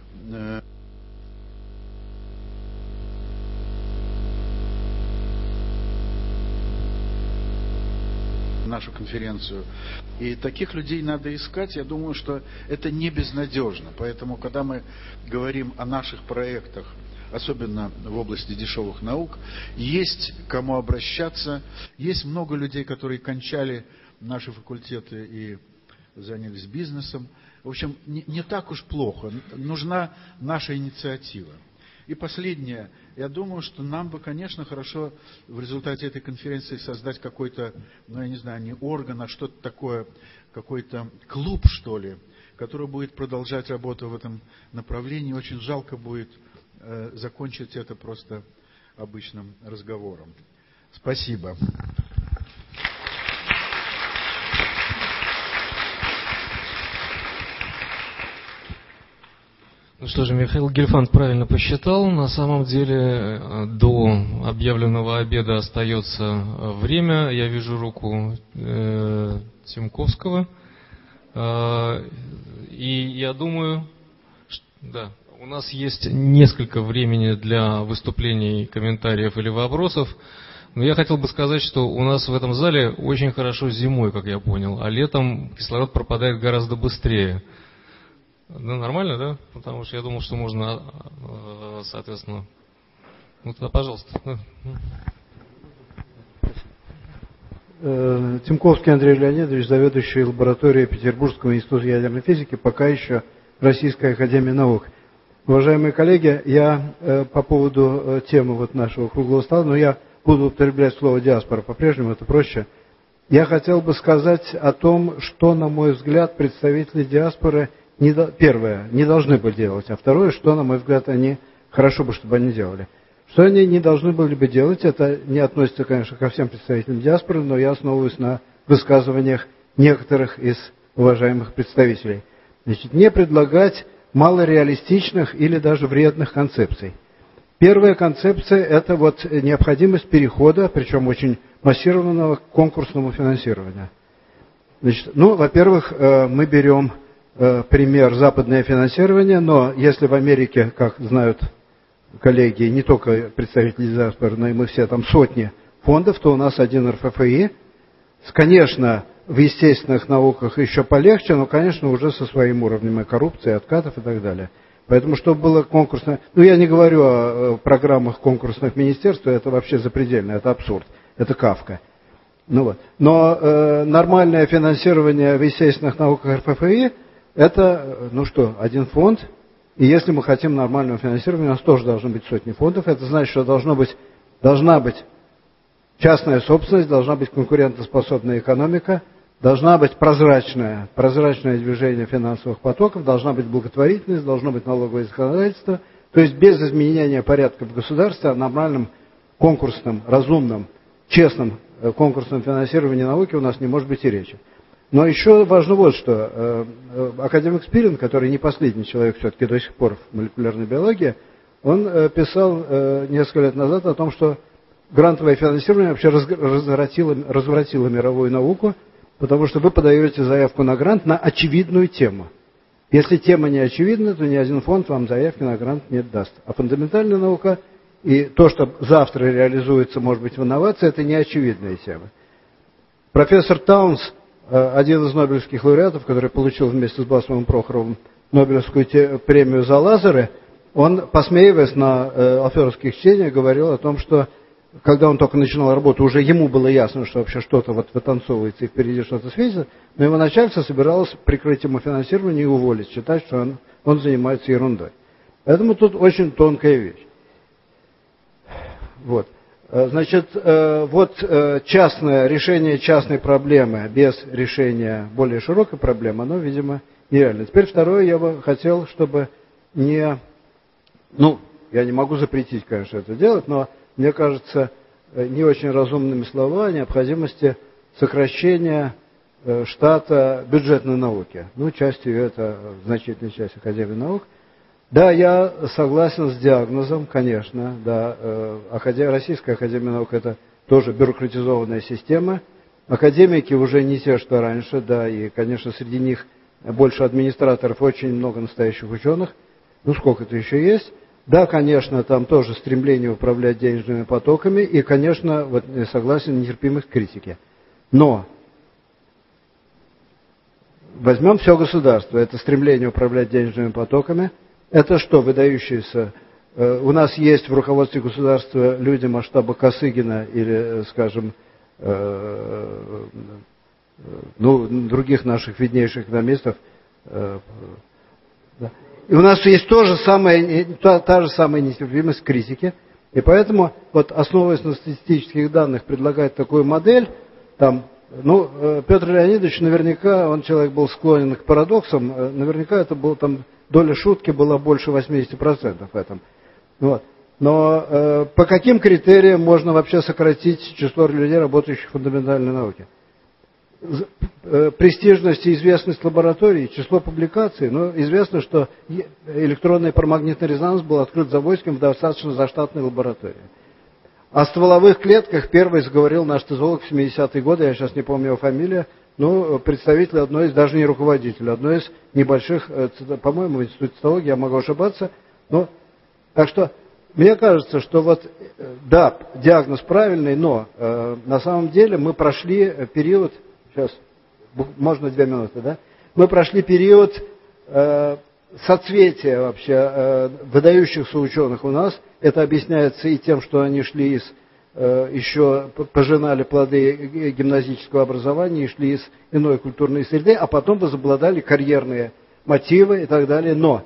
нашу конференцию. И таких людей надо искать. Я думаю, что это не безнадежно. Поэтому, когда мы говорим о наших проектах, особенно в области дешевых наук, есть к кому обращаться. Есть много людей, которые кончали наши факультеты и занялись бизнесом. В общем, не, не так уж плохо. Нужна наша инициатива. И последнее. Я думаю, что нам бы, конечно, хорошо в результате этой конференции создать какой-то, ну, я не знаю, не орган, а что-то такое, какой-то клуб, что ли, который будет продолжать работу в этом направлении. Очень жалко будет э, закончить это просто обычным разговором. Спасибо. Ну что же, Михаил Гельфанд правильно посчитал. На самом деле до объявленного обеда остается время. Я вижу руку э, Тимковского. Э, и я думаю, что, да, у нас есть несколько времени для выступлений, комментариев или вопросов. Но я хотел бы сказать, что у нас в этом зале очень хорошо зимой, как я понял, а летом кислород пропадает гораздо быстрее. Ну, нормально, да? Потому что я думал, что можно, соответственно... Ну, тогда, пожалуйста. Тимковский Андрей Леонидович, заведующий лабораторией Петербургского института ядерной физики, пока еще Российской академии наук. Уважаемые коллеги, я по поводу темы вот нашего круглого стола, но я буду употреблять слово диаспора по-прежнему, это проще. Я хотел бы сказать о том, что, на мой взгляд, представители диаспоры... Не, первое, не должны бы делать, а второе, что, на мой взгляд, они хорошо бы, чтобы они делали. Что они не должны были бы делать, это не относится, конечно, ко всем представителям диаспоры, но я основываюсь на высказываниях некоторых из уважаемых представителей. Значит, не предлагать малореалистичных или даже вредных концепций. Первая концепция – это вот необходимость перехода, причем очень массированного, к конкурсному финансированию. Значит, ну, во-первых, мы берем пример западное финансирование, но если в Америке, как знают коллеги, не только представители диаспоры, но и мы все там сотни фондов, то у нас один эр эф эф и. Конечно, в естественных науках еще полегче, но, конечно, уже со своим уровнем и коррупции, и откатов и так далее. Поэтому, чтобы было конкурсное... Ну, я не говорю о программах конкурсных министерств, это вообще запредельно, это абсурд, это Кафка. Ну, вот. Но э, нормальное финансирование в естественных науках эр эф эф и это, ну что, один фонд, и если мы хотим нормального финансирования, у нас тоже должны быть сотни фондов. Это значит, что должно быть, должна быть частная собственность, должна быть конкурентоспособная экономика, должна быть прозрачное, прозрачное движение финансовых потоков, должна быть благотворительность, должно быть налоговое законодательство. То есть без изменения порядка в государстве о нормальном конкурсном, разумном, честном конкурсном финансировании науки у нас не может быть и речи. Но еще важно вот что. Академик Спирин, который не последний человек все-таки до сих пор в молекулярной биологии, он писал несколько лет назад о том, что грантовое финансирование вообще развратило, развратило мировую науку, потому что вы подаете заявку на грант на очевидную тему. Если тема не очевидна, то ни один фонд вам заявки на грант не даст. А фундаментальная наука и то, что завтра реализуется, может быть, в инновации, это не очевидная тема. Профессор Таунс, один из нобелевских лауреатов, который получил вместе с Басовым Прохоровым Нобелевскую премию за лазеры, он, посмеиваясь на э, алферовских чтениях, говорил о том, что когда он только начинал работу, уже ему было ясно, что вообще что-то вот вытанцовывается и впереди что-то светится, но его начальство собиралось прикрыть ему финансирование и уволить, считать, что он, он занимается ерундой. Поэтому тут очень тонкая вещь. Вот. Значит, вот частное, решение частной проблемы без решения более широкой проблемы, оно, видимо, нереально. Теперь второе, я бы хотел, чтобы не... Ну, я не могу запретить, конечно, это делать, но мне кажется, не очень разумными слова о необходимости сокращения штата бюджетной науки. Ну, частью это значительная часть Академии наук. Да, я согласен с диагнозом, конечно, да, Академия, Российская Академия наук это тоже бюрократизованная система. Академики уже не те, что раньше, да, и, конечно, среди них больше администраторов, очень много настоящих ученых. Ну, сколько-то еще есть. Да, конечно, там тоже стремление управлять денежными потоками, и, конечно, вот я согласен, нетерпимость к критике. Но возьмем все государство, это стремление управлять денежными потоками. Это что, выдающиеся? У нас есть в руководстве государства люди масштаба Косыгина или, скажем, ну, других наших виднейших экономистов. И у нас есть тоже самая, та, та же самая нетерпимость к критике. И поэтому, вот, основываясь на статистических данных, предлагать такую модель, там, ну, Петр Леонидович наверняка, он человек был склонен к парадоксам, наверняка это был там... Доля шутки была больше восемьдесят процентов в этом. Вот. Но э, по каким критериям можно вообще сократить число людей, работающих в фундаментальной науке? Э, престижность и известность лабораторий, число публикаций. Ну, известно, что электронный парамагнитный резонанс был открыт Завойским в достаточно заштатной лаборатории. О стволовых клетках первый заговорил наш тезолог в семидесятые годы, я сейчас не помню его фамилию. Ну, представитель одной из, даже не руководитель, одной из небольших, по-моему, в институте цитологии, я могу ошибаться. Но, так что, мне кажется, что вот, да, диагноз правильный, но э, на самом деле мы прошли период, сейчас, можно две минуты, да? Мы прошли период э, соцветия вообще э, выдающихся ученых у нас. Это объясняется и тем, что они шли из еще пожинали плоды гимназического образования и шли из иной культурной среды, а потом возобладали карьерные мотивы и так далее. Но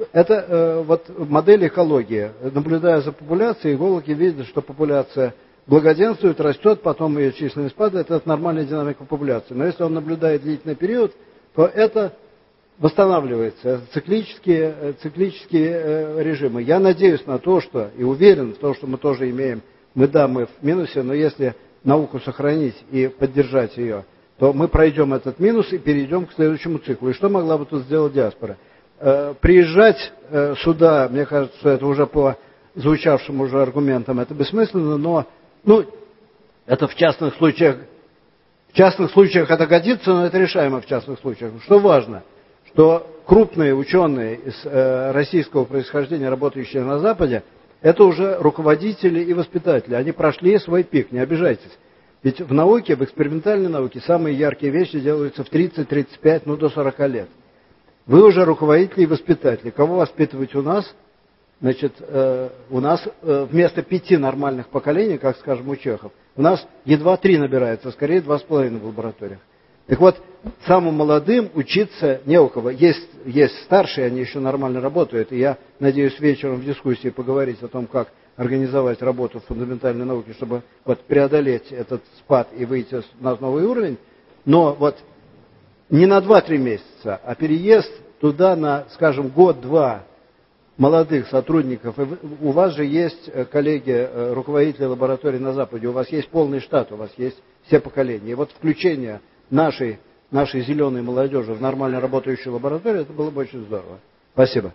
это вот модель экологии. Наблюдая за популяцией, экологи видят, что популяция благоденствует, растет, потом ее численность падает. Это нормальная динамика популяции. Но если он наблюдает длительный период, то это восстанавливается. Это циклические, циклические режимы. Я надеюсь на то, что и уверен в том, что мы тоже имеем. Мы, да, мы в минусе, но если науку сохранить и поддержать ее, то мы пройдем этот минус и перейдем к следующему циклу. И что могла бы тут сделать диаспора? Э, приезжать э, сюда, мне кажется, что это уже по звучавшим уже аргументам, это бессмысленно, но ну, это в частных случаях, в частных случаях это годится, но это решаемо в частных случаях. Что важно? Что крупные ученые из э, российского происхождения, работающие на Западе, это уже руководители и воспитатели. Они прошли свой пик, не обижайтесь. Ведь в науке, в экспериментальной науке, самые яркие вещи делаются в тридцать, тридцать пять, ну до сорока лет. Вы уже руководители и воспитатели. Кого воспитывать у нас? Значит, э, у нас э, вместо пяти нормальных поколений, как, скажем, у чехов, у нас едва три набирается, скорее два с половиной в лабораториях. Так вот, самым молодым учиться не у кого. Есть, есть старшие, они еще нормально работают. И я надеюсь вечером в дискуссии поговорить о том, как организовать работу в фундаментальной науке, чтобы вот преодолеть этот спад и выйти на новый уровень. Но вот не на два-три месяца, а переезд туда на, скажем, год-два молодых сотрудников. И у вас же есть, коллеги, руководители лабораторий на Западе, у вас есть полный штат, у вас есть все поколения. И вот включение нашей, нашей зеленой молодежи в нормально работающую лабораторию, это было бы очень здорово. Спасибо.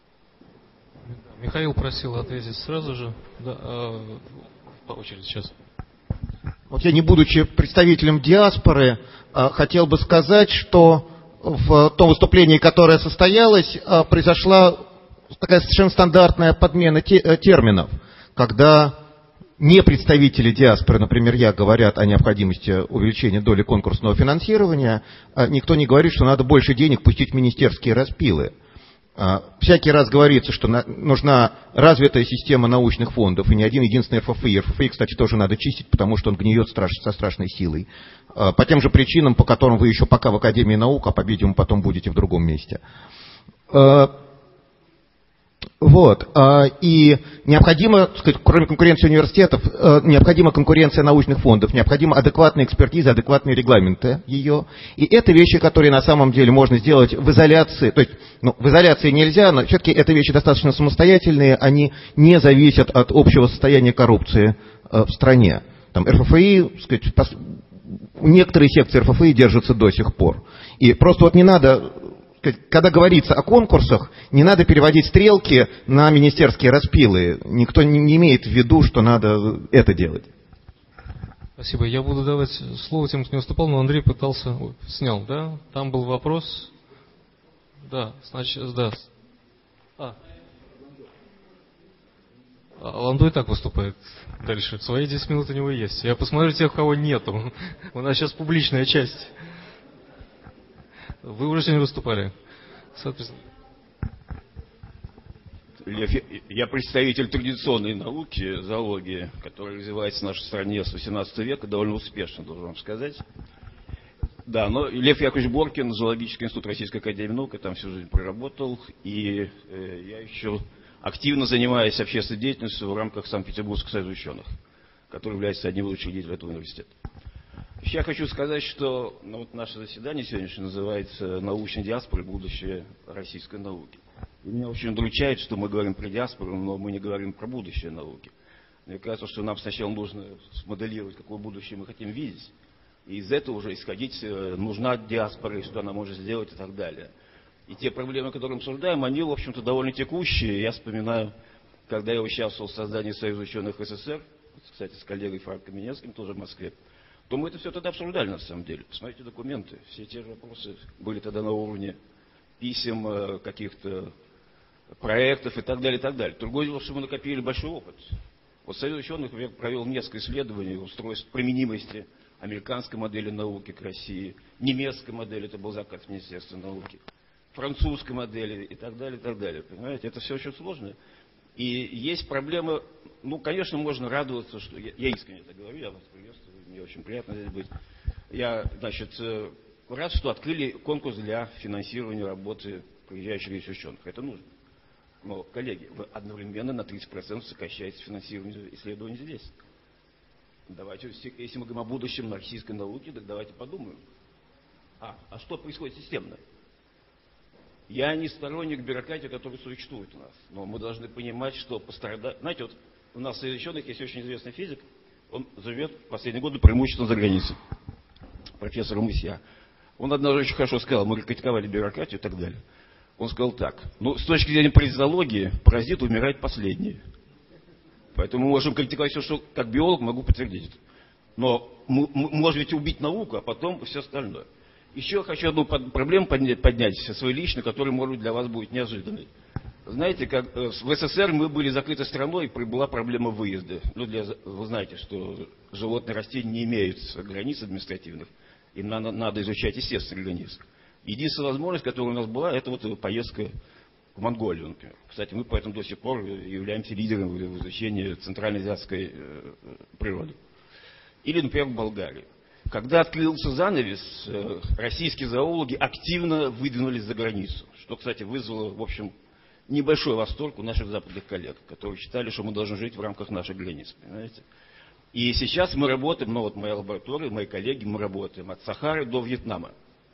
Михаил просил ответить сразу же. Да, э, по очереди сейчас. Вот я, не будучи представителем диаспоры, э, хотел бы сказать, что в том выступлении, которое состоялось, э, произошла такая совершенно стандартная подмена те, э, терминов, когда не представители диаспоры, например, я, говорят о необходимости увеличения доли конкурсного финансирования, никто не говорит, что надо больше денег пустить в министерские распилы. Всякий раз говорится, что нужна развитая система научных фондов, и не один единственный эр эф эф и. эр эф эф и, кстати, тоже надо чистить, потому что он гниет страш, со страшной силой. По тем же причинам, по которым вы еще пока в Академии наук, а, по-видимому, потом будете в другом месте. Вот. И необходимо, так сказать, кроме конкуренции университетов, необходима конкуренция научных фондов, необходима адекватная экспертиза, адекватные регламенты ее. И это вещи, которые на самом деле можно сделать в изоляции. То есть, ну, в изоляции нельзя, но все-таки это вещи достаточно самостоятельные, они не зависят от общего состояния коррупции в стране. Там эр эф эф и, так сказать, некоторые секции эр эф эф и держатся до сих пор. И просто вот не надо... Когда говорится о конкурсах, не надо переводить стрелки на министерские распилы. Никто не имеет в виду, что надо это делать. Спасибо. Я буду давать слово тем, кто не выступал, но Андрей пытался... Ой, снял, да? Там был вопрос. Да, значит, да. А. А Ландо и так выступает дальше. Свои десять минут у него есть. Я посмотрю тех, кого нету. У нас сейчас публичная часть. Вы уже сегодня выступали. Соответственно. Я представитель традиционной науки, зоологии, которая развивается в нашей стране с восемнадцатого века довольно успешно, должен вам сказать. Да, но Лев Яковлевич Боркин, Зоологический институт Российской академии наук, я там всю жизнь проработал, и э, я еще активно занимаюсь общественной деятельностью в рамках Санкт-Петербургского союза ученых, который является одним из лучших деятелей этого университета. Я хочу сказать, что ну, вот наше заседание сегодняшнее называется «Научная диаспора. Будущее российской науки». И меня очень удручает, что мы говорим про диаспору, но мы не говорим про будущее науки. Мне кажется, что нам сначала нужно смоделировать, какое будущее мы хотим видеть, и из этого уже исходить, нужна диаспора, и что она может сделать и так далее. И те проблемы, которые мы обсуждаем, они, в общем-то, довольно текущие. Я вспоминаю, когда я участвовал в создании Союза ученых СССР, кстати, с коллегой Франком Минецким, тоже в Москве, то мы это все тогда обсуждали, на самом деле. Посмотрите документы. Все те же вопросы были тогда на уровне писем, каких-то проектов и так далее, и так далее. Другое дело, что мы накопили большой опыт. Вот Союз ученых провел несколько исследований устройств применимости американской модели науки к России, немецкой модели, это был заказ Министерства науки, французской модели и так далее, и так далее. Понимаете, это все очень сложно. И есть проблемы, ну, конечно, можно радоваться, что... Я, я искренне это говорю, я вас приветствую, мне очень приятно здесь быть. Я, значит, рад, что открыли конкурс для финансирования работы приезжающих здесь ученых. Это нужно. Но, коллеги, вы одновременно на тридцать процентов сокращаете финансирование исследований здесь. Давайте, если мы говорим о будущем на российской науке, так давайте подумаем. А, а что происходит системно? Я не сторонник бюрократии, которая существует у нас. Но мы должны понимать, что пострадать... Знаете, вот у нас среди ученых есть очень известный физик. Он живет в последние годы преимущественно за границей. Профессор Мусья. Он однажды очень хорошо сказал, мы критиковали бюрократию и так далее. Он сказал так. Ну, с точки зрения паразитологии, паразит умирает последний. Поэтому мы можем критиковать все, что как биолог могу подтвердить это. Но мы, мы можем ведь убить науку, а потом все остальное. Еще хочу одну проблему поднять, поднять свою личную, которая, может быть, для вас будет неожиданной. Знаете, как в СССР мы были закрытой страной, и была проблема выезда. Ну, для, вы знаете, что животные и растения не имеют границ административных. Им надо, надо изучать естественные границы. Единственная возможность, которая у нас была, это вот поездка в Монголию, например. Кстати, мы поэтому до сих пор являемся лидером в изучении центральноазиатской природы. Или, например, в Болгарию. Когда открылся занавес, российские зоологи активно выдвинулись за границу. Что, кстати, вызвало, в общем, небольшой восторг у наших западных коллег, которые считали, что мы должны жить в рамках наших границ. Понимаете? И сейчас мы работаем, ну вот моя лаборатория, мои коллеги, мы работаем от Сахары до Вьетнама.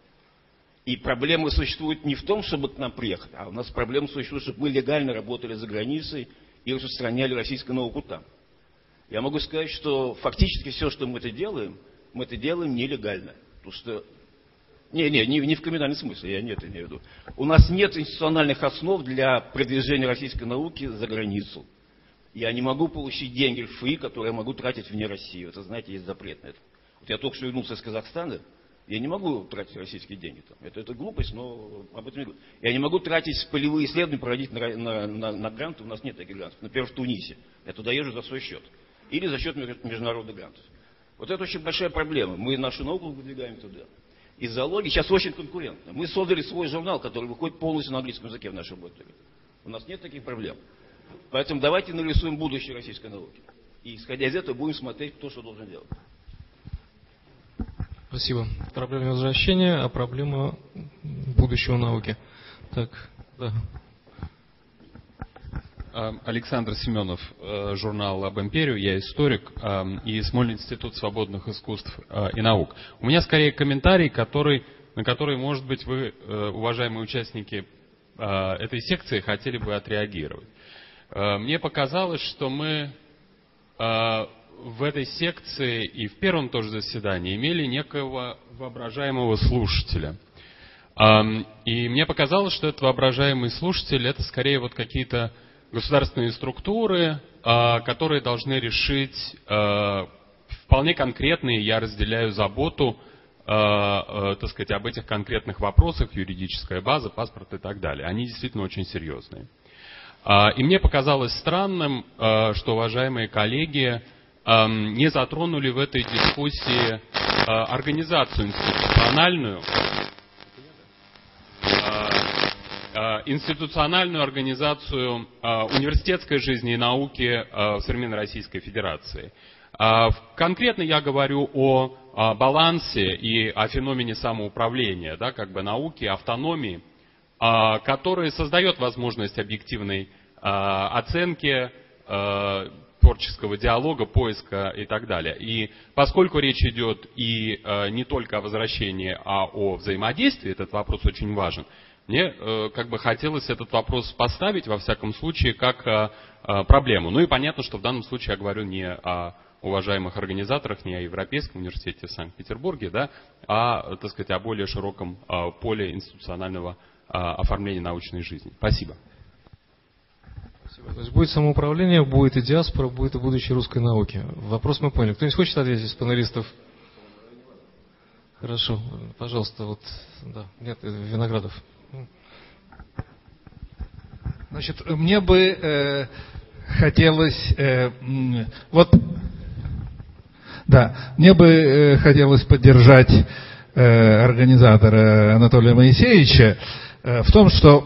И проблема существует не в том, чтобы к нам приехать, а у нас проблема существует, чтобы мы легально работали за границей и распространяли российскую науку там. Я могу сказать, что фактически все, что мы это делаем, мы это делаем нелегально. Потому что... Не, не, не, не в криминальном смысле, я не это имею в виду. У нас нет институциональных основ для продвижения российской науки за границу. Я не могу получить деньги эл эф и, которые я могу тратить вне России. Это, знаете, есть запрет на это. Вот я только что вернулся из Казахстана, я не могу тратить российские деньги там. Это, это глупость, но об этом не говорю. Я не могу тратить полевые исследования, проводить на, на, на, на гранты, у нас нет таких грантов. Например, в Тунисе. Я туда езжу за свой счет. Или за счет международных грантов. Вот это очень большая проблема. Мы нашу науку выдвигаем туда. И зоология сейчас очень конкурентна. Мы создали свой журнал, который выходит полностью на английском языке в нашей лаборатории. У нас нет таких проблем. Поэтому давайте нарисуем будущее российской науки. И исходя из этого будем смотреть, кто что должен делать. Спасибо. Проблема возвращения, а проблема будущего науки. Так, да. Александр Семенов, журнал «Об империю», я историк, и Смольный институт свободных искусств и наук. У меня скорее комментарий, который, на который, может быть, вы, уважаемые участники этой секции, хотели бы отреагировать. Мне показалось, что мы в этой секции и в первом тоже заседании имели некого воображаемого слушателя. И мне показалось, что этот воображаемый слушатель — это скорее вот какие-то государственные структуры, которые должны решить вполне конкретные, я разделяю заботу, так сказать, об этих конкретных вопросах, юридическая база, паспорт и так далее. Они действительно очень серьезные. И мне показалось странным, что уважаемые коллеги не затронули в этой дискуссии организацию институциональную, институциональную организацию университетской жизни и науки в современной Российской Федерации. Конкретно я говорю о балансе и о феномене самоуправления, да, как бы науки, автономии, который создает возможность объективной оценки, творческого диалога, поиска и так далее. И поскольку речь идет и не только о возвращении, а о взаимодействии, этот вопрос очень важен, мне как бы хотелось этот вопрос поставить, во всяком случае, как проблему. Ну и понятно, что в данном случае я говорю не о уважаемых организаторах, не о Европейском университете в Санкт-Петербурге, да, а, так сказать, о более широком поле институционального оформления научной жизни. Спасибо. То есть будет самоуправление, будет и диаспора, будет и будущее русской науки. Вопрос мы поняли. Кто-нибудь хочет ответить из панелистов? Хорошо, пожалуйста, вот, да, нет, Виноградов. Значит, мне бы э, хотелось, э, вот, да, мне бы э, хотелось поддержать э, организатора Анатолия Моисеевича в том, что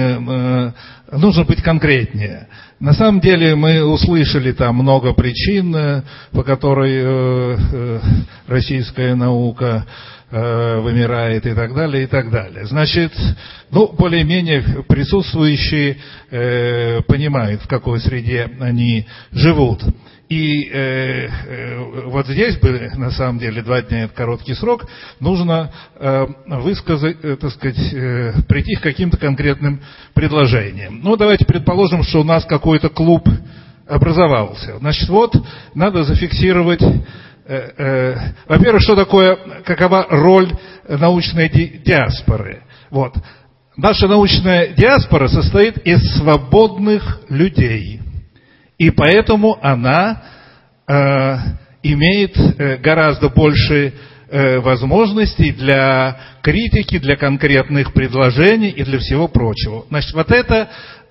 нужно быть конкретнее. На самом деле мы услышали там много причин, по которой российская наука вымирает и так далее, и так далее. Значит, ну, более-менее присутствующие понимают, в какой среде они живут. И э, э, вот здесь бы, на самом деле, два дня – это короткий срок, нужно э, высказать, э, так сказать, э, прийти к каким-то конкретным предложениям. Ну, давайте предположим, что у нас какой-то клуб образовался. Значит, вот, надо зафиксировать, э, э, во-первых, что такое, какова роль научной ди- диаспоры. Вот. Наша научная диаспора состоит из свободных людей. И поэтому она э, имеет э, гораздо больше э, возможностей для критики, для конкретных предложений и для всего прочего. Значит, вот это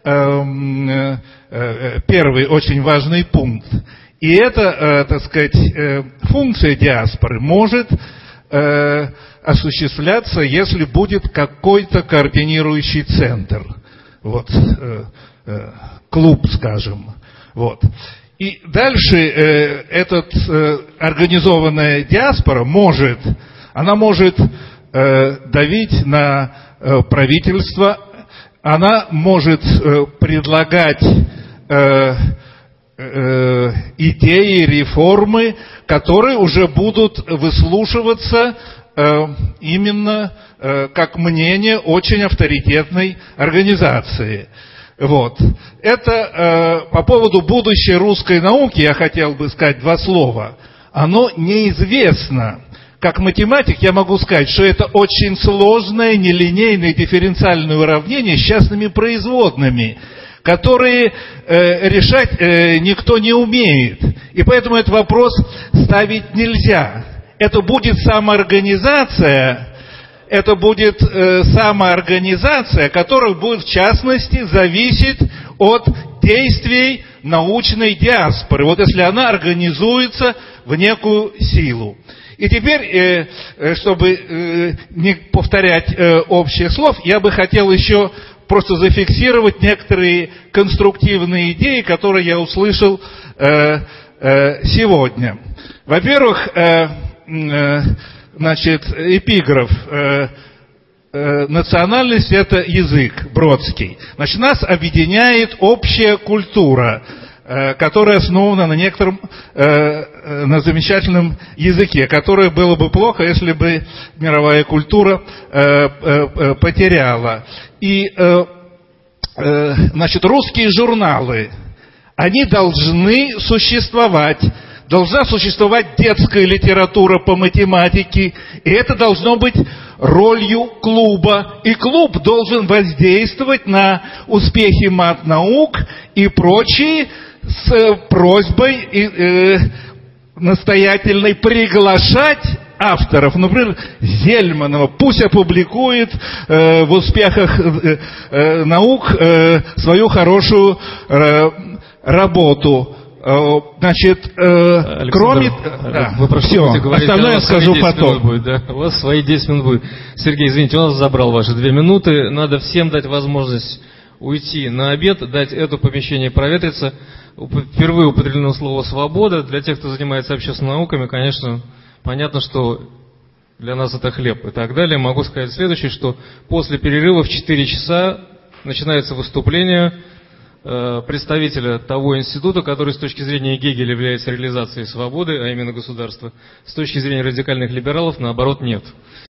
э, э, первый очень важный пункт. И это, э, так сказать, э, функция диаспоры может э, осуществляться, если будет какой-то координирующий центр. Вот, э, э, клуб, скажем. Вот. И дальше э, этот э, организованная диаспора может, она может э, давить на э, правительство, она может э, предлагать э, э, идеи, реформы, которые уже будут выслушиваться э, именно э, как мнение очень авторитетной организации. Вот. Это э, по поводу будущей русской науки я хотел бы сказать два слова. Оно неизвестно. Как математик я могу сказать, что это очень сложное нелинейное дифференциальное уравнение с частными производными, которые э, решать э, никто не умеет. И поэтому этот вопрос ставить нельзя. Это будет самоорганизация. Это будет э, самоорганизация, которая будет в частности зависеть от действий научной диаспоры. Вот если она организуется в некую силу. И теперь, э, чтобы э, не повторять э, общих слов, я бы хотел еще просто зафиксировать некоторые конструктивные идеи, которые я услышал э, э, сегодня. Во-первых, э, э, значит, эпиграф. э, национальность – это язык, Бродский. Значит, нас объединяет общая культура, э, которая основана на некотором, э, э, на замечательном языке, которое было бы плохо, если бы мировая культура э, э, потеряла. И, э, э, значит, русские журналы, они должны существовать. Должна существовать детская литература по математике, и это должно быть ролью клуба. И клуб должен воздействовать на успехи мат-наук и прочие с просьбой и, э, настоятельной приглашать авторов, например, Зельманова, пусть опубликует э, в успехах э, э, наук э, свою хорошую э, работу. Значит, э, кроме... Да, вы прошу, все, говорить, остальное я скажу потом. Будет, да? У вас свои десять минут будет. Сергей, извините, он забрал ваши две минуты. Надо всем дать возможность уйти на обед, дать это помещение проветриться. Впервые употреблено слово «свобода». Для тех, кто занимается общественными науками, конечно, понятно, что для нас это хлеб и так далее. Могу сказать следующее, что после перерыва в четыре часа начинается выступление представителя того института, который с точки зрения Гегеля является реализацией свободы, а именно государства, с точки зрения радикальных либералов, наоборот, нет.